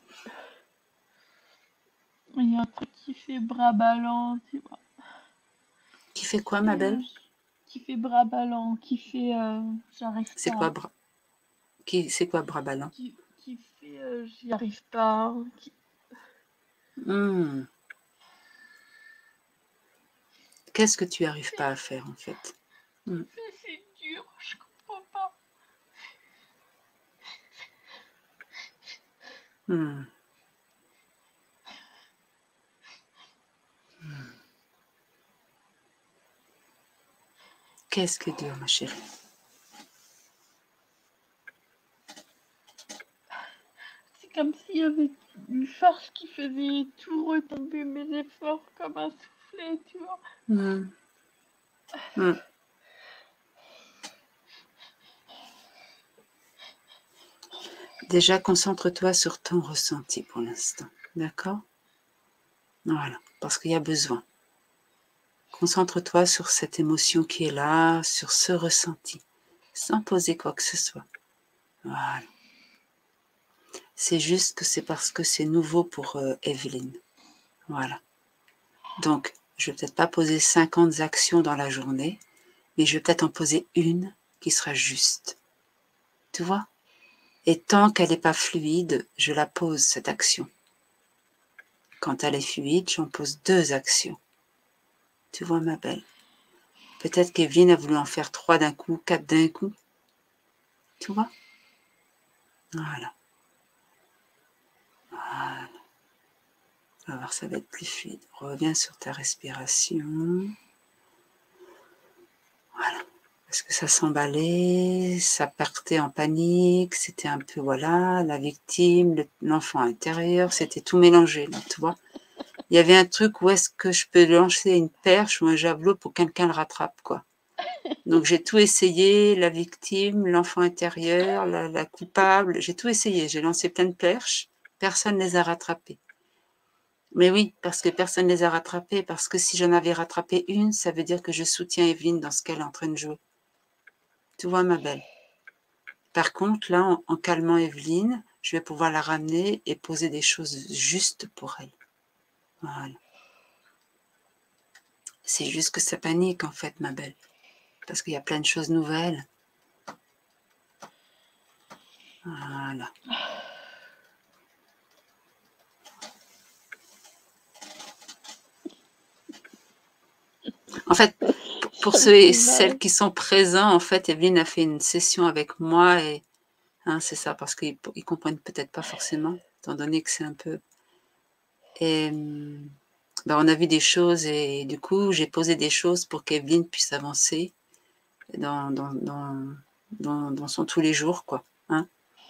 il y a un truc qui fait bras ballants, tu vois. Qui fait quoi, ma belle? Qui fait bras ballants, qui fait j'arrive C'est pas. quoi, c'est quoi bras ballants? Qui fait j'y arrive pas. Hmm. Qu'est-ce que tu arrives pas à faire, en fait? Hmm. C'est dur, je comprends pas. Hmm. Qu'est-ce que dur, ma chérie? C'est comme s'il y avait une force qui faisait tout retomber mes efforts comme un soufflet, tu vois. Hmm. Hmm. Déjà, concentre-toi sur ton ressenti pour l'instant, d'accord? Voilà, parce qu'il y a besoin. Concentre-toi sur cette émotion qui est là, sur ce ressenti, sans poser quoi que ce soit. Voilà. C'est juste que c'est parce que c'est nouveau pour Evelyne. Voilà. Donc, je vais peut-être pas poser 50 actions dans la journée, mais je vais peut-être en poser une qui sera juste. Tu vois? Et tant qu'elle n'est pas fluide, je la pose, cette action. Quand elle est fluide, j'en pose 2 actions. Tu vois, ma belle? Peut-être qu'Evelyne a voulu en faire 3 d'un coup, 4 d'un coup. Tu vois? Voilà. Voilà. Tu vas voir, ça va être plus fluide. Reviens sur ta respiration. Voilà. Parce que ça s'emballait, ça partait en panique, c'était un peu, voilà, la victime, l'enfant intérieur, c'était tout mélangé, là, tu vois. Il y avait un truc où est-ce que je peux lancer une perche ou un javelot pour que quelqu'un le rattrape, quoi. Donc j'ai tout essayé, la victime, l'enfant intérieur, la coupable, j'ai tout essayé, j'ai lancé plein de perches, personne ne les a rattrapées. Mais oui, parce que personne ne les a rattrapées, parce que si j'en avais rattrapé une, ça veut dire que je soutiens Evelyne dans ce qu'elle est en train de jouer. Tu vois, ma belle? Par contre, là, en calmant Evelyne, je vais pouvoir la ramener et poser des choses justes pour elle. Voilà. C'est juste que ça panique, en fait, ma belle. Parce qu'il y a plein de choses nouvelles. Voilà. En fait, pour ceux et celles qui sont présents, en fait, Evelyne a fait une session avec moi et hein, c'est ça, parce qu'ils comprennent peut-être pas forcément, étant donné que c'est un peu... Et ben, on a vu des choses et du coup, j'ai posé des choses pour qu'Evelyne puisse avancer dans son tous les jours, quoi. Hein.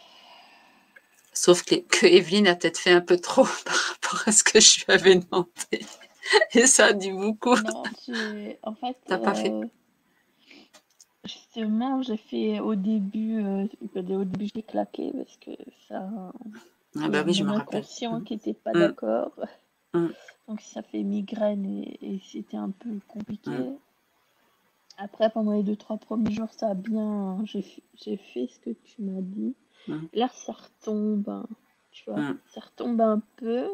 Sauf que Evelyne a peut-être fait un peu trop par rapport à ce que je lui avais demandé. Et ça a dit beaucoup. Non, en fait, T'as pas fait. justement, j'ai fait au début, j'ai claqué parce que ça, Ah il y bah a oui, je mon me rappelle. inconscient qui n'était pas d'accord. Mm. Donc ça fait migraine et c'était un peu compliqué. Mm. Après, pendant les 2-3 premiers jours, ça a bien, j'ai fait ce que tu m'as dit. Mm. Là, ça retombe, hein, tu vois, Mm. ça retombe un peu.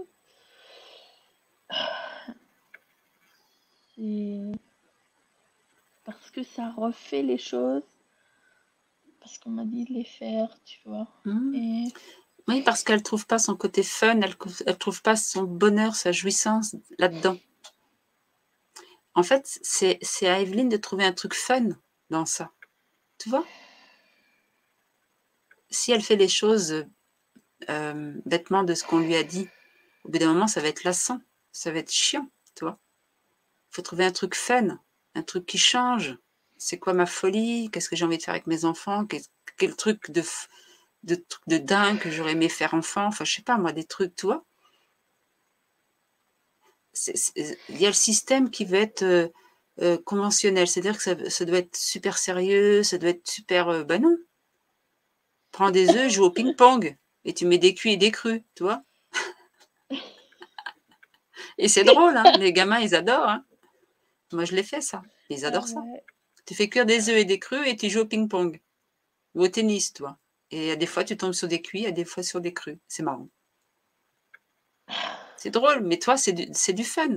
Et parce que ça refait les choses parce qu'on m'a dit de les faire, tu vois. Mmh. Et Oui, parce qu'elle ne trouve pas son côté fun, elle ne trouve pas son bonheur, sa jouissance là-dedans. En fait, c'est à Evelyne de trouver un truc fun dans ça. Tu vois? Si elle fait les choses bêtement de ce qu'on lui a dit, au bout d'un moment, ça va être lassant, ça va être chiant, tu vois? Il faut trouver un truc fun, un truc qui change. C'est quoi ma folie? Qu'est-ce que j'ai envie de faire avec mes enfants? Quel truc de dingue que j'aurais aimé faire enfant? Enfin, je sais pas moi, des trucs, tu vois? Il y a le système qui veut être conventionnel, c'est-à-dire que ça doit être super sérieux, ça doit être super. Ben non, prends des œufs, joue au ping-pong et tu mets des cuits et des crus, tu vois. Et c'est drôle, hein, les gamins ils adorent. Hein. Moi je l'ai fait ça, ils adorent ça. ouais. Tu fais cuire des œufs et des crus et tu joues au ping-pong ou au tennis, toi. Et des fois tu tombes sur des cuits, et des fois sur des crus. C'est marrant. C'est drôle, mais toi c'est du fun.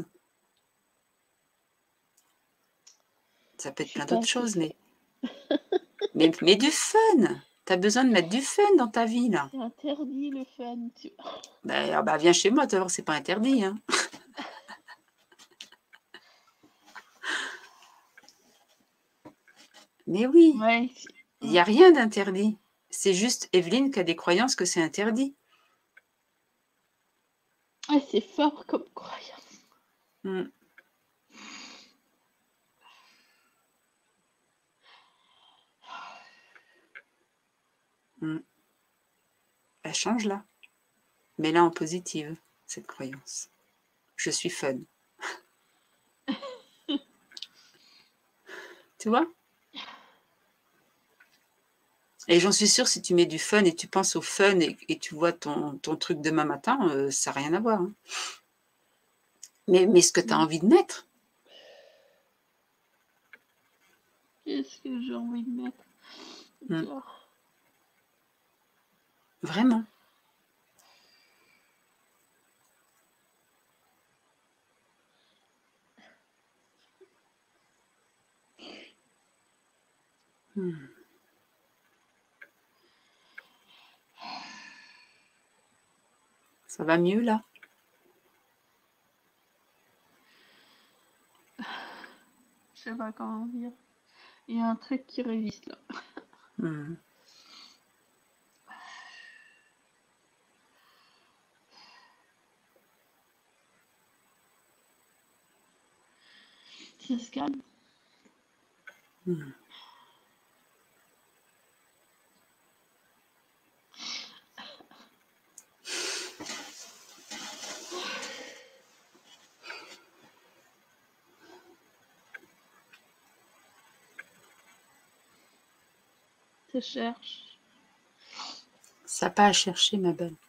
Ça peut Je être suis plein pas d'autres assez choses, fun. mais du fun. Tu as besoin de mettre du fun dans ta vie, là. C'est interdit le fun, tu vois. Bah, viens chez moi, tu vas voir, c'est pas interdit. Hein. Mais oui, Ouais, il n'y a rien d'interdit. C'est juste Evelyne qui a des croyances que c'est interdit. ouais, c'est fort comme croyance. Mm. Mm. Elle change là. Mais là en positive, cette croyance. Je suis fun. Tu vois? Et j'en suis sûre, si tu mets du fun et tu penses au fun et tu vois ton truc demain matin, ça n'a rien à voir. Hein. Mais ce que tu as envie de mettre. Qu'est-ce que j'ai envie de mettre? Mm. Tu vois. Vraiment. Mm. Ça va mieux là? Je sais pas comment dire. Il y a un truc qui résiste là. Mm. Ça se calme. Mm. Ça cherche. Ça n'a pas à chercher, ma belle.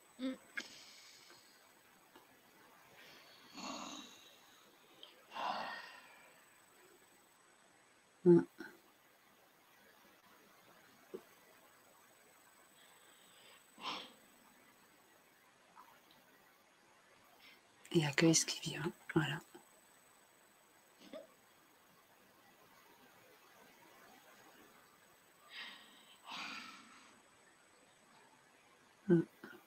Mm. Et accueille ce qui vient. Voilà. Mm.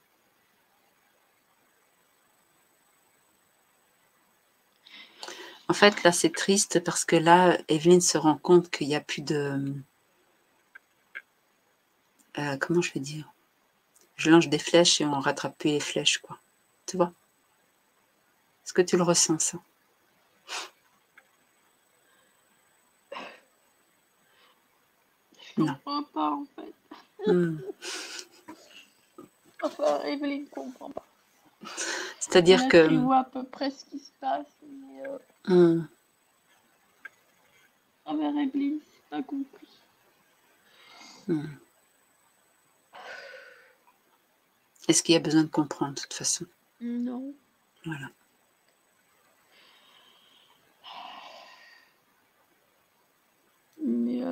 En fait, là, c'est triste parce que là, Evelyne se rend compte qu'il n'y a plus de... comment je vais dire? Je lance des flèches et on rattrape plus les flèches, quoi. Tu vois? Est-ce que tu le ressens, ça? Je Non. comprends pas en fait. Mm. Enfin, Evelyne comprend pas. C'est-à-dire Elle que... voit à peu près ce qui se passe, mais Mm. envers Evelyne, c'est pas compris. Mm. Est-ce qu'il y a besoin de comprendre, de toute façon? Non. Voilà. Mais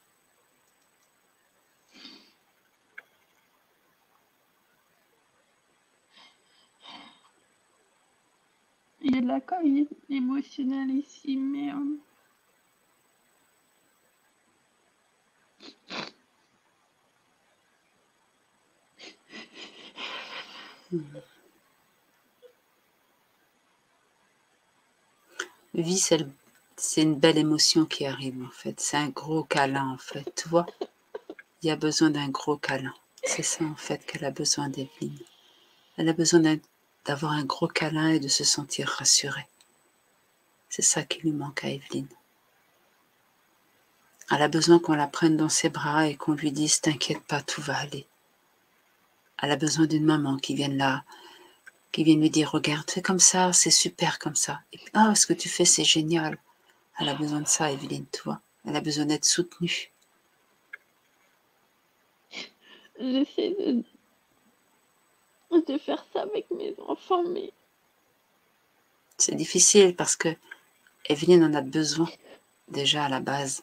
il y a de la cogne émotionnelle ici, mais Mhm. Vie, c'est une belle émotion qui arrive, en fait. C'est un gros câlin, en fait. Tu vois, il y a besoin d'un gros câlin. C'est ça, en fait, qu'elle a besoin d'Evelyne. Elle a besoin d'avoir un gros câlin et de se sentir rassurée. C'est ça qui lui manque à Evelyne. Elle a besoin qu'on la prenne dans ses bras et qu'on lui dise « T'inquiète pas, tout va aller ». Elle a besoin d'une maman qui vienne lui dire « Regarde, fais comme ça, c'est super comme ça ». Et puis « Ah, ce que tu fais, c'est génial ». Elle a besoin de ça, Evelyne, tu vois. Elle a besoin d'être soutenue. J'essaie de faire ça avec mes enfants, mais C'est difficile parce que Evelyne en a besoin, déjà à la base.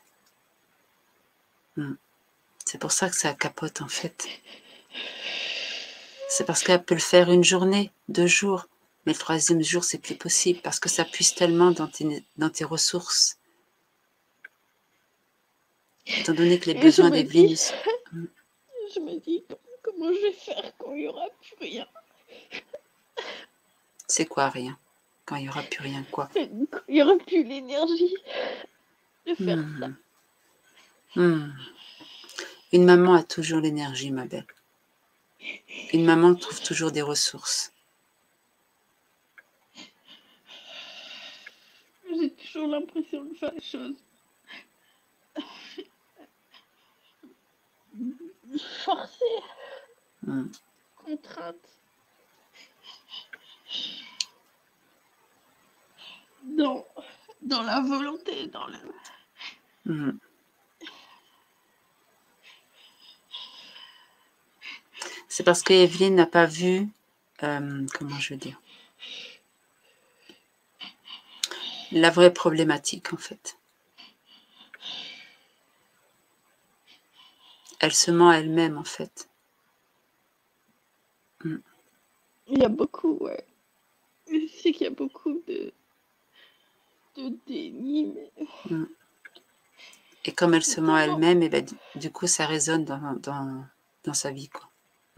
C'est pour ça que ça capote, en fait. C'est parce qu'elle peut le faire une journée, 2 jours, mais le 3e jour, c'est plus possible parce que ça puise tellement dans tes ressources. Étant donné que les et besoins d'Evelyne... je me dis comment je vais faire quand il n'y aura plus rien. C'est quoi rien? Quand il n'y aura plus rien, quoi? Quand il n'y aura plus l'énergie de faire ça. Une maman a toujours l'énergie, ma belle. Une maman trouve toujours des ressources. J'ai toujours l'impression de faire les choses forcées, contraintes, dans la volonté, dans le... C'est parce que Evelyne n'a pas vu, comment je veux dire, la vraie problématique, en fait. Elle se ment à elle-même, en fait. Il y a beaucoup, ouais. Je sais qu'il y a beaucoup de déni, mais... Et comme elle se ment à elle-même, et ben, du coup, ça résonne dans sa vie, quoi.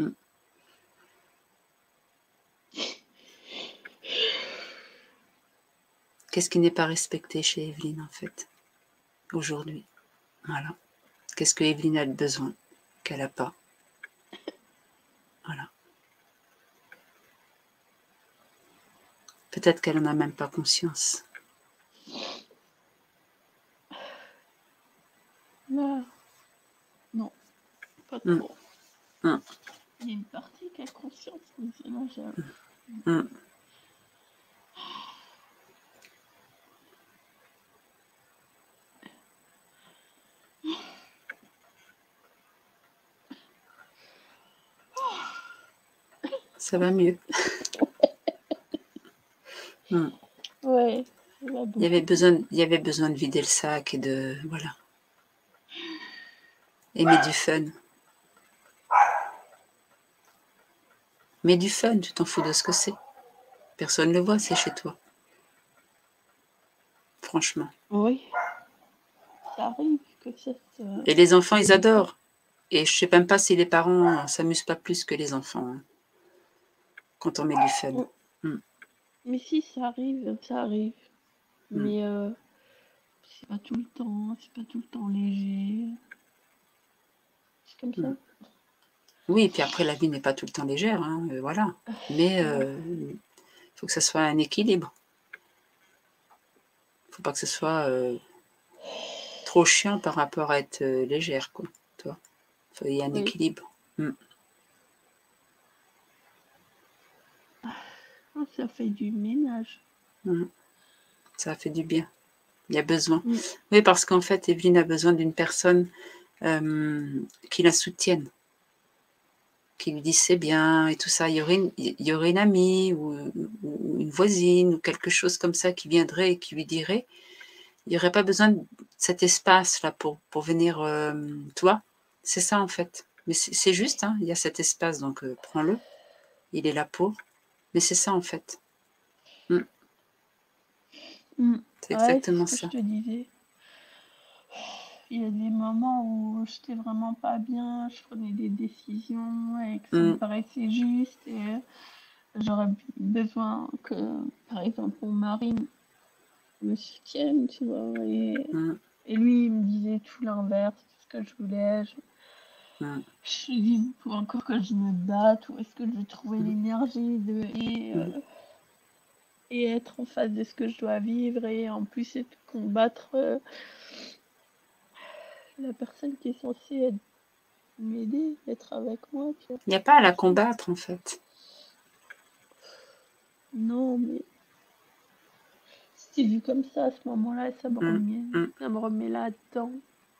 Qu'est-ce qui n'est pas respecté chez Evelyne, en fait, aujourd'hui? Voilà. Qu'est-ce que Evelyne a besoin qu'elle n'a pas? Voilà. Peut-être qu'elle n'en a même pas conscience. Là, non, pas trop. Il y a une partie qui a conscience, mais c'est là, j'ai... Ça va mieux. Ouais. Il y avait besoin de vider le sac et de... Voilà. Et mettre du fun. Mais du fun, tu t'en fous de ce que c'est. Personne ne le voit, c'est chez toi. Franchement. Oui. Ça arrive que ça... Et les enfants, ils adorent. Et je ne sais même pas si les parents s'amusent pas plus que les enfants. Hein, quand on met du fun. Mais si, ça arrive, ça arrive. Mais c'est pas tout le temps léger. C'est comme ça. Oui, et puis après, la vie n'est pas tout le temps légère, hein, voilà. Mais il faut que ça soit un équilibre. Il ne faut pas que ce soit trop chiant par rapport à être légère, quoi. Toi. Il faut y ait un équilibre. Ça fait du ménage. Ça fait du bien. Il y a besoin. Oui, parce qu'en fait, Evelyne a besoin d'une personne qui la soutienne, qui lui dise c'est bien et tout ça. Il y aurait une amie ou une voisine ou quelque chose comme ça qui viendrait et qui lui dirait, il n'y aurait pas besoin de cet espace-là pour venir, toi. C'est ça en fait. Mais c'est juste, hein, il y a cet espace, donc prends-le. Il est là pour. Mais c'est ça en fait. C'est exactement c'est ce ça. que je te disais. Il y a des moments où j'étais vraiment pas bien, je prenais des décisions et que ça me paraissait juste. Et j'aurais besoin que, par exemple, mon mari me soutienne, tu vois. Et lui, il me disait tout l'inverse de ce que je voulais. Je dis, faut encore que je me batte, où est-ce que je vais trouver l'énergie et être en face de ce que je dois vivre, et en plus et de combattre la personne qui est censée m'aider, être avec moi. Tu vois. Il n'y a pas à la combattre, en fait. Non, mais c'était vu comme ça à ce moment-là, ça me remet là-dedans.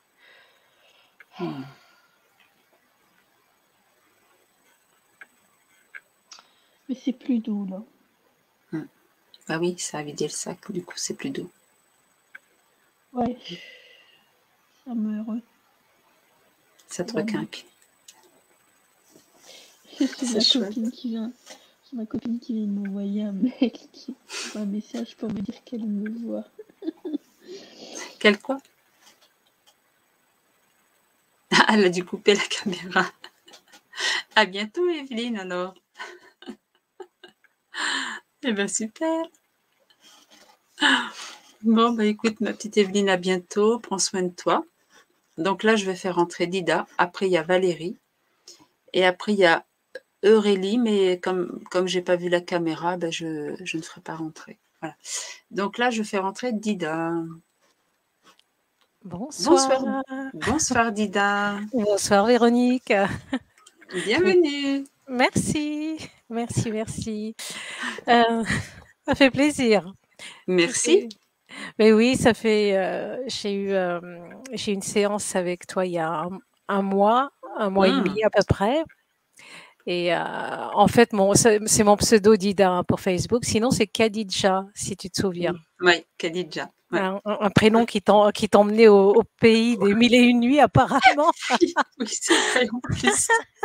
Mais c'est plus doux, là. Bah oui, ça a vidé le sac, du coup, c'est plus doux. Ouais. Ça me... Ça te requinque. C'est ma copine qui vient de m'envoyer un message pour me dire qu'elle me voit. Quel quoi? Ah, elle a dû couper la caméra. À bientôt, Evelyne, alors. Eh bien, super. Bon, bah écoute, ma petite Evelyne, à bientôt. Prends soin de toi. Donc là, je vais faire entrer Dida. Après, il y a Valérie. Et après, il y a Aurélie. Mais comme je n'ai pas vu la caméra, ben je ne ferai pas rentrer. Voilà. Donc là, je fais rentrer Dida. Bonsoir. Bonsoir, Dida. Bonsoir, Véronique. Bienvenue. Merci. Ça fait plaisir. Merci. Mais oui, ça fait. J'ai eu une séance avec toi il y a un mois et demi à peu près. Et en fait, c'est mon pseudo Dida pour Facebook. Sinon, c'est Khadija, si tu te souviens. Oui, Khadija. Ouais. Un prénom qui t'emmenait au pays des mille et une nuits, apparemment. Oui, c'est vrai en plus.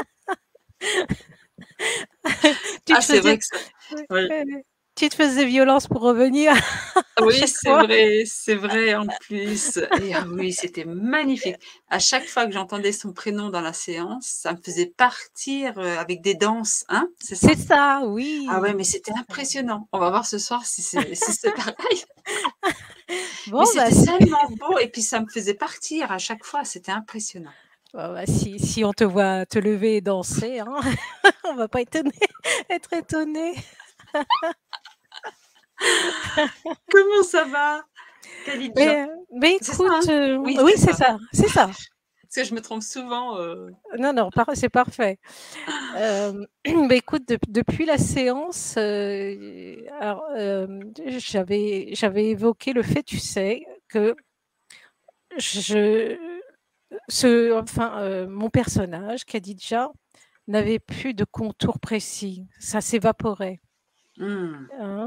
C'est vrai que ça... Oui. Tu te faisais violence pour revenir. Oui, c'est vrai en plus. Et oui, c'était magnifique. À chaque fois que j'entendais son prénom dans la séance, ça me faisait partir avec des danses, hein? C'est ça? C'est ça, oui. Ah ouais, mais c'était impressionnant. On va voir ce soir si c'est pareil. Bon, mais c'était tellement beau et puis ça me faisait partir à chaque fois. C'était impressionnant. Si on te voit te lever et danser, hein, on va pas être étonné. Comment ça va, Khadija? Mais écoute, oui, c'est ça. Parce que je me trompe souvent. Non, c'est parfait. Mais écoute, depuis la séance, j'avais évoqué le fait, tu sais, que mon personnage, Khadija, n'avait plus de contour précis. Ça s'évaporait. Hein,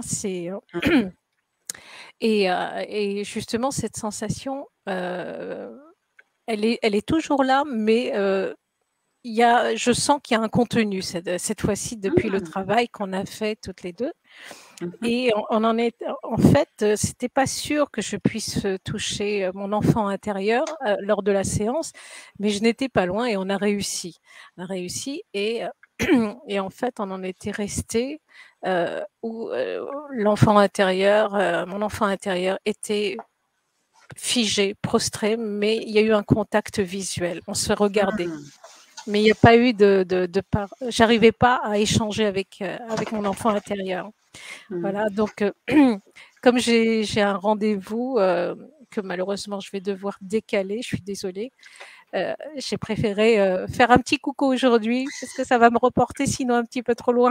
et justement, cette sensation, elle est toujours là, mais je sens qu'il y a un contenu cette fois-ci depuis le travail qu'on a fait toutes les deux. Et en fait, c'était pas sûr que je puisse toucher mon enfant intérieur lors de la séance, mais je n'étais pas loin et on a réussi. Et en fait, on en était resté où mon enfant intérieur était figé, prostré, mais il y a eu un contact visuel. On se regardait. Mais il n'y a pas eu j'arrivais pas à échanger avec mon enfant intérieur. Voilà, donc comme j'ai un rendez-vous que malheureusement je vais devoir décaler, je suis désolée, j'ai préféré faire un petit coucou aujourd'hui parce que ça va me reporter sinon un petit peu trop loin.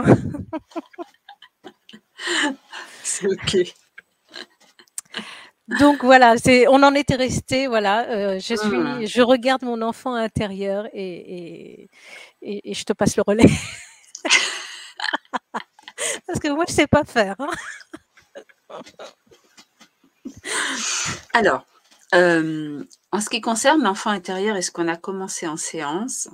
C'est ok. Donc voilà, on en était resté. Voilà, je regarde mon enfant intérieur et je te passe le relais. Parce que moi, je ne sais pas faire. Hein. Alors, en ce qui concerne l'enfant intérieur et ce qu'on a commencé en séance,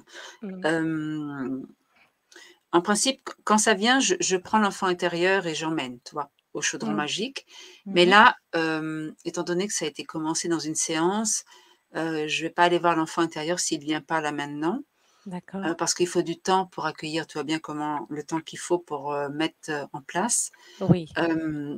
en principe, quand ça vient, je prends l'enfant intérieur et j'emmène, tu vois, au chaudron magique. Mais là, étant donné que ça a été commencé dans une séance, je ne vais pas aller voir l'enfant intérieur s'il ne vient pas là maintenant. D'accord. parce qu'il faut du temps pour accueillir, tu vois bien comment le temps qu'il faut pour, mettre, en place. Oui. Hem,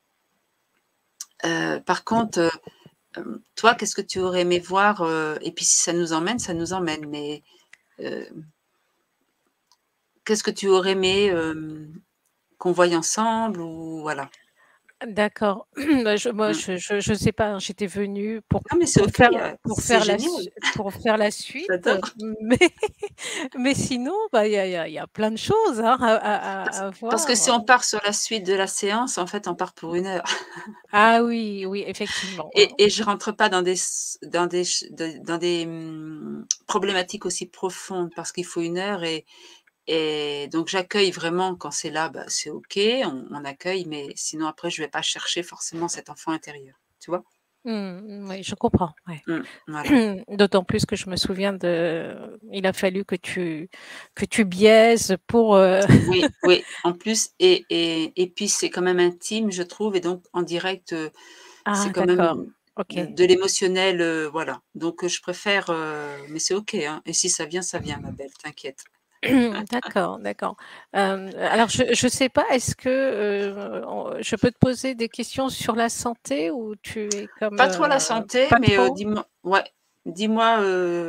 par contre, toi, qu'est-ce que tu aurais aimé voir, et puis si ça nous emmène, mais, heu, qu'est-ce que tu aurais aimé, qu'on voie ensemble ou voilà? D'accord. Bah, moi, Mmh. je sais pas, hein, j'étais venue Non, mais c'est OK, pour c'est faire génial. pour faire la suite, J'adore. mais mais sinon, bah, il y a plein de choses, hein, à Parce que si voir. on part sur la suite de la séance, en fait, on part pour 1 heure Ah oui, oui, effectivement. et je rentre pas dans des problématiques aussi profondes parce qu'il faut 1 heure et donc j'accueille vraiment quand c'est là, bah, c'est OK, on accueille, mais sinon après je vais pas chercher forcément cet enfant intérieur, tu vois? Oui, je comprends, ouais. Voilà. D'autant plus que je me souviens il a fallu que tu biaises pour, Oui, oui, en plus et puis c'est quand même intime, je trouve et donc en direct, c'est Ah quand même d'accord, OK. de l'émotionnel, voilà. Donc je préfère, mais c'est OK, hein et si ça vient ma belle, t'inquiète. D'accord, d'accord. Alors je sais pas, est-ce que, je peux te poser des questions sur la santé ou tu es comme, Pas trop la santé, pas mais trop? dis-moi ouais, dis-moi,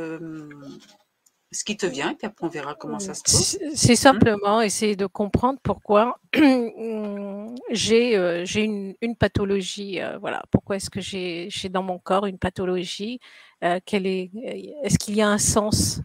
ce qui te vient et puis après on verra comment ça se pose. C'est Mmh. simplement essayer de comprendre pourquoi j'ai une pathologie, voilà. Pourquoi est-ce que j'ai dans mon corps une pathologie? Est-ce qu'il y a un sens,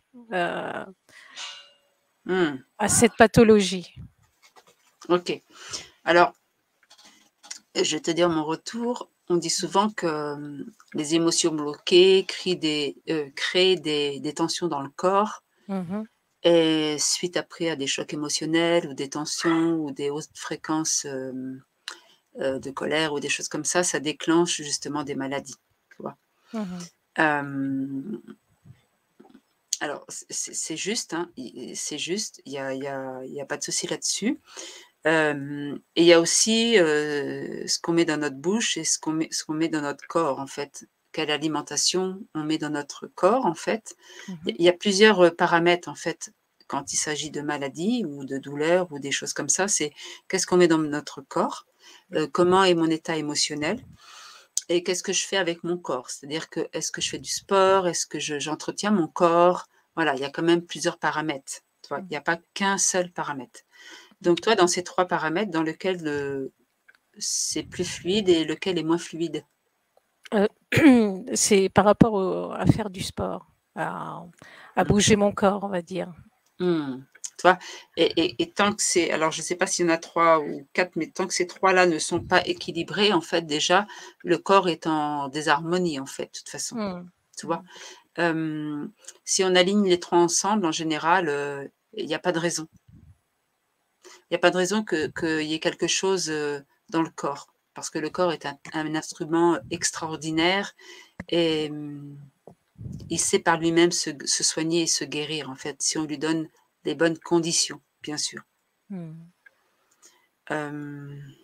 Mmh. à cette pathologie? OK. Alors, je vais te dire mon retour. On dit souvent que, les émotions bloquées créent des tensions dans le corps Mmh. et suite après à des chocs émotionnels ou des tensions ou des hausses de fréquences, de colère ou des choses comme ça déclenche justement des maladies, tu vois? Mmh. Hem, alors c'est juste, hein, c'est juste, il y a pas de souci là-dessus. Et il y a aussi, ce qu'on met dans notre bouche et ce qu'on met dans notre corps, en fait. Quelle alimentation on met dans notre corps, en fait. Mmh. Il y a plusieurs, paramètres, en fait, quand il s'agit de maladies ou de douleurs ou des choses comme ça. C'est qu'est-ce qu'on met dans notre corps? Comment est mon état émotionnel? Et qu'est-ce que je fais avec mon corps? C'est-à-dire que, est-ce que je fais du sport? Est-ce que j'entretiens mon corps? Voilà, il y a quand même plusieurs paramètres, tu vois? Il n'y a pas qu'un seul paramètre. Donc toi, dans ces 3 paramètres, dans lequel, c'est plus fluide et lequel est moins fluide? Heu, c'est par rapport à faire du sport, à Mmh. bouger mon corps, on va dire. Mmh. Tu vois? Et tant que c'est alors je ne sais pas s'il y en a 3 ou 4, mais tant que ces 3 là ne sont pas équilibrés, en fait, déjà, le corps est en désharmonie, en fait, de toute façon, Mmh. tu vois? Si on aligne les 3 ensemble, en général, il y a pas de raison. Il y a pas de raison qu'il y ait quelque chose, dans le corps. Parce que le corps est un instrument extraordinaire et il sait par lui-même se soigner et se guérir, en fait, si on lui donne les bonnes conditions, bien sûr. Mmh. Hem,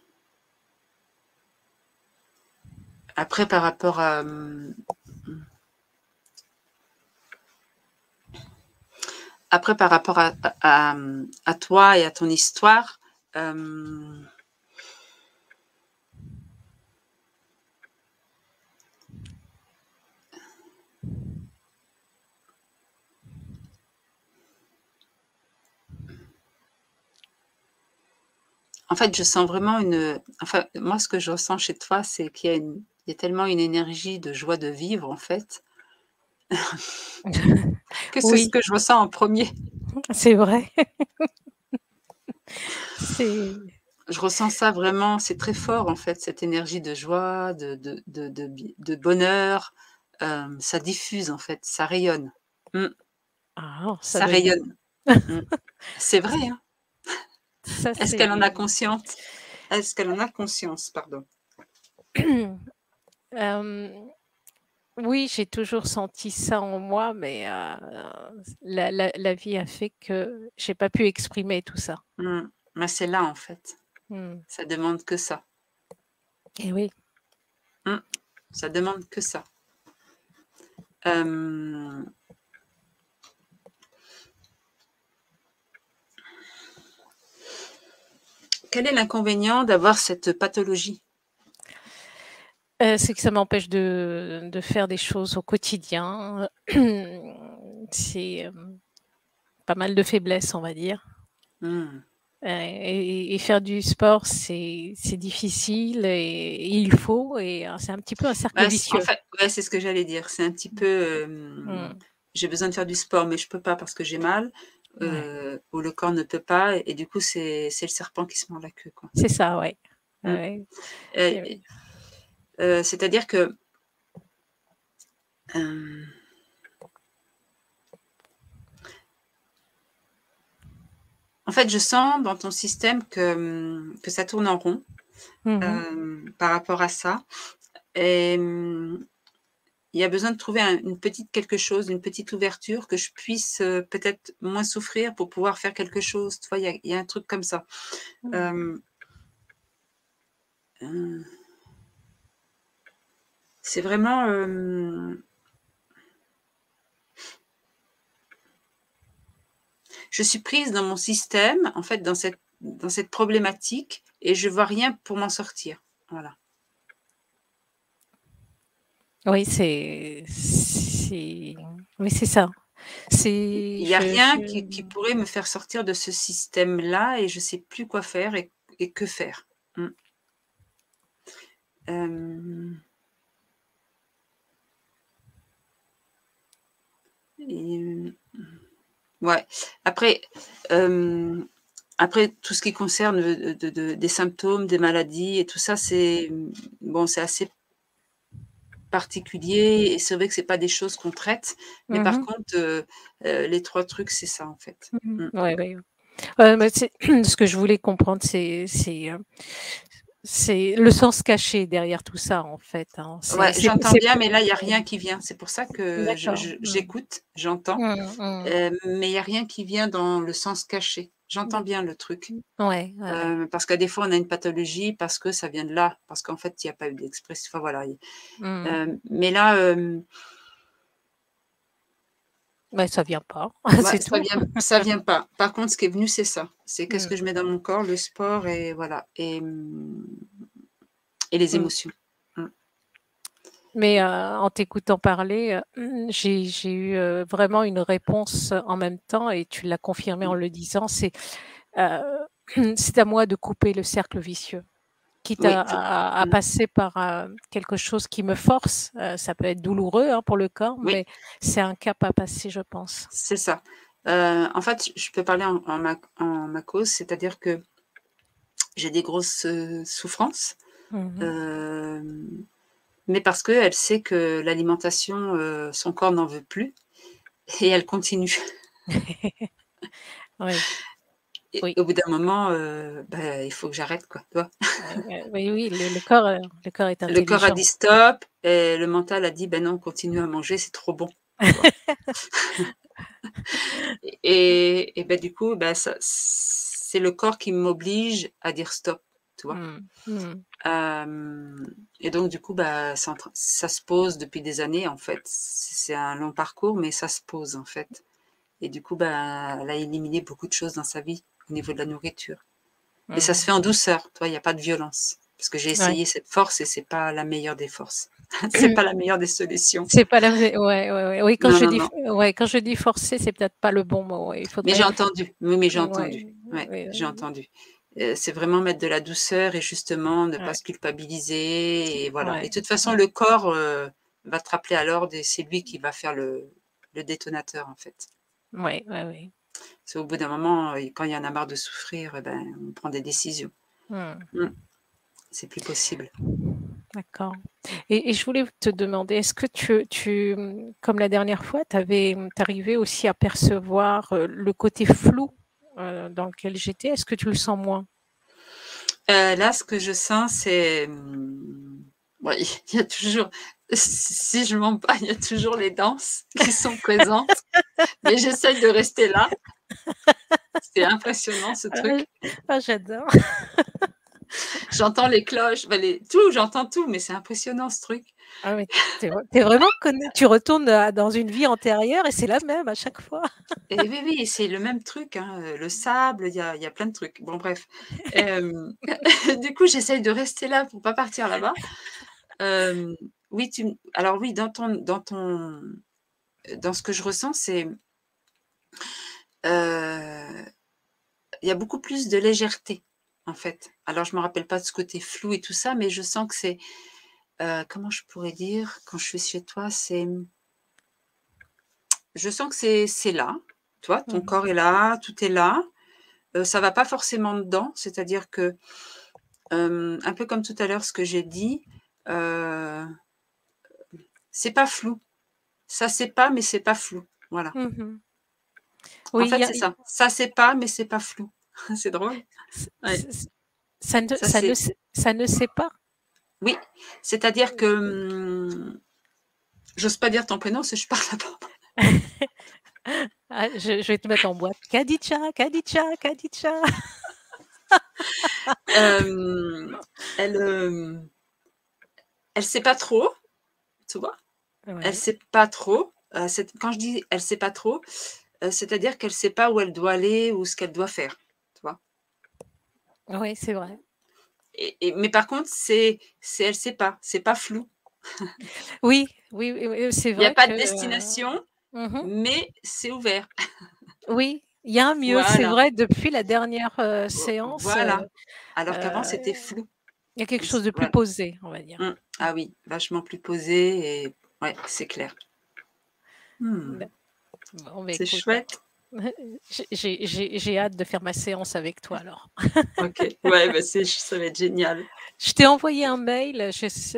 après par rapport à, après par rapport à toi et à ton histoire, hem, en fait, je sens vraiment enfin, moi, ce que je ressens chez toi, c'est il y a tellement une énergie de joie de vivre, en fait, que c'est ce Oui, que je ressens en premier. c'est vrai. C'est Je ressens ça vraiment, c'est très fort en fait, cette énergie de joie, de bonheur, ça diffuse en fait, ça rayonne. Mmh, ça ça doit être rayonne. Mmh. C'est vrai, hein? ça Est-ce qu'elle en c'est a conscience? Est-ce qu'elle en a conscience? Pardon. hem, oui, j'ai toujours senti ça en moi, mais la vie a fait que j'ai pas pu exprimer tout ça. Mmh. Mais c'est là en fait, Mmh. ça demande que ça. Et oui. Mmh. Ça demande que ça. Hem, quel est l'inconvénient d'avoir cette pathologie? C'est que ça m'empêche de faire des choses au quotidien. C'est pas mal de faiblesse, on va dire. Mmh. Et faire du sport, c'est difficile et il faut, et c'est un petit peu un cercle Bah, en vicieux. fait, ouais, c'est ce que j'allais dire. C'est un petit peu, Mmh. j'ai besoin de faire du sport, mais je peux pas parce que j'ai mal, Ouais. ou le corps ne peut pas, et du coup, c'est le serpent qui se mord la queue, quoi. C'est ça, ouais. Mmh. Ouais. Et c'est-à-dire que, hem en fait, je sens dans ton système que ça tourne en rond, par rapport à ça, et il y a besoin de trouver une petite quelque chose, une petite ouverture, que je puisse, peut-être moins souffrir pour pouvoir faire quelque chose. Tu vois? Il y a un truc comme ça. Hem, heu, c'est vraiment, je suis prise dans mon système, en fait, dans cette problématique, et je vois rien pour m'en sortir. Voilà. Oui, oui, c'est ça. Il y a rien qui pourrait me faire sortir de ce système-là, et je sais plus quoi faire et que faire. Mmh. Hem et ouais. Après, après tout ce qui concerne, des symptômes, des maladies et tout ça, c'est, bon, c'est assez particulier, et c'est vrai que c'est pas des choses qu'on traite, mais par contre, les 3 trucs, c'est ça, en fait. Mmh. Ouais, ouais. Mais c'est ce que je voulais comprendre, c'est le sens caché derrière tout ça, en fait, hein. Ouais, j'entends bien, mais là, il y a rien qui vient. C'est pour ça que D'accord. j'écoute, j'entends, mais il y a rien qui vient dans le sens caché. J'entends bien le truc, Ouais, ouais. parce que des fois, on a une pathologie parce que ça vient de là, parce qu'en fait, il y a pas eu d'expression, enfin voilà, mais là, Ouais, ça vient pas, ouais, c'est tout. ça vient pas. Par contre, ce qui est venu, c'est ça. C'est qu'est-ce Mmh. que je mets dans mon corps, le sport, et voilà, et les Mmh. émotions. Mmh. Mais en t'écoutant parler, j'ai eu, vraiment une réponse en même temps, et tu l'as confirmé en le disant, heu, c'est à moi de couper le cercle vicieux. Quitte Oui, à mmh, passer par, quelque chose qui me force, ça peut être douloureux, hein, pour le corps, oui, mais c'est un cap à passer, je pense. c'est ça. En fait, je peux parler en ma cause, c'est-à-dire que j'ai des grosses, souffrances, Mmh. hem, mais parce qu'elle sait que l'alimentation, son corps n'en veut plus, et elle continue. Oui, Et oui, au bout d'un moment, bah, il faut que j'arrête, quoi, tu vois? oui, oui, le corps est Le corps a intelligent. dit: «Stop», et le mental a dit: «Ben non, continue à manger, c'est trop bon», tu vois? Et bah, du coup, bah, ça c'est le corps qui m'oblige à dire: «Stop», tu vois? Mmh. Mmh. Et donc du coup, bah, ça se pose depuis des années, en fait. C'est un long parcours, mais ça se pose, en fait, et du coup, bah, elle a éliminé beaucoup de choses dans sa vie, au niveau de la nourriture. Mais ça se Mmh. fait en douceur, tu vois? Il y a pas de violence. Parce que j'ai Ouais. essayé cette force, et c'est pas la meilleure des forces. C'est pas la meilleure des solutions. C'est pas la vraie, ouais, ouais, ouais. Oui, Non, non, non. quand je dis forcer, c'est peut-être pas le bon mot, ouais. Il Mais j'ai faudrait, entendu. Oui, mais j'ai ouais, entendu. Ouais, ouais, j'ai entendu. C'est vraiment mettre de la douceur, et justement ne pas ouais, se culpabiliser, et voilà, et ouais, de toute façon ouais, le corps, va te rappeler à l'ordre, et c'est lui qui va faire le détonateur, en fait. ouais, ouais, ouais. C'est au bout d'un moment, quand il y en a marre de souffrir, et ben, on prend des décisions. Mmh. Mmh, c'est plus possible. D'accord, et je voulais te demander, est-ce que comme la dernière fois, tu arrivais aussi à percevoir, le côté flou, dans lequel j'étais? Est-ce que tu le sens moins? Là, ce que je sens, c'est, ouais, il y a toujours, si je mens pas, il y a toujours les danses qui sont présentes, mais j'essaie de rester là. C'est impressionnant, ce Ah, truc. j'adore. J'entends les cloches, bah, j'entends tout, mais c'est impressionnant, ce truc. Ah mais tu vraiment tu retournes dans une vie antérieure et c'est la même à chaque fois. Et oui, oui, c'est le même truc, hein, le sable, il y a plein de trucs. Bon bref, du coup, j'essaye de rester là pour pas partir là-bas. Oui, alors oui, dans ce que je ressens, c'est, heu, il y a beaucoup plus de légèreté, en fait. Alors je me rappelle pas de ce côté flou et tout ça, mais je sens que c'est, comment je pourrais dire? Quand je suis chez toi, je sens que c'est là, tu vois? Ton Mmh. corps est là, tout est là, ça va pas forcément dedans, c'est-à-dire que, un peu comme tout à l'heure ce que j'ai dit, heu, c'est pas flou. Ça c'est pas, mais c'est pas flou, voilà. Mmh. En Oui, il y fait, a c'est ça. Ça c'est pas, mais c'est pas flou. C'est drôle? c Ouais, c c ça ne ça c'est ça ne sait pas? oui, c'est-à-dire que, j'ose pas dire ton prénom parce que je parle là-bas. Ah, je vais te mettre en boîte. Khadija, Khadija, Khadija. Elle, elle sait pas trop, tu vois? Elle Ouais. sait pas trop, quand je dis: «Elle sait pas trop», c'est-à-dire qu'elle sait pas où elle doit aller ou ce qu'elle doit faire, tu vois? Oui, c'est vrai. Mais par contre, elle sait pas, c'est pas flou. Oui, oui, oui, oui, c'est Il y a vrai pas que, de destination, mmh mais c'est ouvert. oui, il y a un mieux, c'est Voilà, vrai depuis la dernière, séance, voilà. Alors qu'avant, heu, c'était flou. il y a quelque chose de plus Voilà. posé, on va dire. Ah oui, vachement plus posé et ouais, c'est clair. Mmh, Bah, bon, bah, c'est écoute, chouette. j'ai hâte de faire ma séance avec toi alors. OK. Ouais, bah, ça va être génial. Je t'ai envoyé un mail,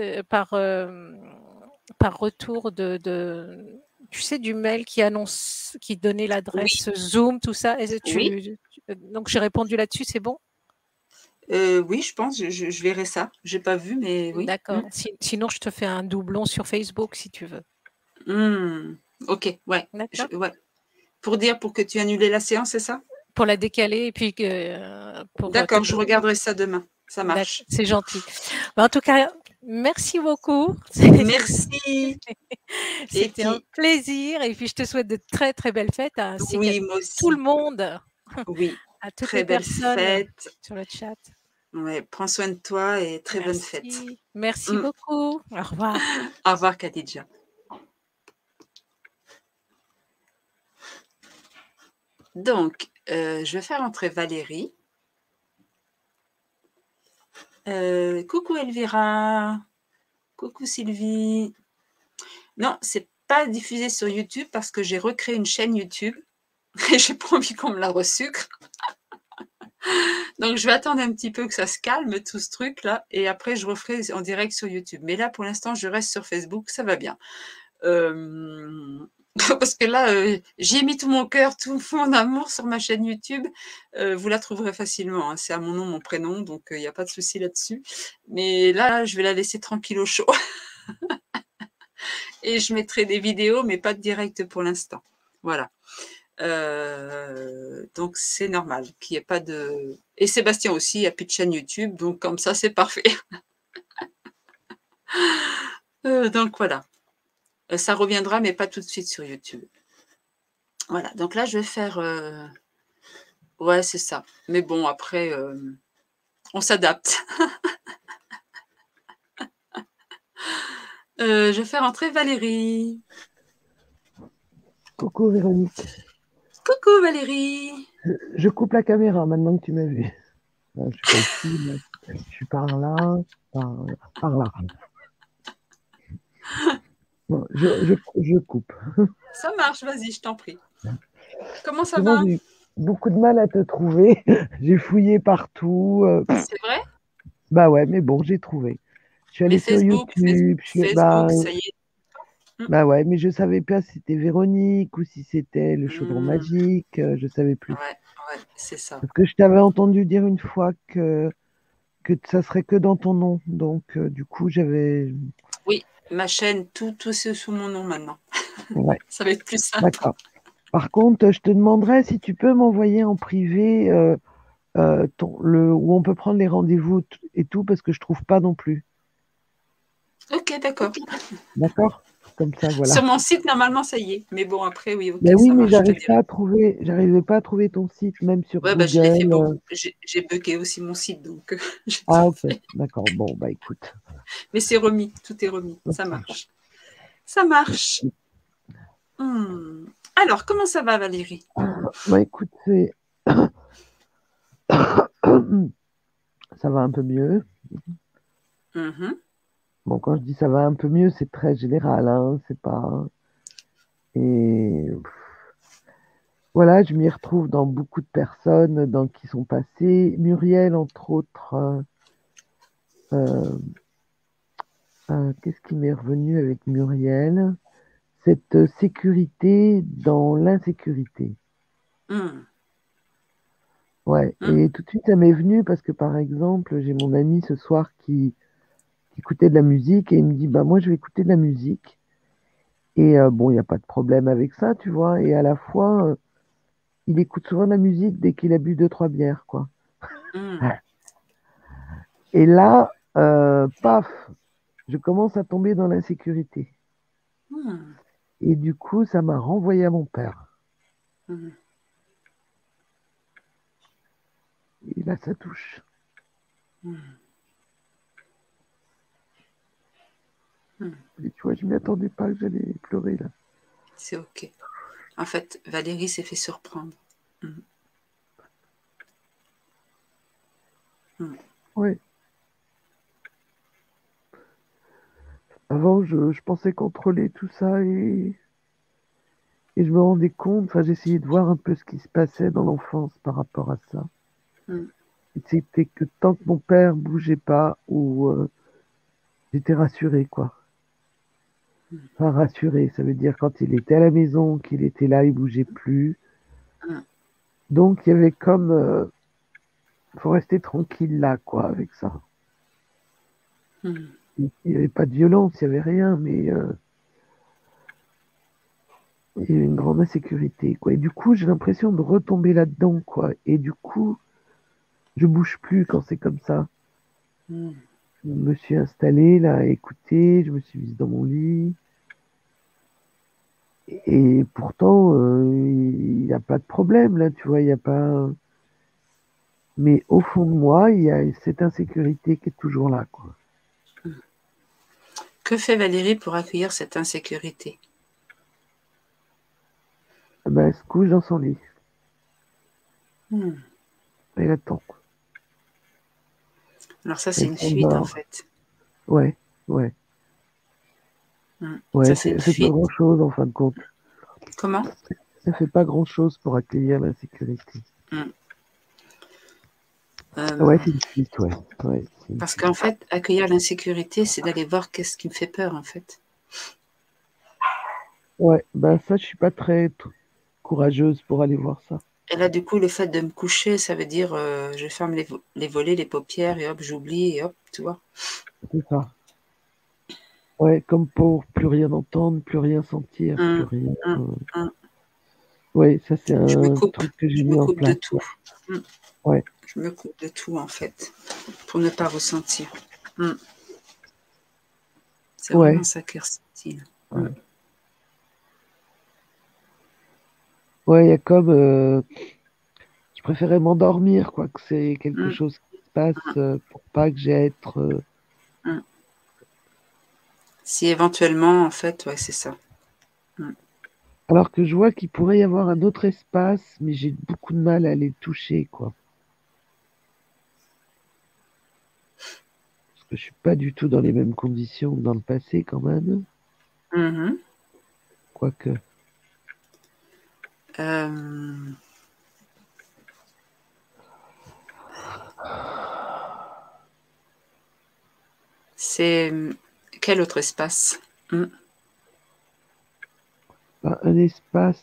par retour tu sais, du mail qui donnait Oui, l'adresse Zoom, tout ça. oui, Donc j'ai répondu là-dessus, c'est bon? oui, je pense, je verrai ça. J'ai pas vu, mais oui. D'accord. Sinon, je te fais un doublon sur Facebook si tu veux. Mmh. OK, ouais, D'accord? ouais. Pour que tu annulais la séance, c'est ça? Pour la décaler et puis pour te D'accord, je donner. regarderai ça demain. Ça D'accord, marche. c'est gentil. Bah, en tout cas, merci beaucoup. Merci et C'était un puis plaisir et puis je te souhaite de très, très belles fêtes ainsi qu'à oui, moi tout le aussi. monde, Oui, à toutes les très belle personnes fête. sur le chat. Ouais, prends soin de toi et très bonne fête. Merci. Merci Mmh. beaucoup. Au revoir. Au revoir Khadija. Donc, je vais faire entrer Valérie. Coucou Elvira. Coucou Sylvie. Non, c'est pas diffusé sur YouTube parce que j'ai recréé une chaîne YouTube et j'ai pas envie qu'on me la resucre. Donc je vais attendre un petit peu que ça se calme tout ce truc-là et après je referai en direct sur YouTube. Mais là, pour l'instant, je reste sur Facebook, ça va bien. Parce que là, j'y ai mis tout mon cœur, tout mon amour sur ma chaîne YouTube. Vous la trouverez facilement, hein. C'est à mon nom, mon prénom, donc il y a pas de souci là-dessus. Mais là, je vais la laisser tranquille au chaud et je mettrai des vidéos, mais pas de direct pour l'instant. Voilà. Donc c'est normal qu'il y ait pas de et Sébastien aussi a plus de chaîne YouTube, donc comme ça, c'est parfait. Donc voilà. Ça reviendra, mais pas tout de suite sur YouTube. Voilà, donc là, je vais faire, ouais, c'est ça. Mais bon, après, on s'adapte. Je vais faire entrer Valérie. Coucou Véronique. Coucou Valérie. Je coupe la caméra maintenant que tu m'as vu. Je suis pas ici, mais je suis par là, par là. Bon, je coupe. Ça marche, vas-y, je t'en prie. Comment ça Parce que moi, va? j'ai eu beaucoup de mal à te trouver. J'ai fouillé partout. C'est vrai? Bah ouais, mais bon, j'ai trouvé. Je suis Mais allée sur Facebook, YouTube. Facebook, ça y est. Bah ouais, mais je savais pas si c'était Véronique ou si c'était le chaudron Mmh. magique. Je savais plus. Ouais, c'est ça. Parce que je t'avais entendu dire une fois que ça serait que dans ton nom. Donc, du coup, j'avais. Oui, ma chaîne, tout c'est sous mon nom maintenant. Ouais, Ça va être plus simple. d'accord. Par contre, je te demanderais si tu peux m'envoyer en privé où on peut prendre les rendez-vous et tout, parce que je trouve pas non plus. Ok, d'accord. D'accord? Comme ça, Sur voilà. mon site, normalement, ça y est. Mais bon, après, oui, ok, Ben oui, ça mais marche, je te j'arrivais dirai. pas à trouver ton site, même sur Ouais, bah, je l'ai fait Google. beaucoup. J'ai bugué aussi mon site, donc j'ai Ah, tout ok, fait. d'accord. Bon, bah écoute. Mais c'est remis, tout est remis. Ça Ok. marche. Ça marche. Alors, comment ça va, Valérie? Bah écoute, ça va un peu mieux. Mhm. Bon, quand je dis ça va un peu mieux, c'est très général, hein, c'est pas. Et voilà, je m'y retrouve dans beaucoup de personnes qui sont passées. Muriel, entre autres, euh, qu'est-ce qui m'est revenu avec Muriel? Cette sécurité dans l'insécurité. Mm. Ouais, et tout de suite, ça m'est venu parce que, par exemple, j'ai mon ami ce soir qui écoutait de la musique et il me dit, bah moi, je vais écouter de la musique. Et bon, il n'y a pas de problème avec ça, tu vois. Et à la fois, il écoute souvent de la musique dès qu'il a bu deux, trois bières, quoi. Mm. Et là, paf, je commence à tomber dans l'insécurité. Mm. Et du coup, ça m'a renvoyé à mon père. Mm. Et là, ça touche. Mm. Mm. Et tu vois, je ne m'y attendais pas que j'allais pleurer, là. C'est ok. En fait, Valérie s'est fait surprendre. Mm. Mm. Ouais. Avant, je pensais contrôler tout ça et je me rendais compte, enfin, j'essayais de voir un peu ce qui se passait dans l'enfance par rapport à ça. Mm. Et c'était que tant que mon père bougeait pas, ou j'étais rassuré, quoi. Enfin, rassuré, ça veut dire quand il était à la maison, qu'il était là, il bougeait plus. Mm. Donc, il y avait comme, faut rester tranquille là, quoi, avec ça. Mm. Il n'y avait pas de violence, il n'y avait rien, mais il y avait une grande insécurité, quoi. Et du coup, j'ai l'impression de retomber là-dedans, quoi. Et du coup, je bouge plus quand c'est comme ça. Mm. Je me suis installé là à écouter, je me suis mise dans mon lit. Et pourtant, il n'y a pas de problème là, tu vois, il n'y a pas. Mais au fond de moi, il y a cette insécurité qui est toujours là, quoi. Que fait Valérie pour accueillir cette insécurité? Ah ben, elle se couche dans son lit. Mm. Elle attend. Alors ça, c'est Elle une fuite, en s'endort. fait. Ouais, ouais. Mm. Ouais, Ça, c'est une ça fait pas fuite. grand-chose en fin de compte. Comment? Ça fait pas grand-chose pour accueillir l'insécurité. Mm. Ouais, c'est une fuite, ouais. Ouais, c'est une Parce fuite. qu'en fait, accueillir l'insécurité, c'est d'aller voir qu'est-ce qui me fait peur, en fait. Ouais, ben ça, je suis pas très courageuse pour aller voir ça. Et là, du coup, le fait de me coucher, ça veut dire je ferme les volets, les paupières, et hop, j'oublie, et hop, tu vois. C'est ça. Ouais, comme pour plus rien entendre, plus rien sentir, plus Hum, rien. hum, hum. Ouais, ça c'est Je me un coupe, truc que j'ai je me mis en coupe de place. tout. Hum. Ouais, Je me coupe de tout, en fait, pour ne pas ressentir. Hum. C'est vraiment ouais, ça qui est ressenti. ouais. Ouais, il y a comme. Je préférais m'endormir, quoi, que c'est quelque Hum, chose qui se passe pour pas que j'ai à être. hum. Si éventuellement, en fait, ouais, c'est ça. Hum. Alors que je vois qu'il pourrait y avoir un autre espace, mais j'ai beaucoup de mal à les toucher, quoi. Parce que je suis pas du tout dans les mêmes conditions que dans le passé, quand même. Mhm. Quoique. Euh, c'est quel autre espace? Hum. Ben, un espace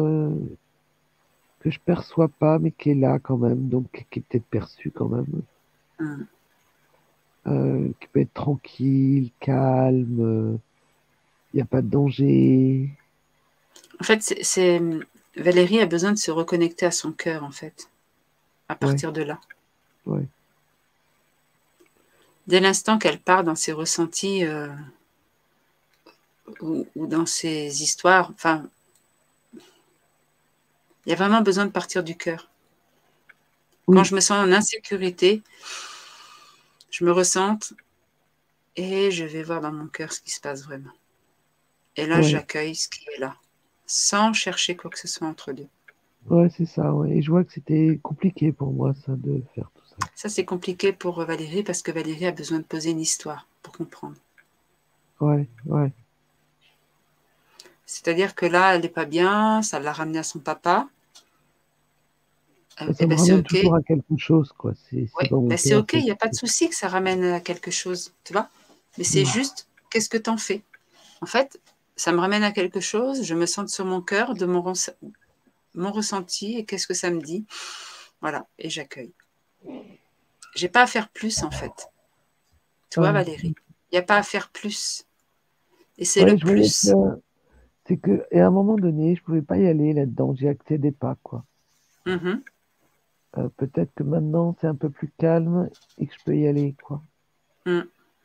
que je perçois pas, mais qui est là quand même, donc qui est peut-être perçu quand même. Hum. Qui peut être tranquille, calme, il n'y a pas de danger. En fait, Valérie a besoin de se reconnecter à son cœur, en fait, à Ouais, partir de là. ouais. Dès l'instant qu'elle part dans ses ressentis ou dans ses histoires, enfin, il y a vraiment besoin de partir du cœur. Quand Oui, je me sens en insécurité, je me ressente et je vais voir dans mon cœur ce qui se passe vraiment. Et là, ouais, j'accueille ce qui est là, sans chercher quoi que ce soit entre deux. ouais, c'est ça, ouais. Et je vois que c'était compliqué pour moi, ça, de faire tout ça. Ça, c'est compliqué pour Valérie parce que Valérie a besoin de poser une histoire pour comprendre. Ouais, ouais. C'est-à-dire que là, elle n'est pas bien, ça l'a ramenée à son papa. Et ça Eh me ben c'est ramène OK. toujours à quelque chose, quoi. C'est Ouais, dans mon ben c'est cœur. OK, il n'y a pas de souci que ça ramène à quelque chose, tu vois. Mais c'est juste, qu'est-ce que t'en fais? En fait, ça me ramène à quelque chose, je me sens sur mon cœur, de mon ressenti, et qu'est-ce que ça me dit? Voilà, et j'accueille. J'ai pas à faire plus, en fait. Tu vois, Ah, Valérie? Il n'y a pas à faire plus. Et c'est ouais, le je voyais que plus. c'est que, et à un moment donné, je pouvais pas y aller là-dedans. J'y accédais pas, quoi. Mhm. Peut-être que maintenant c'est un peu plus calme et que je peux y aller, quoi. Mm.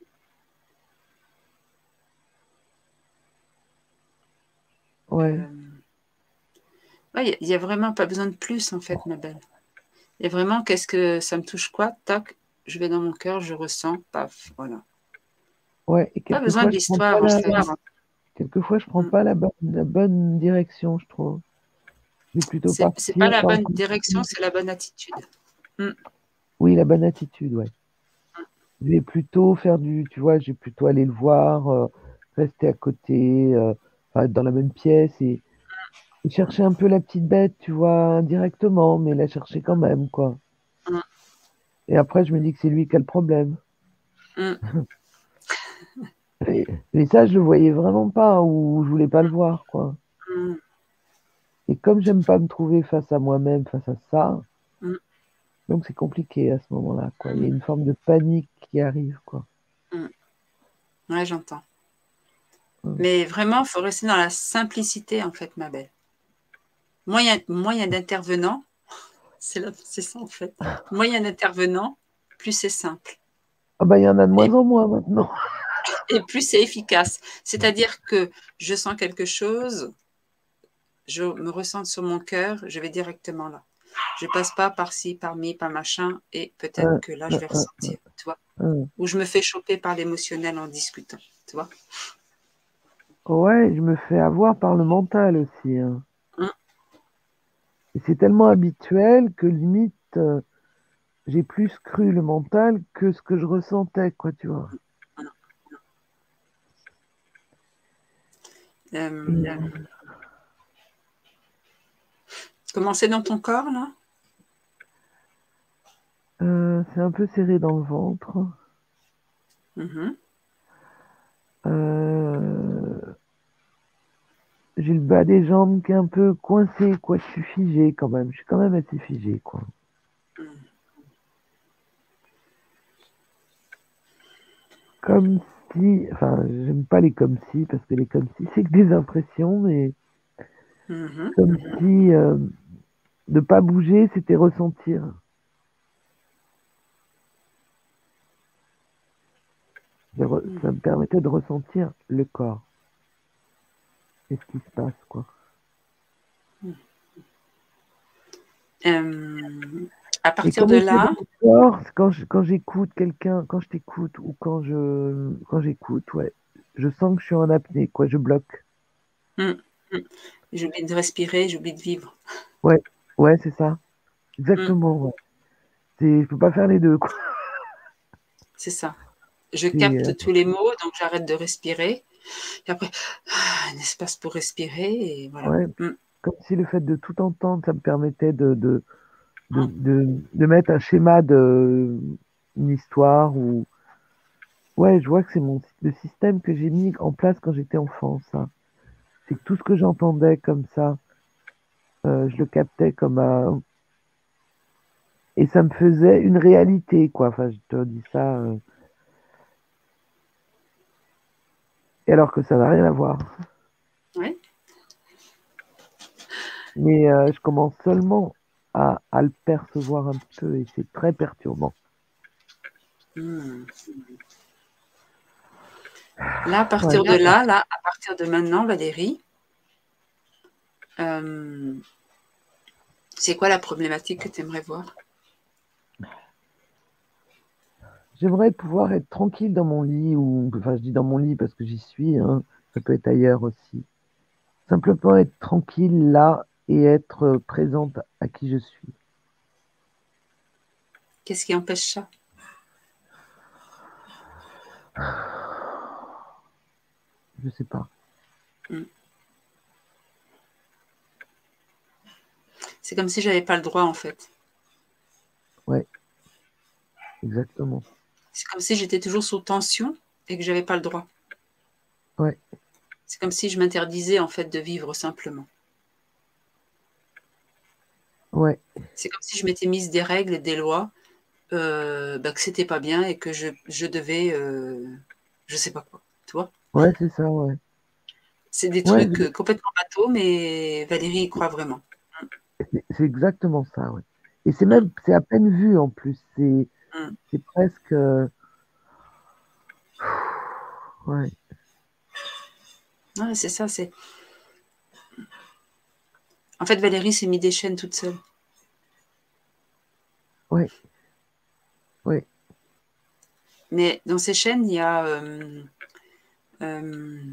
Ouais, Ouais, il y a vraiment pas besoin de plus, en fait, ma belle. Il y a vraiment, qu'est-ce que ça me touche quoi? Tac, je vais dans mon cœur, je ressens, paf, voilà. ouais. Et Pas besoin d'histoire en fait. quelquefois je prends pas la bonne direction, je trouve. Je vais plutôt C'est pas partir la dans. bonne direction, c'est la bonne attitude. Mm. Oui, la bonne attitude, ouais. Je vais plutôt faire tu vois, je vais plutôt aller le voir, rester à côté, enfin, être dans la même pièce et chercher un peu la petite bête, tu vois, indirectement, mais la chercher quand même, quoi. Mm. Et après, je me dis que c'est lui qui a le problème. Mm. Et ça, je le voyais vraiment pas, ou je voulais pas le voir, quoi. Mm. Et comme j'aime pas me trouver face à moi-même, face à ça, Mm. donc c'est compliqué à ce moment-là, quoi. Il y a une forme de panique qui arrive, quoi. Mm. Ouais, j'entends. Mm. Mais vraiment, il faut rester dans la simplicité, en fait, ma belle. Moins il y a d'intervenants, c'est ça, en fait. Moins il y a d'intervenants, plus c'est simple. Ah bah, il y en a de Et, moins en moins maintenant. et plus c'est efficace. C'est-à-dire que je sens quelque chose, je me ressens sur mon cœur, je vais directement là. Je passe pas par-ci, par-mi, par machin, et peut-être que là, je vais ressentir, tu vois. Ou je me fais choper par l'émotionnel en discutant, tu vois. Ouais, je me fais avoir par le mental aussi, hein. Mm. Et c'est tellement habituel que limite, j'ai plus cru le mental que ce que je ressentais, quoi, tu vois. Et, Comment c'est dans ton corps, là? c'est un peu serré dans le ventre. Mhm. J'ai le bas des jambes qui est un peu coincé, quoi. Je suis figé quand même. Je suis quand même assez figé, quoi. Comme si, enfin, j'aime pas les comme si, parce que les comme si, c'est que des impressions, mais Mhm. comme si ne pas bouger, c'était ressentir. Ça me permettait de ressentir le corps. Et ce qui se passe, quoi. À Et partir comment de c'est dans là, le corps, quand j'écoute quelqu'un, quand je t'écoute ou quand j'écoute, ouais, je sens que je suis en apnée, quoi, je bloque. j'oublie de respirer, j'oublie de vivre. Ouais, ouais, c'est ça. Mm. Exactement, ouais. Je peux pas faire les deux, quoi. C'est ça. Je C'est, capte tous les mots, donc j'arrête de respirer. Et après, un espace pour respirer, et voilà. ouais, Mm. comme si le fait de tout entendre, ça me permettait de mettre un schéma une histoire ou. Ouais, je vois que c'est le système que j'ai mis en place quand j'étais enfant, ça. C'est que tout ce que j'entendais comme ça, je le captais comme un. Et ça me faisait une réalité, quoi. Enfin, je te dis ça. Et alors que ça n'a rien à voir. Ouais. Mais je commence seulement à le percevoir un peu et c'est très perturbant. Hmm. Là, à Ouais. partir de là, à partir de maintenant, Valérie, euh, c'est quoi la problématique que tu aimerais voir? J'aimerais pouvoir être tranquille dans mon lit, ou enfin je dis dans mon lit parce que j'y suis, hein. Ça peut être ailleurs aussi. Simplement être tranquille là et être présente à qui je suis. Qu'est-ce qui empêche ça? Je sais pas. Hmm. C'est comme si j'avais pas le droit, en fait. Ouais, exactement. C'est comme si j'étais toujours sous tension et que j'avais pas le droit. Ouais, C'est comme si je m'interdisais, en fait, de vivre simplement. ouais, C'est comme si je m'étais mise des règles et des lois, que c'était pas bien et que je devais, je sais pas quoi, tu vois? ouais, c'est ça, ouais. C'est des Ouais, trucs complètement bateaux, mais Valérie y croit vraiment. c'est exactement ça, ouais. Et Mm, c'est à peine vu en plus. mm. C'est presque, ouais, Ouais, c'est ça, c'est. En fait, Valérie s'est mis des chaînes toute seule. ouais, ouais. Mais dans ces chaînes, il y a. Euh,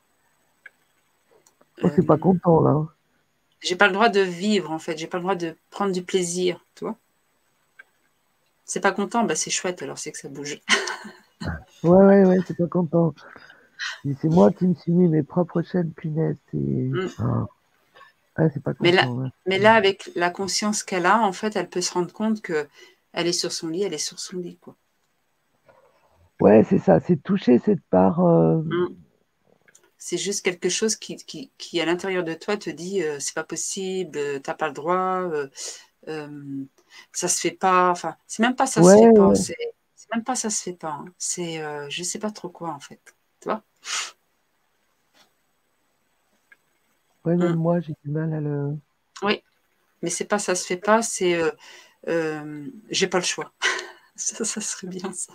Oh, c'est pas euh, content là. j'ai pas le droit de vivre, en fait. J'ai pas le droit de prendre du plaisir, tu vois? C'est pas content, bah c'est chouette, alors c'est que ça bouge. Ouais, ouais, ouais, c'est pas content. C'est moi qui me suis mis mes propres chaînes, punaise. Mm. Ah, ouais, c'est pas Mais là, content, ouais. mais là, avec la conscience qu'elle a, en fait, elle peut se rendre compte que elle est sur son lit, elle est sur son lit, quoi. Ouais, c'est ça, c'est toucher cette part. Mm. C'est juste quelque chose qui, à l'intérieur de toi, te dit c'est pas possible, t'as pas le droit, euh, ça se fait pas. Enfin, c'est même pas ça se Ouais, fait pas, ouais, c'est même pas ça se fait pas. Hein. C'est je sais pas trop quoi, en fait. Tu vois? ouais, même Mm. moi, j'ai du mal à le. Oui, mais c'est pas ça se fait pas, c'est j'ai pas le choix. Ça serait bien ça.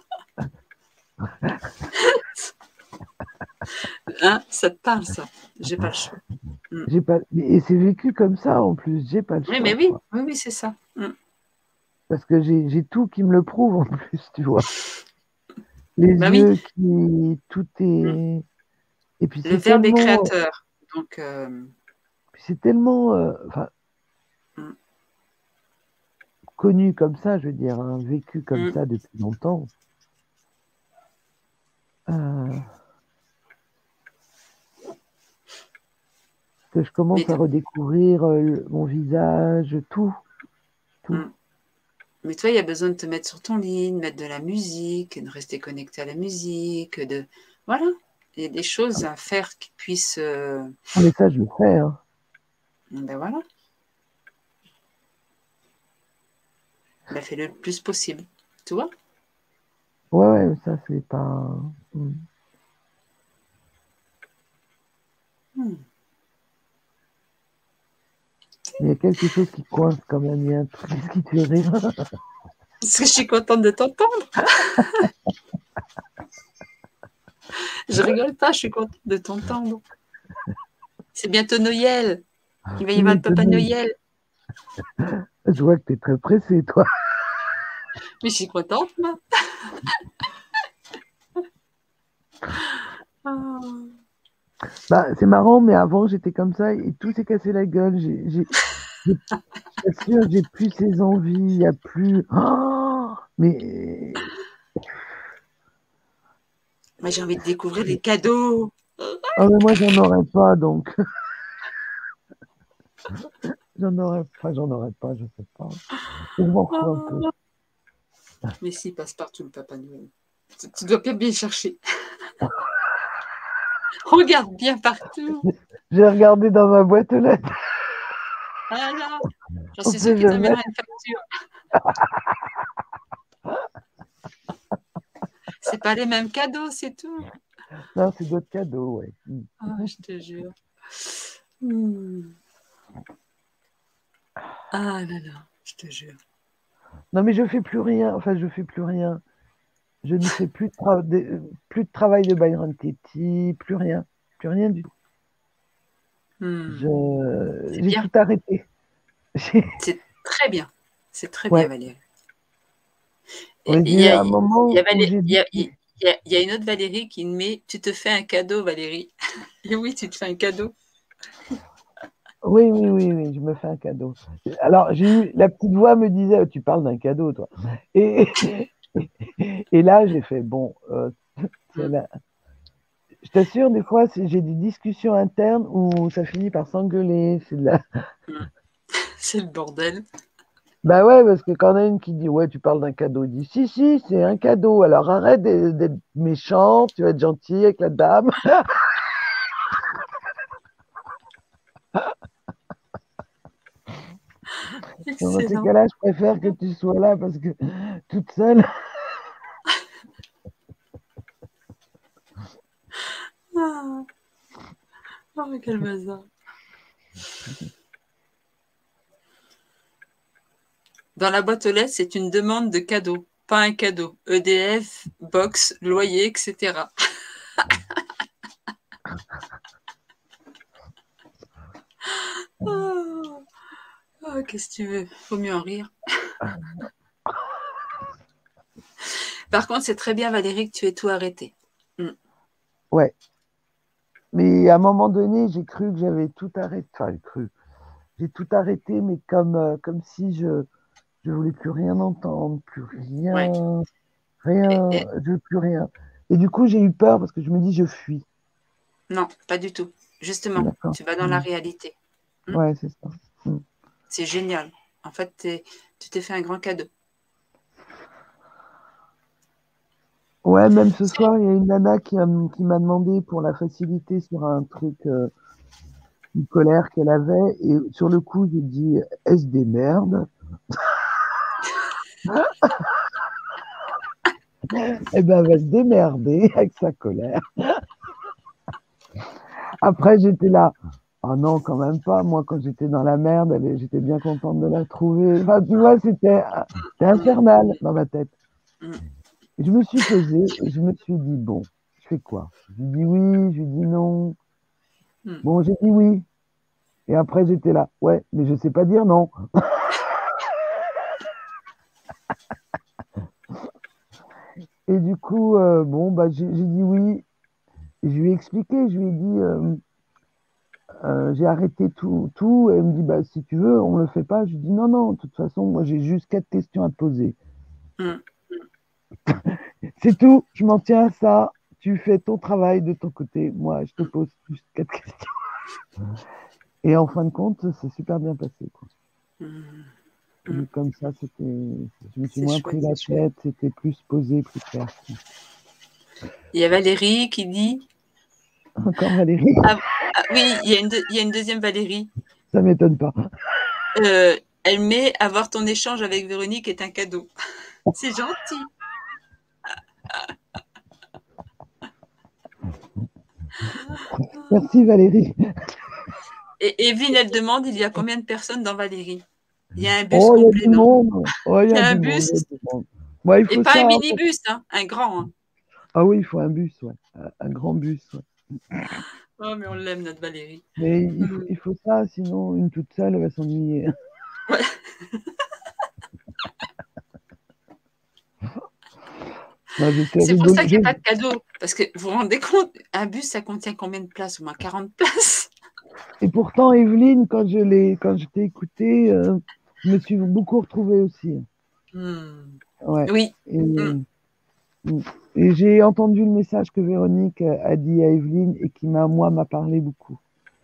Hein, ça te parle, ça. J'ai pas le choix. Mm. J'ai pas. Et c'est vécu comme ça en plus, j'ai pas le Oui, mais choix, oui, quoi. oui, oui, c'est ça. Mm. Parce que j'ai tout qui me le prouve en plus, tu vois. Les Bah oui, yeux qui. Tout mm. est. Et puis Le verbe est créateur. Donc, c'est tellement enfin, mm, connu comme ça, je veux dire, hein, vécu comme mm. ça depuis longtemps. euh, que je Mais, commence à redécouvrir mon visage, tout, tout. mm. Mais toi, il y a besoin de te mettre sur ton lit, de mettre de la musique, de rester connecté à la musique, de. Voilà. Il y a des choses à faire qui puissent. Ah, mais ça, je le fais, hein. Ben voilà. Ben fais le plus possible. Tu vois? Ouais, ouais, ça, c'est pas. Hmm. Mm. Mais il y a quelque chose qui coince quand même. Il y a un truc qui te fait rire. Parce que je suis contente de t'entendre. Je rigole pas, je suis contente de t'entendre. C'est bientôt Noël. Il va y C'est avoir le Papa étonnant. Noël. Je vois que tu es très pressé, toi. Mais je suis contente, moi. Ah. Bah, c'est marrant, mais avant, j'étais comme ça et tout s'est cassé la gueule. Je t'assure, j'ai plus ces envies. Il n'y a plus. Oh, mais. Moi, j'ai envie de découvrir des cadeaux. Ah, mais moi, j'en aurais pas, donc. J'en aurais pas, je sais pas. Je m'en fous un peu. Oh. Mais si, passe partout le Papa Noël. Tu dois bien chercher. Regarde bien partout. J'ai regardé dans ma boîte aux lettres. Ah là, j'en On suis sûre sait qu'il jamais. t'amènera une facture. C'est pas les mêmes cadeaux, c'est tout. Non, c'est d'autres cadeaux, ouais. Ah, je te jure. Hmm. Ah là là, je te jure. Non, mais je fais plus rien. Enfin, je fais plus rien. Je ne fais plus plus de travail de Byron Katie, plus rien du tout. C'est J'ai bien. tout arrêté. C'est très bien. C'est très Ouais. bien, Valérie. Ouais, Il j'ai y eu a, un moment il y a où Valé- j'ai il y a- dit, il y a une autre Valérie qui me met tu te fais un cadeau, Valérie. Et oui, tu te fais un cadeau. oui, je me fais un cadeau. Alors, la petite voix me disait, tu parles d'un cadeau, toi. Et, et là, j'ai fait, bon, je t'assure, des fois, j'ai des discussions internes où ça finit par s'engueuler. C'est le bordel. Bah ouais, parce que quand on a une qui dit, ouais, tu parles d'un cadeau, il dit, si, c'est un cadeau. Alors arrête d'être méchant, tu vas être gentil avec la dame. Dans ces Excellent. cas-là, je préfère que tu sois là parce que toute seule. Ah, oh, quel bazar. Dans la boîte aux lettres, c'est une demande de cadeau, pas un cadeau. EDF, box, loyer, etc. Oh, oh, qu'est-ce que tu veux? Faut mieux en rire. Par contre, c'est très bien, Valérie, que tu aies tout arrêté. Ouais. Mais à un moment donné, j'ai cru que j'avais tout arrêté. Enfin, j'ai tout arrêté, mais comme si je voulais plus rien entendre, plus rien, Ouais. je veux plus rien. Et du coup, j'ai eu peur parce que je me dis, je fuis. Non, pas du tout. Justement, D'accord. tu vas dans la réalité. Ouais, c'est ça. C'est génial. En fait, tu t'es fait un grand cadeau. Ouais, même ce soir, il y a une nana qui m'a demandé pour la facilité sur un truc, une colère qu'elle avait. Et sur le coup, j'ai dit, est-ce des merdes? Eh ben, elle va se démerder avec sa colère. Après, j'étais là. Ah non, quand même pas. Moi, quand j'étais dans la merde, j'étais bien contente de la trouver. Enfin, tu vois, c'était infernal dans ma tête. Et je me suis posée et je me suis dit, bon, je fais quoi? Je lui dis oui, je lui dis non. Bon, j'ai dit oui. Et après, j'étais là. Ouais, mais je sais pas dire non. Et du coup, bon, bah, j'ai dit oui. Et je lui ai expliqué, je lui ai dit, j'ai arrêté tout. Et elle me dit, bah, si tu veux, on le fait pas. Je lui dis, non, de toute façon, moi, j'ai juste 4 questions à te poser. C'est tout, je m'en tiens à ça. Tu fais ton travail de ton côté. Moi, je te pose juste 4 questions. Et en fin de compte, c'est super bien passé, quoi. Et comme ça, je me suis moins pris la tête, c'était plus posé, plus clair. Il y a Valérie qui dit. Encore Valérie? Oui, il y a une deuxième Valérie. Ça m'étonne pas. Elle met avoir ton échange avec Véronique est un cadeau. C'est gentil. Merci Valérie. Et Evelyne, elle demande il y a combien de personnes dans Valérie? Il y a un bus complet, il y a du monde. il y a un du bus. monde. Ouais, il faut et pas ça, un minibus, hein, un grand. Hein. Ah oui, il faut un bus, ouais. Un grand bus, ouais. Oh, mais on l'aime, notre Valérie. Mais il faut ça, sinon une toute seule, elle va s'ennuyer. Ouais. C'est pour ça qu'il n'y a pas de cadeau. Parce que vous vous rendez compte, un bus, ça contient combien de places? Au moins 40 places. Et pourtant, Evelyne, quand je t'ai écouté, je me suis beaucoup retrouvée aussi. Ouais. Oui. Et j'ai entendu le message que Véronique a dit à Evelyne et qui m'a parlé beaucoup.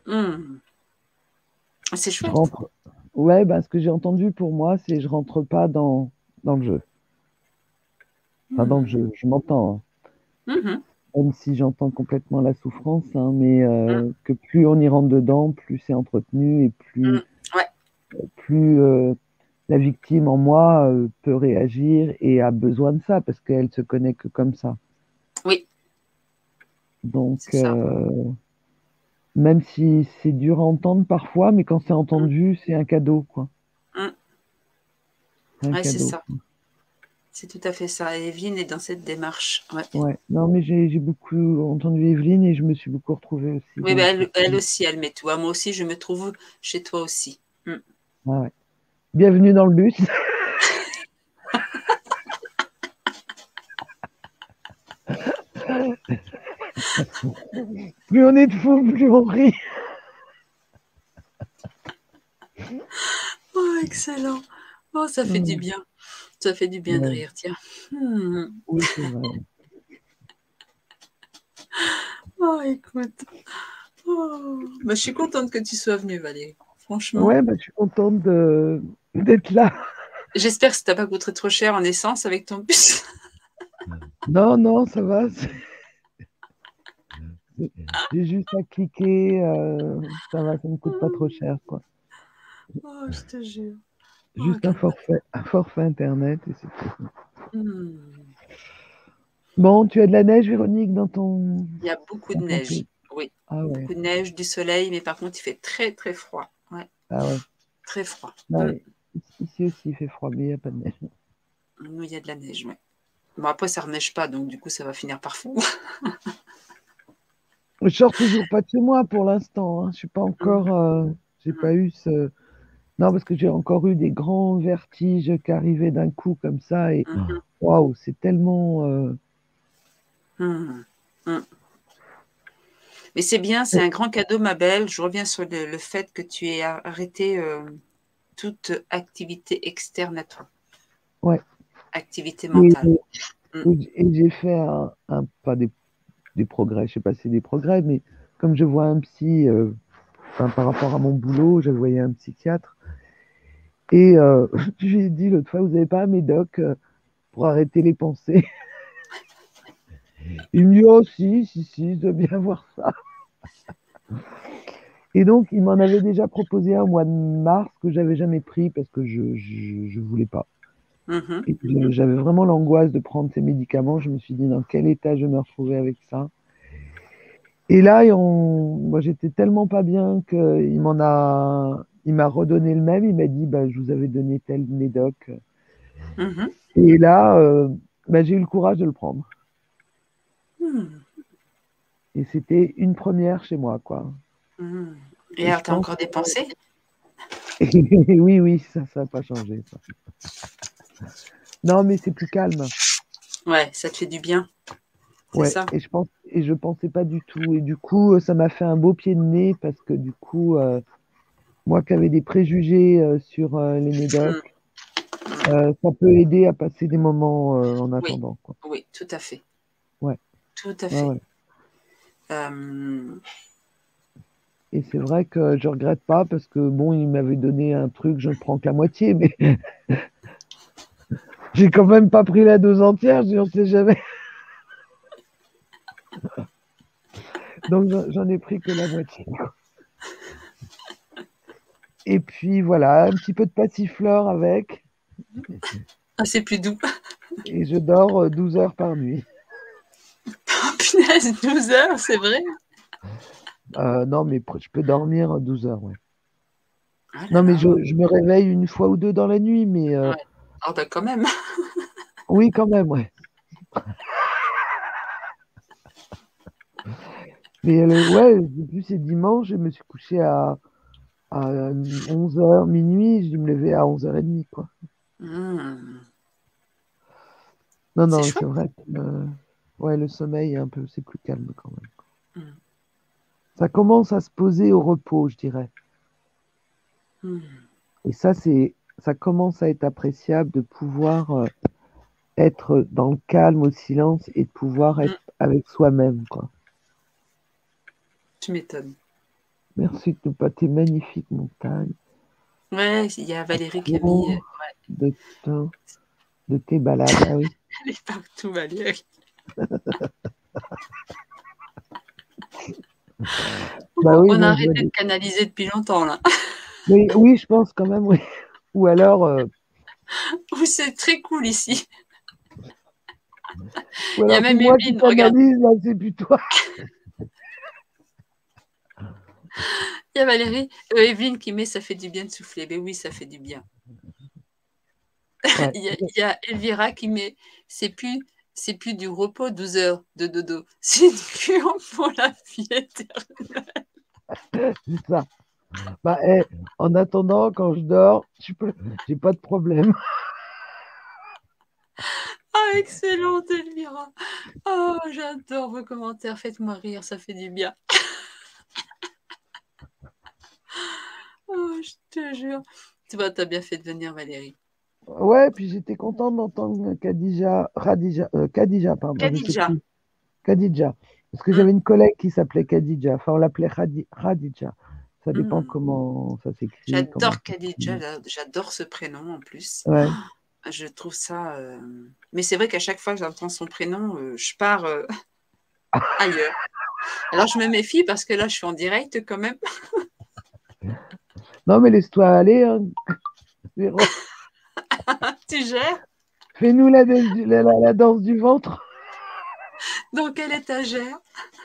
C'est chouette. Ouais, ce que j'ai entendu pour moi, c'est je rentre pas dans le jeu. Enfin, dans le jeu, je m'entends. Hein. Même si j'entends complètement la souffrance, hein, mais que plus on y rentre dedans, plus c'est entretenu et plus la victime en moi peut réagir et a besoin de ça parce qu'elle se connaît que comme ça. Oui. Donc, même si c'est dur à entendre parfois, mais quand c'est entendu, c'est un cadeau, quoi. Ouais, c'est ça. C'est tout à fait ça. Et Evelyne est dans cette démarche. Ouais. Ouais. Non, mais j'ai beaucoup entendu Evelyne et je me suis beaucoup retrouvée aussi Oui, dans ben ce que tu elle dis. aussi, elle met tout. Ah, moi aussi, je me trouve chez toi aussi. Mm. Ouais, ouais. Bienvenue dans le bus. Plus on est de fous, plus on rit. Oh, excellent. Oh, ça fait du bien. Ça fait du bien de Ouais. rire, tiens. Hmm. Oui, c'est vrai. Oh, écoute. Oh. Bah, je suis contente que tu sois venue, Valérie. Franchement. Ouais, bah, je suis contente d'être là. J'espère que ça t'a pas coûté trop cher en essence avec ton bus. Non, non, ça va. J'ai juste à cliquer. Ça va, ça ne me coûte pas trop cher, quoi. Oh, je te jure. Oh, Juste un forfait Internet et c'est tout. Hmm. Bon, tu as de la neige, Véronique, dans Il y a beaucoup de dans ton neige. pays? Oui. Ah ouais, Beaucoup de neige, du soleil, mais par contre, il fait très, très froid. Ouais, ah ouais. très froid. Ouais, ici aussi, il fait froid, mais il n'y a pas de neige. Nous, il y a de la neige, ouais. Bon, après, ça ne neige pas, donc du coup, ça va finir par fondre. Je sors toujours pas de chez moi pour l'instant, hein. Je suis pas encore. J'ai pas eu ce. Non, parce que j'ai encore eu des grands vertiges qui arrivaient d'un coup comme ça et waouh, c'est tellement. Hmm. Hmm. Mais c'est bien, c'est un grand cadeau, ma belle. Je reviens sur le fait que tu aies arrêté toute activité externe à toi, Ouais. activité mentale. Et j'ai fait pas des progrès, je sais pas si c'est des progrès, mais comme je vois un psy, par rapport à mon boulot, je voyais un psychiatre. Et je lui ai dit l'autre fois, vous n'avez pas un médoc pour arrêter les pensées? Il me dit, oh si, je dois bien voir ça. Et donc, il m'en avait déjà proposé un au mois de mars que j'avais jamais pris parce que je voulais pas. Mhm. Et j'avais vraiment l'angoisse de prendre ces médicaments. Je me suis dit dans quel état je me retrouvais avec ça. Et là, moi, j'étais tellement pas bien qu'il m'a redonné le même. Il m'a dit, bah, je vous avais donné tel médoc. Mhm. Et là, bah, j'ai eu le courage de le prendre. Hmm. Et c'était une première chez moi, quoi. Hmm. Et Et alors, je tu as pense encore des pensées? oui, ça n'a pas changé, ça. Non, mais c'est plus calme. Ouais, ça te fait du bien. C'est Ouais, ça. et je pensais pas du tout. Et du coup, ça m'a fait un beau pied de nez parce que du coup, moi qui avais des préjugés sur les médocs, ça peut aider à passer des moments en Oui, attendant, quoi. oui, tout à fait. Ouais, Tout à ouais, fait. ouais. Euh, Et c'est vrai que je regrette pas parce que bon, il m'avait donné un truc, je ne prends que la moitié, mais j'ai quand même pas pris la dose entière, on sait jamais. Donc j'en ai pris que la moitié, quoi. Et puis voilà, un petit peu de passiflore avec. Ah, c'est plus doux. Et je dors 12 heures par nuit. Oh, punaise, 12 heures, c'est vrai? Non, mais je peux dormir 12 heures, ouais. Ah là Non, mais là. je me réveille une fois ou deux dans la nuit, mais Ouais. Ah bah quand même. oui, quand même, ouais. Mais ouais, depuis c'est dimanche, je me suis couché à 11 heures minuit, je me lever à 11h30, quoi. Hmm. Non, C'est non, chouette. c'est vrai que ouais, le sommeil, c'est plus calme quand même. Hmm. Ça commence à se poser au repos, je dirais. Hmm. Et ça commence à être appréciable de pouvoir être dans le calme, au silence et de pouvoir être avec soi-même, quoi. Tu m'étonnes. Merci de tes magnifiques montagnes. Ouais, il y a Valérie qui a mis. Oh, de tes balades, ah oui. Elle est partout, Valérie. Bah oui, On a moi je vois arrêté de canaliser depuis longtemps, là. Mais oui, je pense quand même, oui. Ou alors, Oui, c'est très cool ici. ou Il y a alors c'est même moi qui Evelyne, regarde. canalise, là, c'est plus toi. Il y a Valérie, Evelyne qui met ça fait du bien de souffler. Mais oui, ça fait du bien. Ouais. Il y a Elvira qui met c'est plus du repos 12 heures de dodo, c'est une cure pour la vie éternelle. C'est ça. Bah, en attendant, quand je dors, j'ai pas de problème. Ah, excellente Elvira. Oh, j'adore vos commentaires. Faites-moi rire, ça fait du bien. Oh, je te jure. Tu vois, t'as bien fait de venir, Valérie. Ouais, puis j'étais contente d'entendre Khadija, pardon, je sais Khadija. plus. Khadija. Parce que Hum, j'avais une collègue qui s'appelait Khadija. Enfin, on l'appelait Khadija. Ça dépend hum. comment ça s'écrit, comment J'adore ça Khadija, s'écrit. j'adore ce prénom en plus. Ouais. Je trouve ça. Mais c'est vrai qu'à chaque fois que j'entends son prénom, je pars ailleurs. Alors je me méfie parce que là, je suis en direct quand même. Non, mais laisse-toi aller, hein, Véro. Tu gères? Fais-nous la danse du ventre. Dans quelle étagère?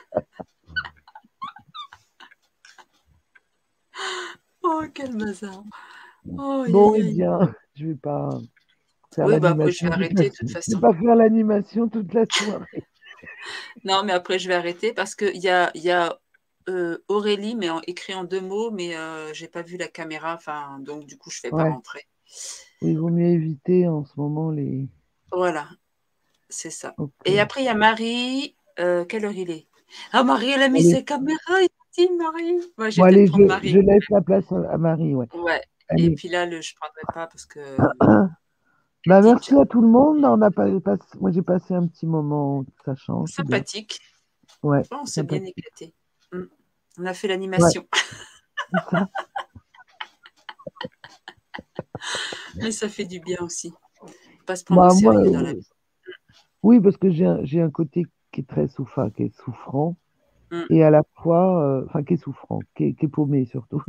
Oh, quel bazar. Oh, aïe, Bon, aïe, eh aïe. bien, je vais pas faire Oui, bah après, je vais l'animation arrêter de toute je vais façon. pas faire l'animation toute la soirée. Non, mais après, je vais arrêter parce qu'il y a Aurélie, mais écrit en 2 mots, mais j'ai pas vu la caméra, enfin, donc du coup, je ne fais pas Ouais. rentrer. Il vaut mieux éviter en ce moment les. Voilà, c'est ça. Ok. Et après, il y a Marie. Quelle heure il est? Ah, Marie, elle a mis Allez, ses caméras ici, Marie. Moi, je bon, vais peut-être allez, prendre je Marie. laisse la place à Marie, ouais. Ouais. Et Allez. puis là, je ne prendrai pas parce que Bah, merci Khadija. à tout le monde. Moi, j'ai passé un petit moment sachant, c'est bien. Sympathique. Ouais, Oh, on s'est bien sympathique. éclaté. On a fait Ouais, l'animation. c'est ça. Mais ça fait du bien aussi. Pas se prendre au Bah, moi, sérieux dans la vie. oui, parce que j'ai un côté qui est très qui est souffrant, Mm. et à la fois, enfin, qui est souffrant, qui est paumé surtout.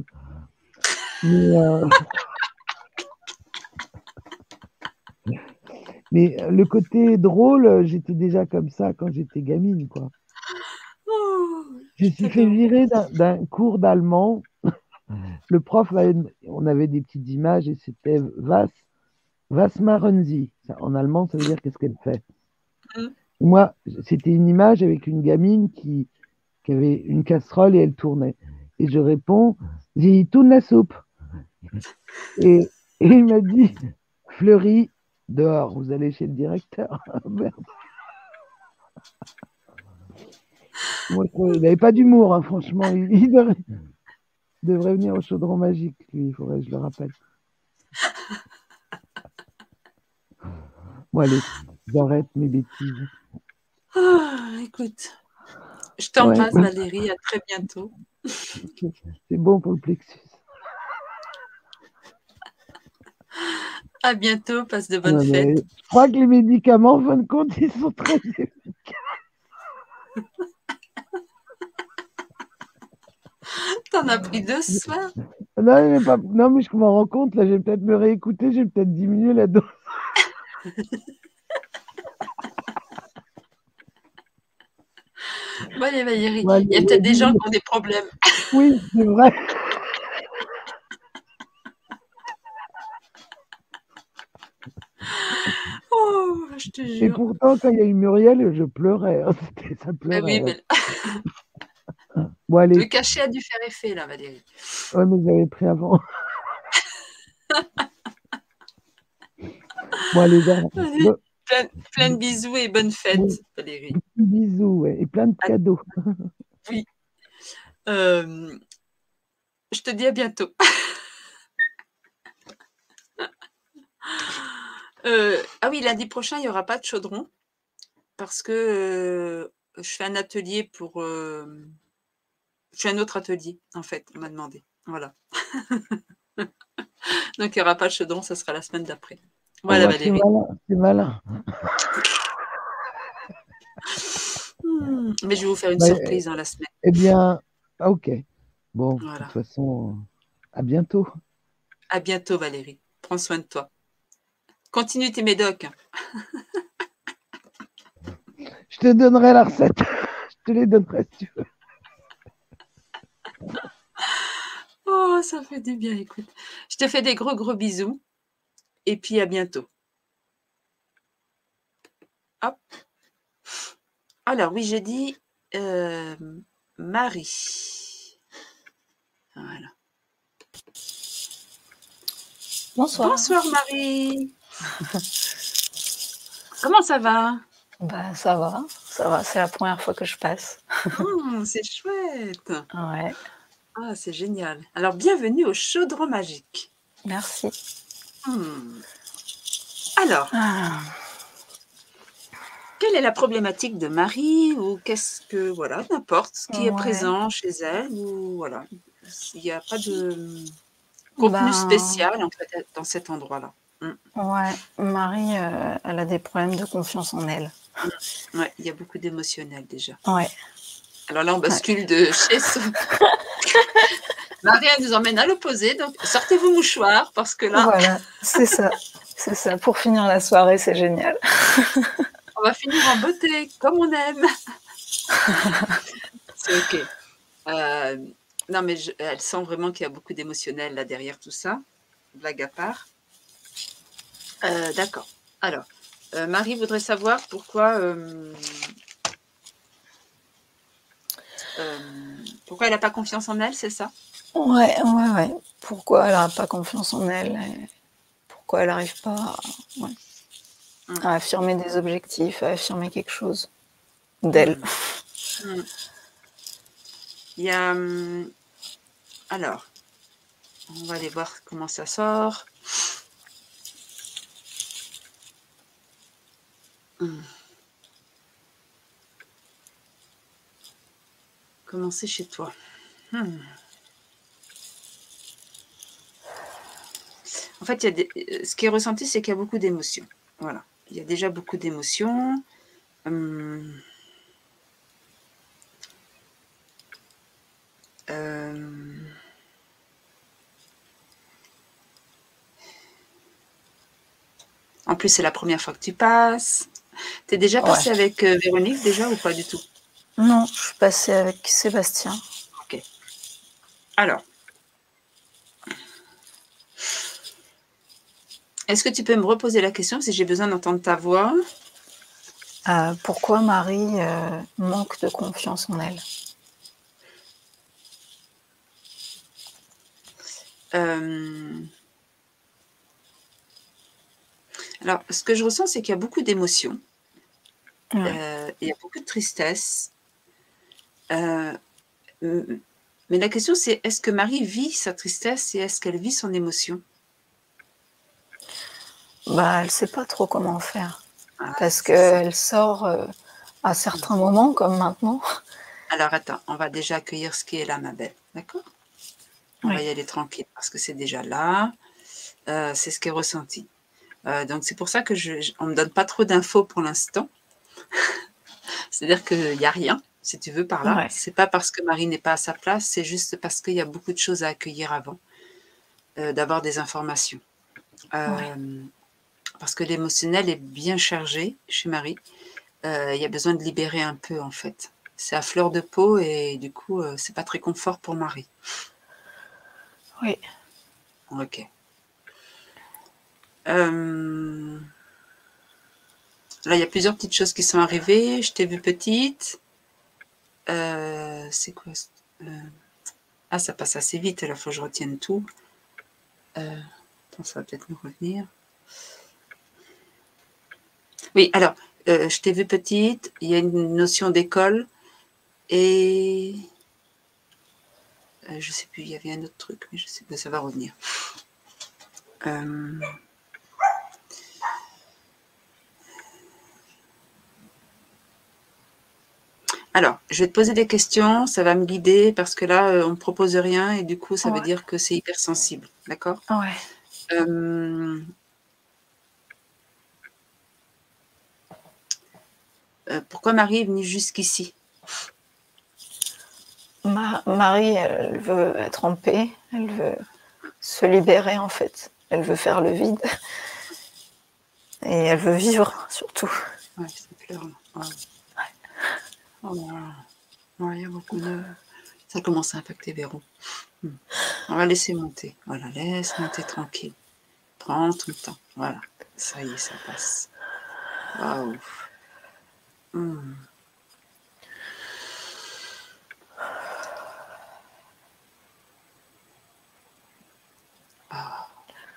Mais le côté drôle, j'étais déjà comme ça quand j'étais gamine, quoi. Oh, Je me je suis fait t'adore. virer d'un cours d'allemand. Le prof, on avait des petites images et c'était Was machen Sie? En allemand, ça veut dire qu'est-ce qu'elle fait. Mm. Moi, c'était une image avec une gamine qui avait une casserole et elle tournait. Et je réponds, Sie tun la soupe. Et il m'a dit, Fleury, dehors, vous allez chez le directeur. Merde. Moi, il n'avait pas d'humour, hein, franchement. Il devrait venir au chaudron magique, lui, il faudrait que je le rappelle. Bon, allez, j'arrête mes bêtises. Ah, écoute, je Ouais, t'embrasse, Valérie. À très bientôt. c'est bon pour le plexus. À bientôt. Passe de bonnes Ouais, mais fêtes. je crois que les médicaments, en fin de compte, ils sont très efficaces. T'en as pris 2 ce soir? Non, mais je m'en rends compte, là, je vais peut-être me réécouter, j'ai peut-être diminué la dose. Bon, allez, Valérie. Bon, allez, Il y a peut-être des gens qui ont des problèmes. oui, c'est vrai. Oh, je te Et jure. pourtant, quand il y a eu Muriel, je pleurais, hein. Ça Mais oui, pleurait, hein. mais Bon, allez. le cachet a dû faire effet, là, Valérie. Ouais, mais j'avais pris avant. Bon, allez, Allez, plein de bisous et bonne fête, oui, Valérie. bisous, ouais, et plein de cadeaux. Oui. Je te dis à bientôt. Ah oui, lundi prochain, il n'y aura pas de chaudron parce que je fais un atelier pour. Je fais un autre atelier, en fait, on m'a demandé. Voilà. Donc, il n'y aura pas de chaudron, ça sera la semaine d'après. Voilà, Oh, c'est Valérie. malin, c'est malin. Mais je vais vous faire une Bah, surprise dans la semaine. eh bien, ok. Bon, de Voilà. toute façon, à bientôt. À bientôt, Valérie. Prends soin de toi. Continue tes médocs. Je te donnerai la recette. Je te les donnerai si tu veux. Oh, ça fait du bien, écoute. Je te fais des gros bisous. Et puis, à bientôt. Hop. Alors oui, j'ai dit Marie. Voilà. Bonsoir. Bonsoir Marie. Comment ça va? Bah, ça va, c'est la première fois que je passe. C'est chouette. Ouais, Ah, c'est génial. Alors, bienvenue au Chaudron Magique. merci. Hmm. Alors, Ah, quelle est la problématique de Marie ou qu'est-ce que, voilà, n'importe, ce qui est ouais, présent chez elle ou voilà, il n'y a pas de contenu ben, spécial en fait dans cet endroit-là. ouais, Marie, elle a des problèmes de confiance en elle. Ouais, il y a beaucoup d'émotionnel déjà. Ouais, Alors là, on ouais. bascule de chez Marie, elle nous emmène à l'opposé, donc sortez vos mouchoirs parce que là, Voilà, c'est ça. Pour finir la soirée, c'est génial. on va finir en beauté, comme on aime. C'est OK. Non, mais elle sent vraiment qu'il y a beaucoup d'émotionnel là derrière tout ça. Blague à part. D'accord. Alors, Marie voudrait savoir pourquoi elle n'a pas confiance en elle, c'est ça? Ouais. Pourquoi elle n'a pas confiance en elle? Et pourquoi elle n'arrive pas à affirmer des objectifs, à affirmer quelque chose d'elle? Il y a... alors, on va aller voir comment ça sort. Comment c'est chez toi? En fait, ce qui est ressenti, c'est qu'il y a beaucoup d'émotions. Voilà. Il y a déjà beaucoup d'émotions. En plus, c'est la première fois que tu passes. Tu es déjà passée avec Véronique déjà ou pas du tout? Non, je suis passée avec Sébastien. Ok. Alors, est-ce que tu peux me reposer la question si j'ai besoin d'entendre ta voix? Pourquoi Marie manque de confiance en elle? Alors, ce que je ressens, c'est qu'il y a beaucoup d'émotions. Ouais. Il y a beaucoup de tristesse. Mais la question, c'est est-ce que Marie vit sa tristesse et est-ce qu'elle vit son émotion? Bah, elle ne sait pas trop comment faire. Parce qu'elle sort à certains moments, comme maintenant. Alors, attends, on va déjà accueillir ce qui est là, ma belle. D'accord? On va y aller tranquille parce que c'est déjà là. C'est ce qui est ressenti. Donc, c'est pour ça que on ne me donne pas trop d'infos pour l'instant. C'est-à-dire qu'il n'y a rien, si tu veux, par là. Ouais. C'est pas parce que Marie n'est pas à sa place, c'est juste parce qu'il y a beaucoup de choses à accueillir avant d'avoir des informations. Parce que l'émotionnel est bien chargé chez Marie. Il y a besoin de libérer un peu, en fait. C'est à fleur de peau et du coup, c'est pas très confort pour Marie. Oui. Ok. Là, il y a plusieurs petites choses qui sont arrivées. Je t'ai vue petite. C'est quoi? Ah, ça passe assez vite, alors il faut que je retienne tout. Attends, ça va peut-être nous revenir. Oui, alors, je t'ai vue petite. Il y a une notion d'école. Et... je sais plus, il y avait un autre truc, mais je sais pas, ça va revenir. Alors, je vais te poser des questions, ça va me guider parce que là, on ne me propose rien et du coup, ça veut dire que c'est hyper sensible, d'accord? Ouais. Pourquoi Marie est venue jusqu'ici? Marie, elle veut être en paix, elle veut se libérer en fait, elle veut faire le vide et elle veut vivre surtout. Ouais, ça pleure là. Ouais. Oh là là. Ouais, il y a beaucoup de... Ça commence à impacter Véro. On va laisser monter. Voilà, laisse monter tranquille. Prends ton temps. Voilà. Ça y est, ça passe. Waouh. Hmm. Ah.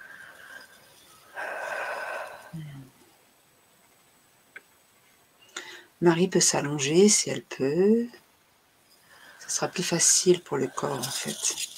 Marie peut s'allonger si elle peut. Ce sera plus facile pour le corps en fait.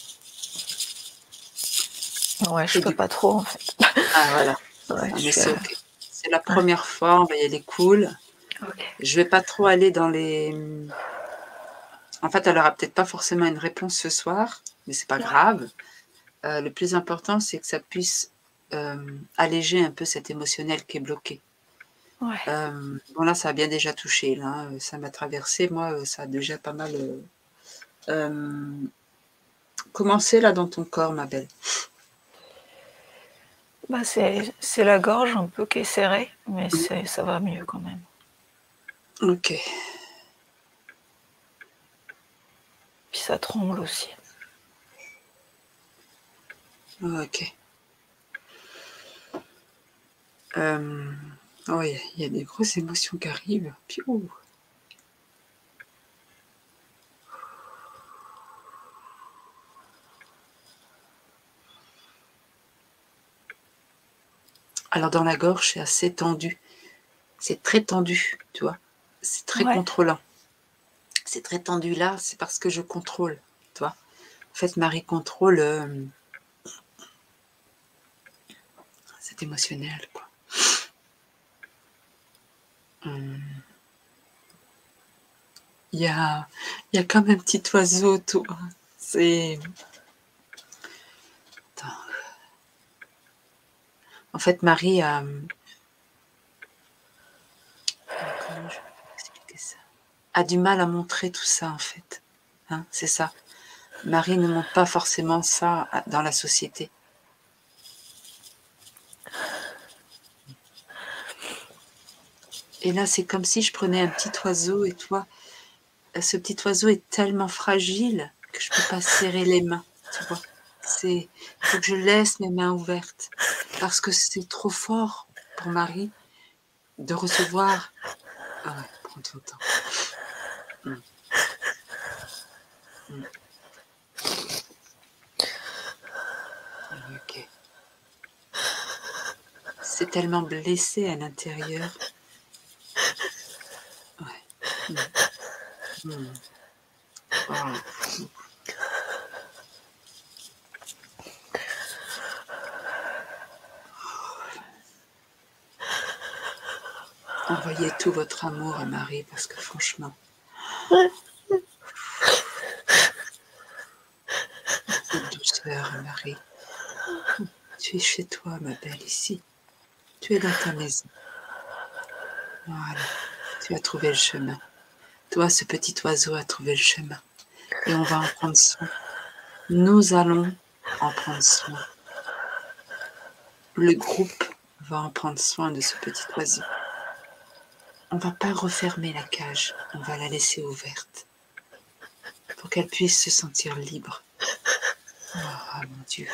Ouais, je peux pas trop en fait. Ah voilà. Ouais, Ah, je mais suis c'est ok. C'est la première fois, on va y aller cool. Ok. Je vais pas trop aller dans les... En fait, elle aura peut-être pas forcément une réponse ce soir, mais c'est pas grave. Le plus important, c'est que ça puisse alléger un peu cet émotionnel qui est bloqué. Ouais. Bon là, ça a bien déjà touché, là, hein, ça m'a traversé, moi, ça a déjà pas mal commencé là dans ton corps, ma belle. Bah, c'est la gorge un peu qui est serrée, mais ça va mieux quand même. Ok. Puis ça tremble aussi. Ok. Oui, il y a des grosses émotions qui arrivent. Puis, ouh. Alors dans la gorge, c'est assez tendu. C'est très tendu, tu vois. C'est très contrôlant. C'est très tendu là, c'est parce que je contrôle, tu vois. En fait, Marie contrôle c'est émotionnel, quoi. Il y a comme un petit oiseau, toi. C'est... Attends. En fait, Marie a... Comment je vais expliquer ça? A du mal à montrer tout ça, en fait. Hein, c'est ça. Marie ne montre pas forcément ça dans la société. Et là, c'est comme si je prenais un petit oiseau et toi, ce petit oiseau est tellement fragile que je ne peux pas serrer les mains, tu vois. Il faut que je laisse mes mains ouvertes parce que c'est trop fort pour Marie de recevoir. Ah ouais, prends ton temps. Ok. C'est tellement blessé à l'intérieur. Ouais. Oh. Envoyez tout votre amour à Marie parce que franchement, cette douceur, Marie. Tu es chez toi, ma belle, ici. Tu es dans ta maison. Voilà. Tu as trouvé le chemin. Toi, ce petit oiseau a trouvé le chemin. Et on va en prendre soin. Nous allons en prendre soin. Le groupe va en prendre soin de ce petit oiseau. On ne va pas refermer la cage. On va la laisser ouverte. Pour qu'elle puisse se sentir libre. Oh, mon Dieu.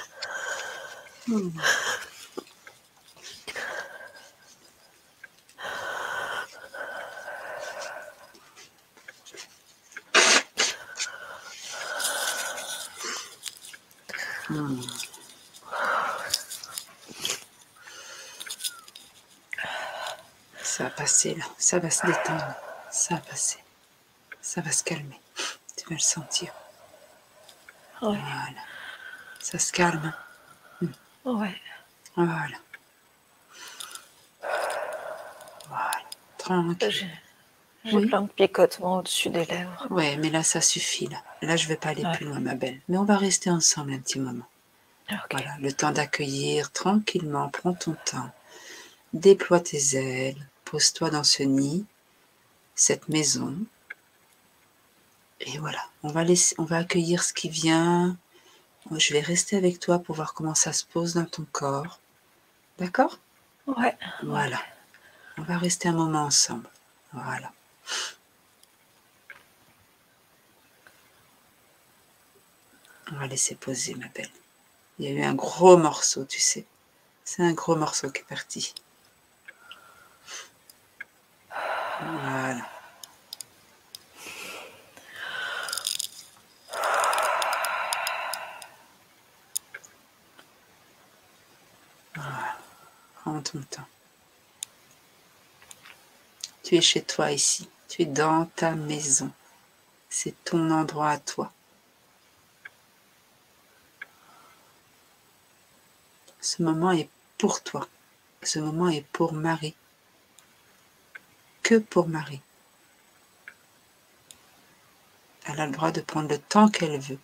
Ça va passer là, ça va se détendre, ça va passer, ça va se calmer, tu vas le sentir. Ouais. Voilà, ça se calme. Ouais. Voilà. Voilà, tranquille. J'ai plein de picotements au-dessus des lèvres. Ouais, mais là ça suffit là. Là je vais pas aller plus loin, ma belle. Mais on va rester ensemble un petit moment. Okay. Voilà, le temps d'accueillir tranquillement, prends ton temps. Déploie tes ailes, pose-toi dans ce nid, cette maison. Et voilà, on va accueillir ce qui vient. Je vais rester avec toi pour voir comment ça se pose dans ton corps. D'accord? Ouais. Voilà. On va rester un moment ensemble. Voilà. On va laisser poser, ma belle. Il y a eu un gros morceau, tu sais. C'est un gros morceau qui est parti. Voilà. Voilà. Prends ton temps. Tu es chez toi ici. Tu es dans ta maison. C'est ton endroit à toi. Ce moment est pour toi. Ce moment est pour Marie. Que pour Marie. Elle a le droit de prendre le temps qu'elle veut.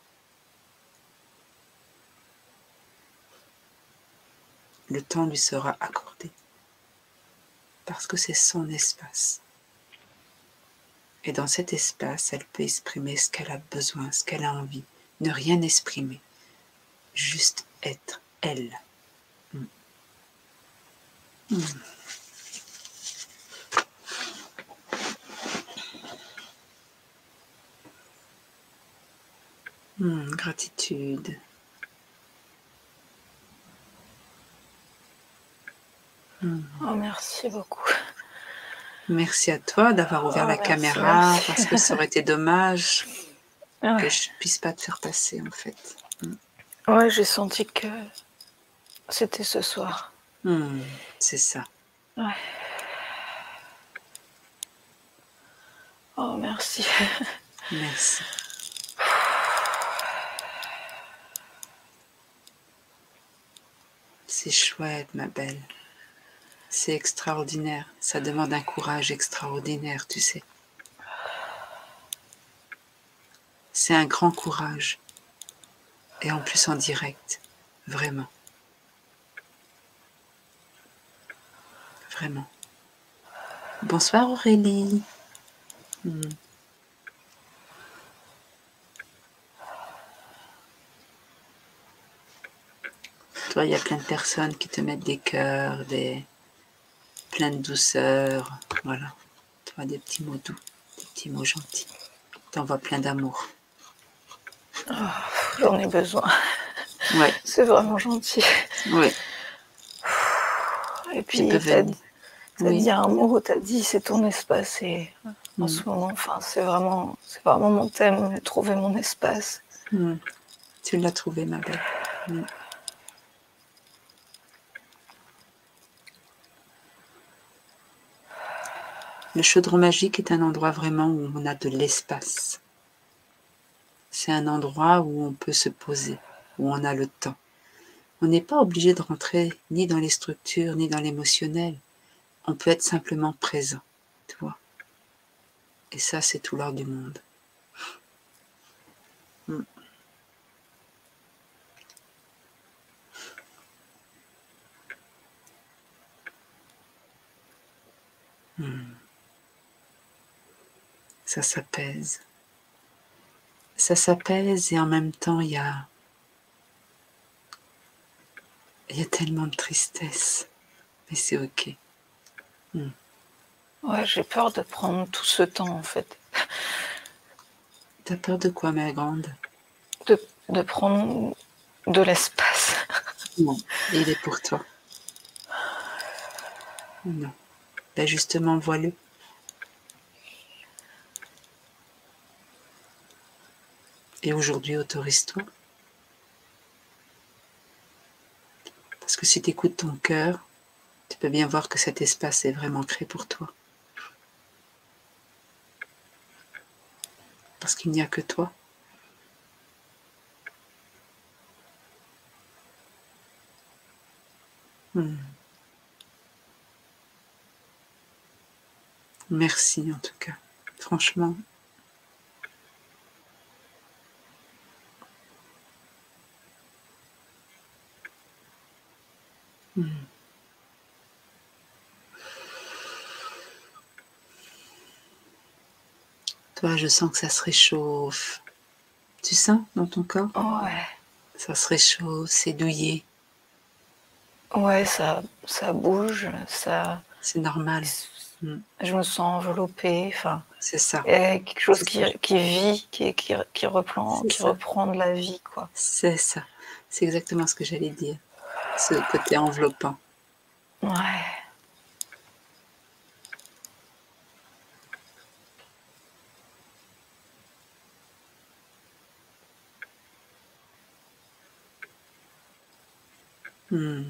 Le temps lui sera accordé. Parce que c'est son espace. Et dans cet espace, elle peut exprimer ce qu'elle a besoin, ce qu'elle a envie. Ne rien exprimer. Juste être elle. Gratitude. Oh, merci beaucoup. Merci à toi d'avoir ouvert la caméra, parce que ça aurait été dommage que je ne puisse pas te faire passer, en fait. Ouais, j'ai senti que c'était ce soir. C'est ça. Ouais. Oh, merci. Merci. C'est chouette, ma belle. C'est extraordinaire. Ça demande un courage extraordinaire, tu sais. C'est un grand courage. Et en plus en direct. Vraiment. Vraiment. Bonsoir Aurélie. Toi, il y a plein de personnes qui te mettent des cœurs, plein de douceur. Voilà. Toi, des petits mots doux, des petits mots gentils. T'envoies plein d'amour. Oh, j'en ai besoin. Ouais. C'est vraiment gentil. Ouais. Et puis, t'as dit un mot, t'as dit c'est ton espace. Et en ce moment, enfin, c'est vraiment mon thème, trouver mon espace. Tu l'as trouvé, ma belle. Le chaudron magique est un endroit vraiment où on a de l'espace. C'est un endroit où on peut se poser, où on a le temps. On n'est pas obligé de rentrer ni dans les structures, ni dans l'émotionnel. On peut être simplement présent, tu vois. Et ça, c'est tout l'art du monde. Ça s'apaise. Ça s'apaise et en même temps, il y a tellement de tristesse. Mais c'est ok. Ouais, j'ai peur de prendre tout ce temps, en fait. T'as peur de quoi, ma grande? De prendre de l'espace. Non, il est pour toi. Non. Ben justement, vois-le. Et aujourd'hui, autorise-toi. Parce que si tu écoutes ton cœur, tu peux bien voir que cet espace est vraiment créé pour toi. Parce qu'il n'y a que toi. Merci en tout cas. Franchement. Toi, je sens que ça se réchauffe. Tu sens dans ton corps? Ouais. Ça se réchauffe, c'est douillet. Ouais, ça bouge, ça... C'est normal. Je me sens enveloppée, enfin... C'est ça. Il y a quelque chose qui vit, qui reprend de la vie, quoi. C'est ça. C'est exactement ce que j'allais dire. Ce côté enveloppant. Ouais. Hmm.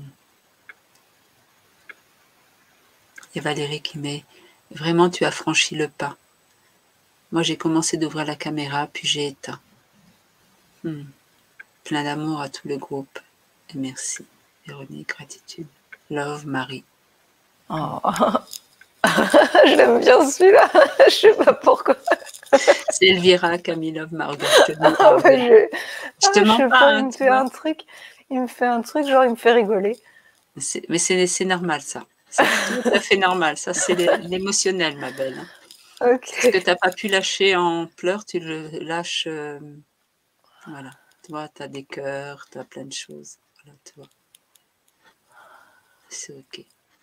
Et Valérie qui met « Vraiment, tu as franchi le pas. Moi, j'ai commencé d'ouvrir la caméra, puis j'ai éteint. Hmm. Plein d'amour à tout le groupe. Et merci. Véronique, gratitude. Love, Marie. » Oh. Je l'aime bien celui-là. Je sais pas pourquoi. C'est Elvira, Camille, Love, Margot. Je te Ah mens, ouais, je te je mens sais pas, pas, il hein, me tu fait vois. un truc. Il me fait un truc, genre il me fait rigoler. Mais c'est normal, ça. C'est tout à fait normal. Ça, c'est l'émotionnel, ma belle. Hein. Ce que Ok. tu n'as pas pu lâcher en pleurs, tu le lâches. Voilà. Tu vois, tu as des cœurs, tu as plein de choses. Voilà, tu vois. C'est OK.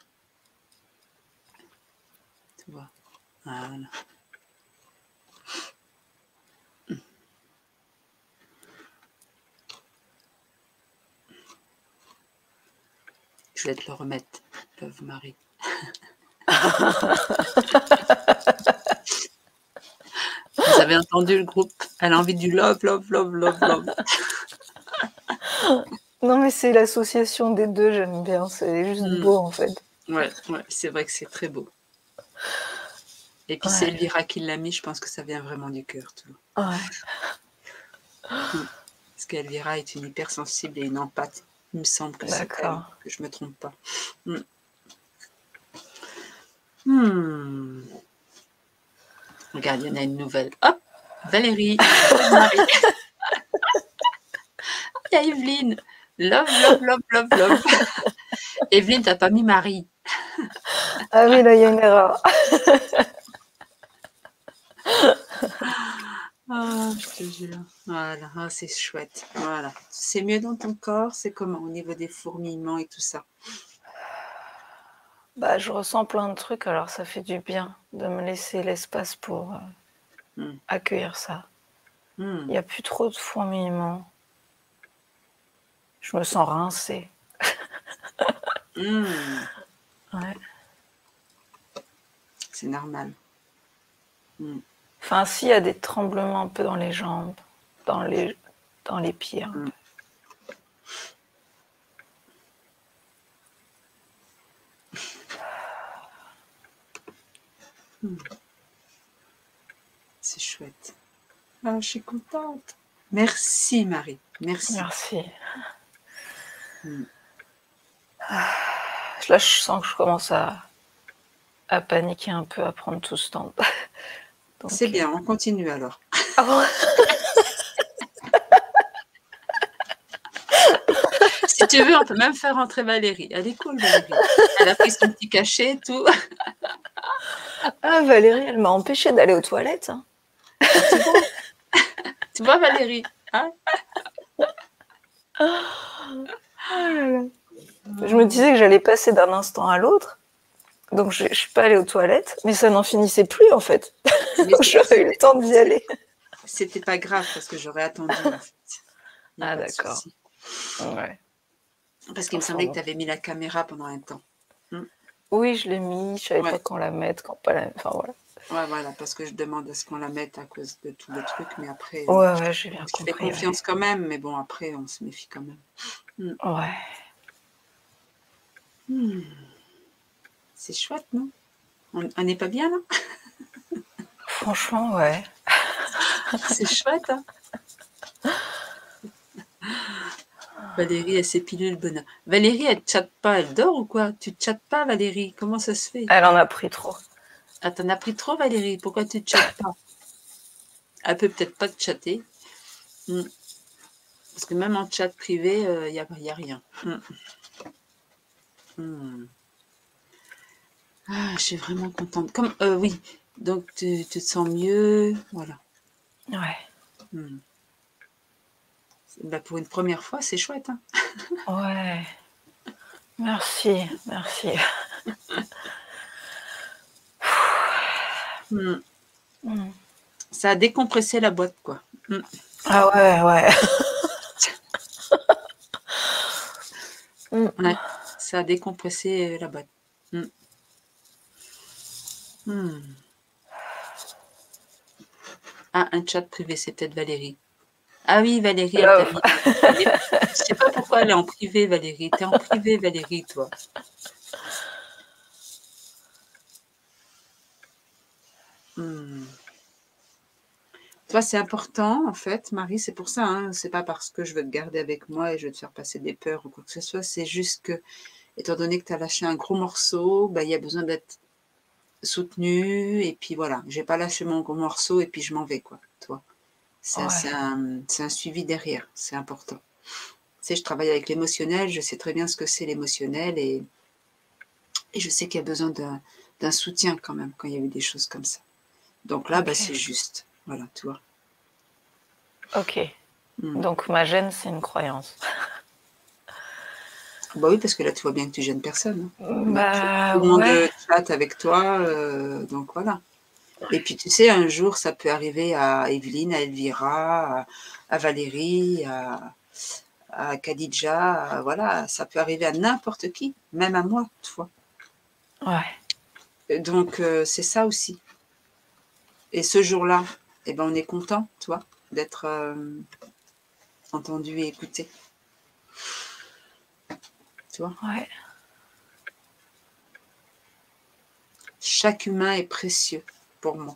Tu vois. Voilà. Je vais te le remettre, Love Marie. Vous avez entendu le groupe? Elle a envie du love, love, love, love, love. Non, mais c'est l'association des deux, j'aime bien. C'est juste beau, en fait. Ouais, c'est vrai que c'est très beau. Et puis c'est Elvira qui l'a mis, je pense que ça vient vraiment du cœur, tu vois. Ouais. Parce qu'Elvira est une hypersensible et une empathe. Il me semble que c'est elle, que je ne me trompe pas. Regarde, il y en a une nouvelle. Hop, Valérie. Il y a Evelyne. Love, love, love, love, love. Evelyne, t'as pas mis Marie. Ah oui, là, il y a une erreur. Ah, je te jure. Voilà, ah, c'est chouette. Voilà. C'est mieux dans ton corps? C'est comment au niveau des fourmillements et tout ça? Bah, je ressens plein de trucs, alors ça fait du bien de me laisser l'espace pour accueillir ça. Il n'y a plus trop de fourmillements. Je me sens rincée. Ouais. C'est normal. Enfin, s'il y a des tremblements un peu dans les jambes, dans les pieds. C'est chouette. Ah, je suis contente. Merci, Marie. Merci. Merci. Là, je sens que je commence à paniquer un peu, à prendre tout ce temps. C'est bien, on continue alors. Ah bon? Si tu veux, on peut même faire rentrer Valérie. Elle est cool, Valérie. Elle a pris son petit cachet et tout. Ah, Valérie, elle m'a empêchée d'aller aux toilettes. Hein. Tu vois, Valérie, hein? Je me disais que j'allais passer d'un instant à l'autre. Donc, je ne suis pas allée aux toilettes, mais ça n'en finissait plus, en fait. Donc, j'aurais eu le temps d'y aller. C'était pas grave, parce que j'aurais attendu, en fait. Ah, d'accord. Ouais. Parce qu'il me semblait que tu avais mis la caméra pendant un temps. Oui, je l'ai mis. Je savais pas quand la mettre, quand pas la mettre. Enfin, voilà. Ouais, voilà, parce que je demande à ce qu'on la mette à cause de tout le truc, mais après... Ouais, j'ai bien compris. Je fais confiance quand même, mais bon, après, on se méfie quand même. Ouais. C'est chouette, non? On n'est pas bien, là? Franchement, ouais. C'est chouette, hein? Valérie, elle s'est pilule le bonheur. Valérie, elle ne chatte pas, elle dort ou quoi? Tu ne chattes pas, Valérie? Comment ça se fait? Elle en a pris trop. Ah, t'en as pris trop, Valérie? Pourquoi tu ne chattes pas? Elle peut peut-être pas te chatter. Parce que même en chat privé, il n'y a rien. Ah, je suis vraiment contente. Comme, oui, donc tu te sens mieux, voilà. Ouais. Bah, pour une première fois, c'est chouette. Hein. Ouais. Merci, merci. Ça a décompressé la boîte, quoi. Ah ouais, ouais. Ouais, ça a décompressé la boîte. Ah, un chat privé, c'est peut-être Valérie. Ah oui, Valérie, elle t'a mis. Je sais pas pourquoi elle est en privé, Valérie. T'es en privé, Valérie, toi. Toi, c'est important, en fait, Marie, c'est pour ça, hein. C'est pas parce que je veux te garder avec moi et je veux te faire passer des peurs ou quoi que ce soit, c'est juste que, étant donné que tu as lâché un gros morceau, bah, il y a besoin d'être soutenu, et puis voilà, j'ai pas lâché mon gros morceau et puis je m'en vais, quoi, toi. C'est Ouais. un suivi derrière, c'est important. Tu sais, je travaille avec l'émotionnel, je sais très bien ce que c'est l'émotionnel, et je sais qu'il y a besoin d'un soutien quand même, quand il y a eu des choses comme ça. Donc là, bah, Ok. c'est juste, voilà, tu vois. Ok. Donc ma gêne, c'est une croyance. Bah oui, parce que là, tu vois bien que tu gênes personne, hein. Bah Tout le monde ouais. chatte avec toi, donc voilà. Et puis tu sais, un jour, ça peut arriver à Evelyne, à Elvira, à Valérie, à Khadija, voilà, ça peut arriver à n'importe qui, même à moi, tu vois. Ouais. Donc c'est ça aussi. Et ce jour-là, eh ben, on est content, tu vois, d'être entendu et écouté. Tu vois. Ouais. Chaque humain est précieux pour moi.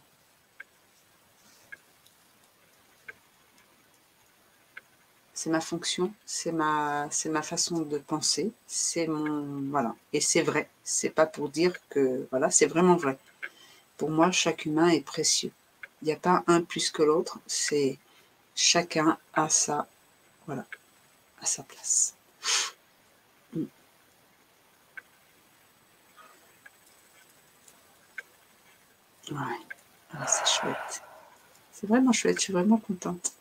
C'est ma fonction, c'est ma façon de penser, c'est mon... Voilà. Et c'est vrai. C'est pas pour dire que... Voilà, c'est vraiment vrai. Pour moi, chaque humain est précieux. Il n'y a pas un plus que l'autre, c'est chacun à sa... Voilà, à sa place. Ouais, ah, c'est chouette. C'est vraiment chouette, je suis vraiment contente.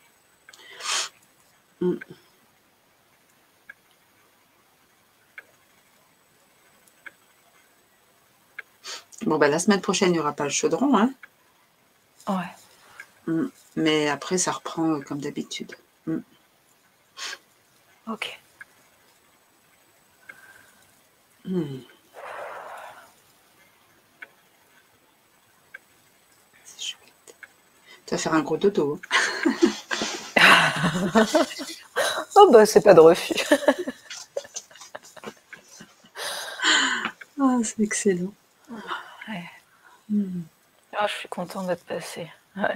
Bon, bah, la semaine prochaine, il n'y aura pas le chaudron, hein. Ouais. Mais après, ça reprend comme d'habitude. Ok. C'est chouette. Tu vas faire un gros dodo. Oh bah c'est pas de refus. Ah, c'est excellent. Ouais. Ah, je suis contente d'être passée. Ouais.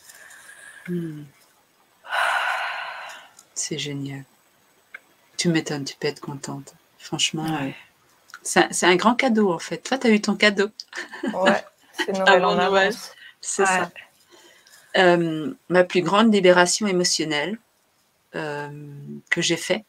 C'est génial. Tu m'étonnes, tu peux être contente. Franchement, Ouais. c'est un grand cadeau, en fait. Toi, tu as eu ton cadeau. Ouais, c'est Noël Avant en Noël. avance. C'est ça. Ma plus grande libération émotionnelle que j'ai fait,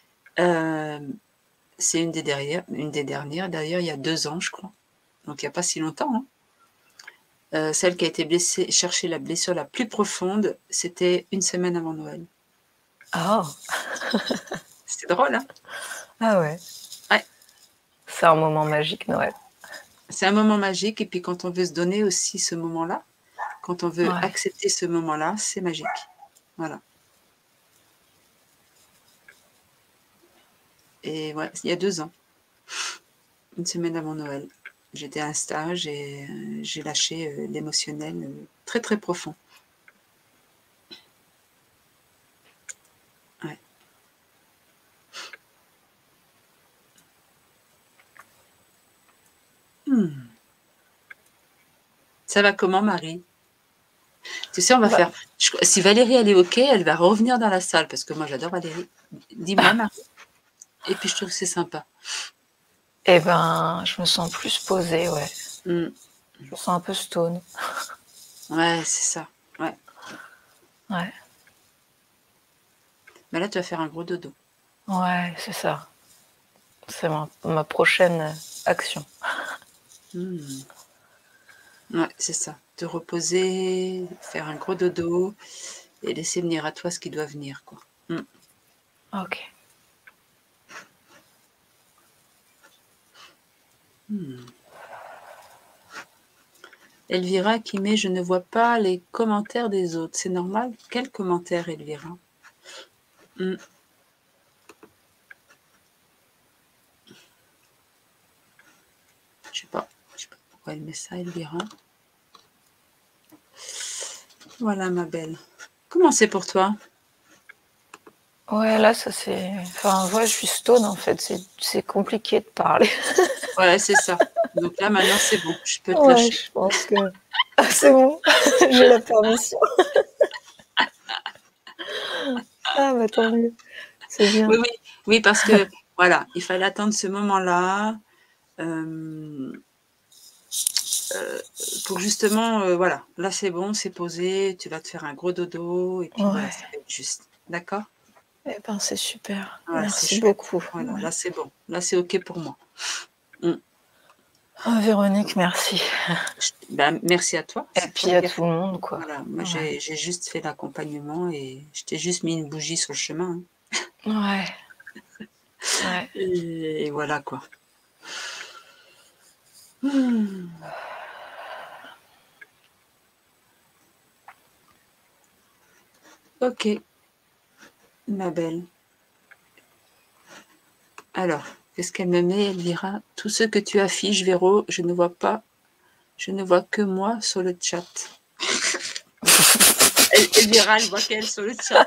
c'est une des dernières, d'ailleurs, il y a 2 ans, je crois. Donc, il n'y a pas si longtemps, hein. Celle qui a été chercher la blessure la plus profonde, c'était 1 semaine avant Noël. Oh. C'est drôle, hein? Ah ouais. Ouais. C'est un moment magique, Noël. C'est un moment magique, et puis quand on veut se donner aussi ce moment-là, quand on veut accepter ce moment-là, c'est magique. Voilà. Et ouais, il y a 2 ans, 1 semaine avant Noël, j'étais à un stage et j'ai lâché l'émotionnel très, très profond. Ouais. Ça va comment, Marie? Tu sais, on va faire... Si Valérie, elle est OK, elle va revenir dans la salle, parce que moi, j'adore Valérie. Dis-moi, Marie. Et puis, je trouve que c'est sympa. Eh ben, je me sens plus posée, ouais. Je me sens un peu stone. Ouais, c'est ça. Ouais. Ouais. Mais là, tu vas faire un gros dodo. Ouais, c'est ça. C'est ma prochaine action. Ouais, c'est ça. Te reposer, faire un gros dodo et laisser venir à toi ce qui doit venir, quoi. Ok. Elvira qui met « Je ne vois pas les commentaires des autres ». C'est normal? Quel commentaire, Elvira? Je sais pas pourquoi elle met ça, Elvira. Voilà, ma belle. Comment c'est pour toi? Ouais, là, ça c'est. Enfin, je suis stone en fait. C'est compliqué de parler. Ouais, c'est ça. Donc là, maintenant, c'est bon. Je peux te Ouais, lâcher. je pense que. Ah, c'est bon, j'ai la permission. Ah, bah tant mieux. C'est bien. Oui, parce que voilà, il fallait attendre ce moment-là pour justement, voilà, là c'est bon, c'est posé, tu vas te faire un gros dodo et puis voilà, ça va être juste. D'accord? Eh ben, c'est super. Voilà, c'est Merci chouette. beaucoup. Voilà, Ouais. là c'est bon. Là c'est OK pour moi. Oh, Véronique, merci. Merci à toi. Et puis à tout le monde, quoi. Voilà, moi Ouais. j'ai juste fait l'accompagnement et je t'ai juste mis une bougie sur le chemin. Ouais. Ouais. Et voilà quoi. OK, ma belle. Alors, qu'est-ce qu'elle me met, Elvira? Tout ce que tu affiches, Véro, je ne vois pas. Je ne vois que moi sur le chat. Elvira, elle voit qu'elle sur le chat.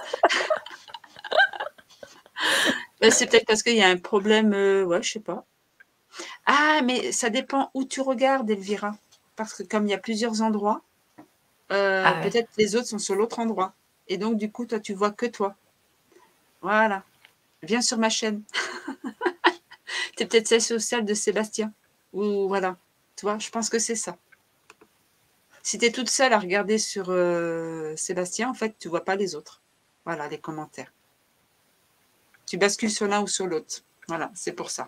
C'est peut-être parce qu'il y a un problème, ouais, je sais pas. Ah, mais ça dépend où tu regardes, Elvira. Parce que comme il y a plusieurs endroits, peut-être les autres sont sur l'autre endroit. Et donc, du coup, toi, tu vois que toi. Voilà. Viens sur ma chaîne. T'es peut-être celle sociale de Sébastien. Ou voilà. Tu vois, je pense que c'est ça. Si tu es toute seule à regarder sur Sébastien, en fait, tu ne vois pas les autres. Voilà, les commentaires. Tu bascules sur l'un ou sur l'autre. Voilà, c'est pour ça.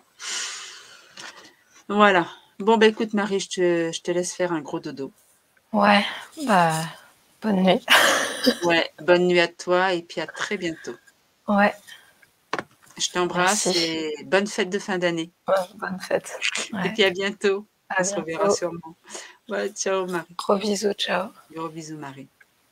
Voilà. Bon, ben écoute, Marie, je te laisse faire un gros dodo. Ouais, bah, bonne nuit. Ouais, bonne nuit à toi et puis à très bientôt. Ouais. Je t'embrasse et bonne fête de fin d'année. Ouais, bonne fête. Ouais. Et puis à bientôt. À On se reverra sûrement. Ouais, ciao, Marie. Gros bisous, ciao. Gros bisous, Marie.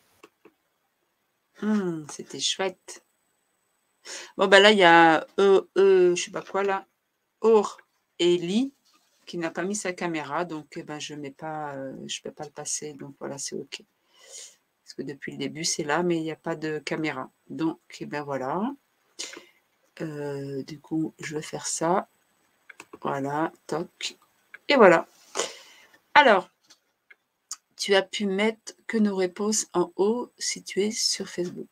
C'était chouette. Bon, ben là, il y a je sais pas quoi là. Or et Lee qui n'a pas mis sa caméra, donc je mets pas, je peux pas le passer, donc voilà, c'est OK. Parce que depuis le début, c'est là, mais il n'y a pas de caméra. Donc, voilà. Du coup, je vais faire ça. Voilà, toc. Et voilà. Alors, tu as pu mettre que nos réponses en haut si tu es sur Facebook.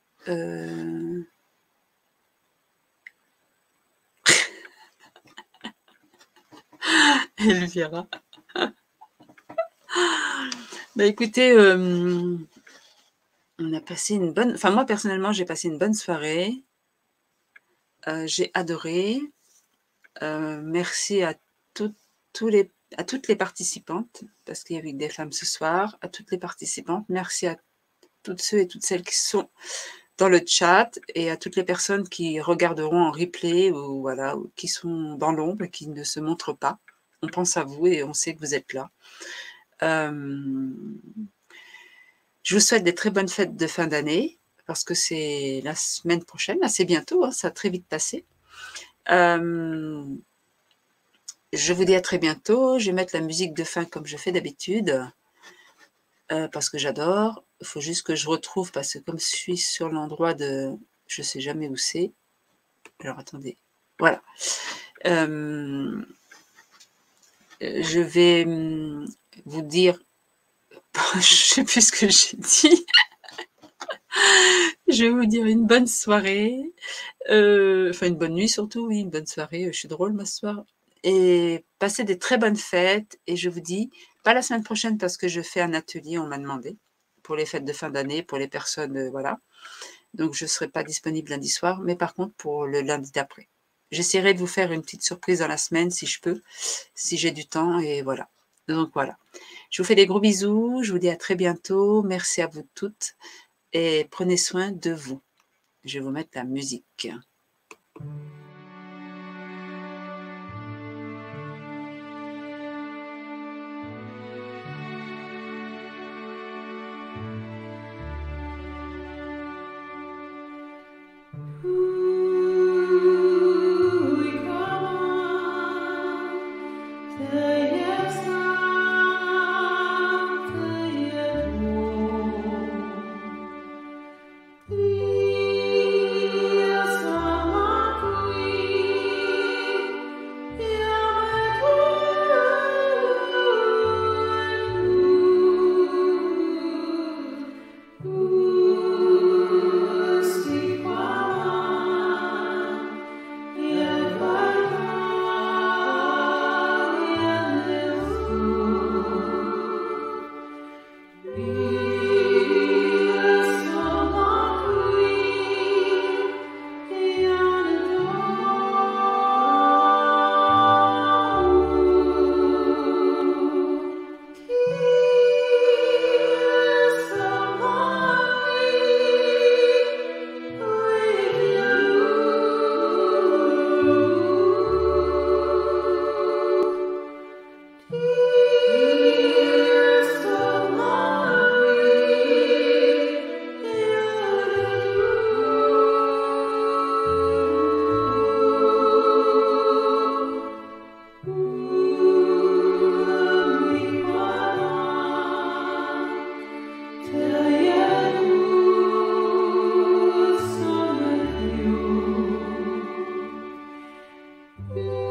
Elvira. Écoutez, on a passé une bonne... Enfin, moi, personnellement, j'ai passé une bonne soirée. J'ai adoré. Merci à toutes les participantes, parce qu'il y avait des femmes ce soir, à toutes les participantes. Merci à toutes ceux et toutes celles qui sont dans le chat et à toutes les personnes qui regarderont en replay ou voilà, ou qui sont dans l'ombre et qui ne se montrent pas. On pense à vous et on sait que vous êtes là. Je vous souhaite des très bonnes fêtes de fin d'année parce que c'est la semaine prochaine, là c'est bientôt, hein, ça a très vite passé. Je vous dis à très bientôt. Je vais mettre la musique de fin comme je fais d'habitude parce que j'adore. Il faut juste que je retrouve parce que comme je suis sur l'endroit de... Je ne sais jamais où c'est. Alors attendez. Voilà. Je vais vous dire... je ne sais plus ce que j'ai dit. Je vais vous dire une bonne soirée. Enfin, une bonne nuit surtout, oui, une bonne soirée. Je suis drôle ma soirée. Et passez des très bonnes fêtes. Et je vous dis, pas la semaine prochaine parce que je fais un atelier, on m'a demandé, pour les fêtes de fin d'année, pour les personnes, voilà. Donc, je ne serai pas disponible lundi soir, mais par contre, pour le lundi d'après. J'essaierai de vous faire une petite surprise dans la semaine, si je peux, si j'ai du temps, et voilà. Donc, voilà. Je vous fais des gros bisous. Je vous dis à très bientôt. Merci à vous toutes. Et prenez soin de vous. Je vais vous mettre la musique. Yes. Thank you.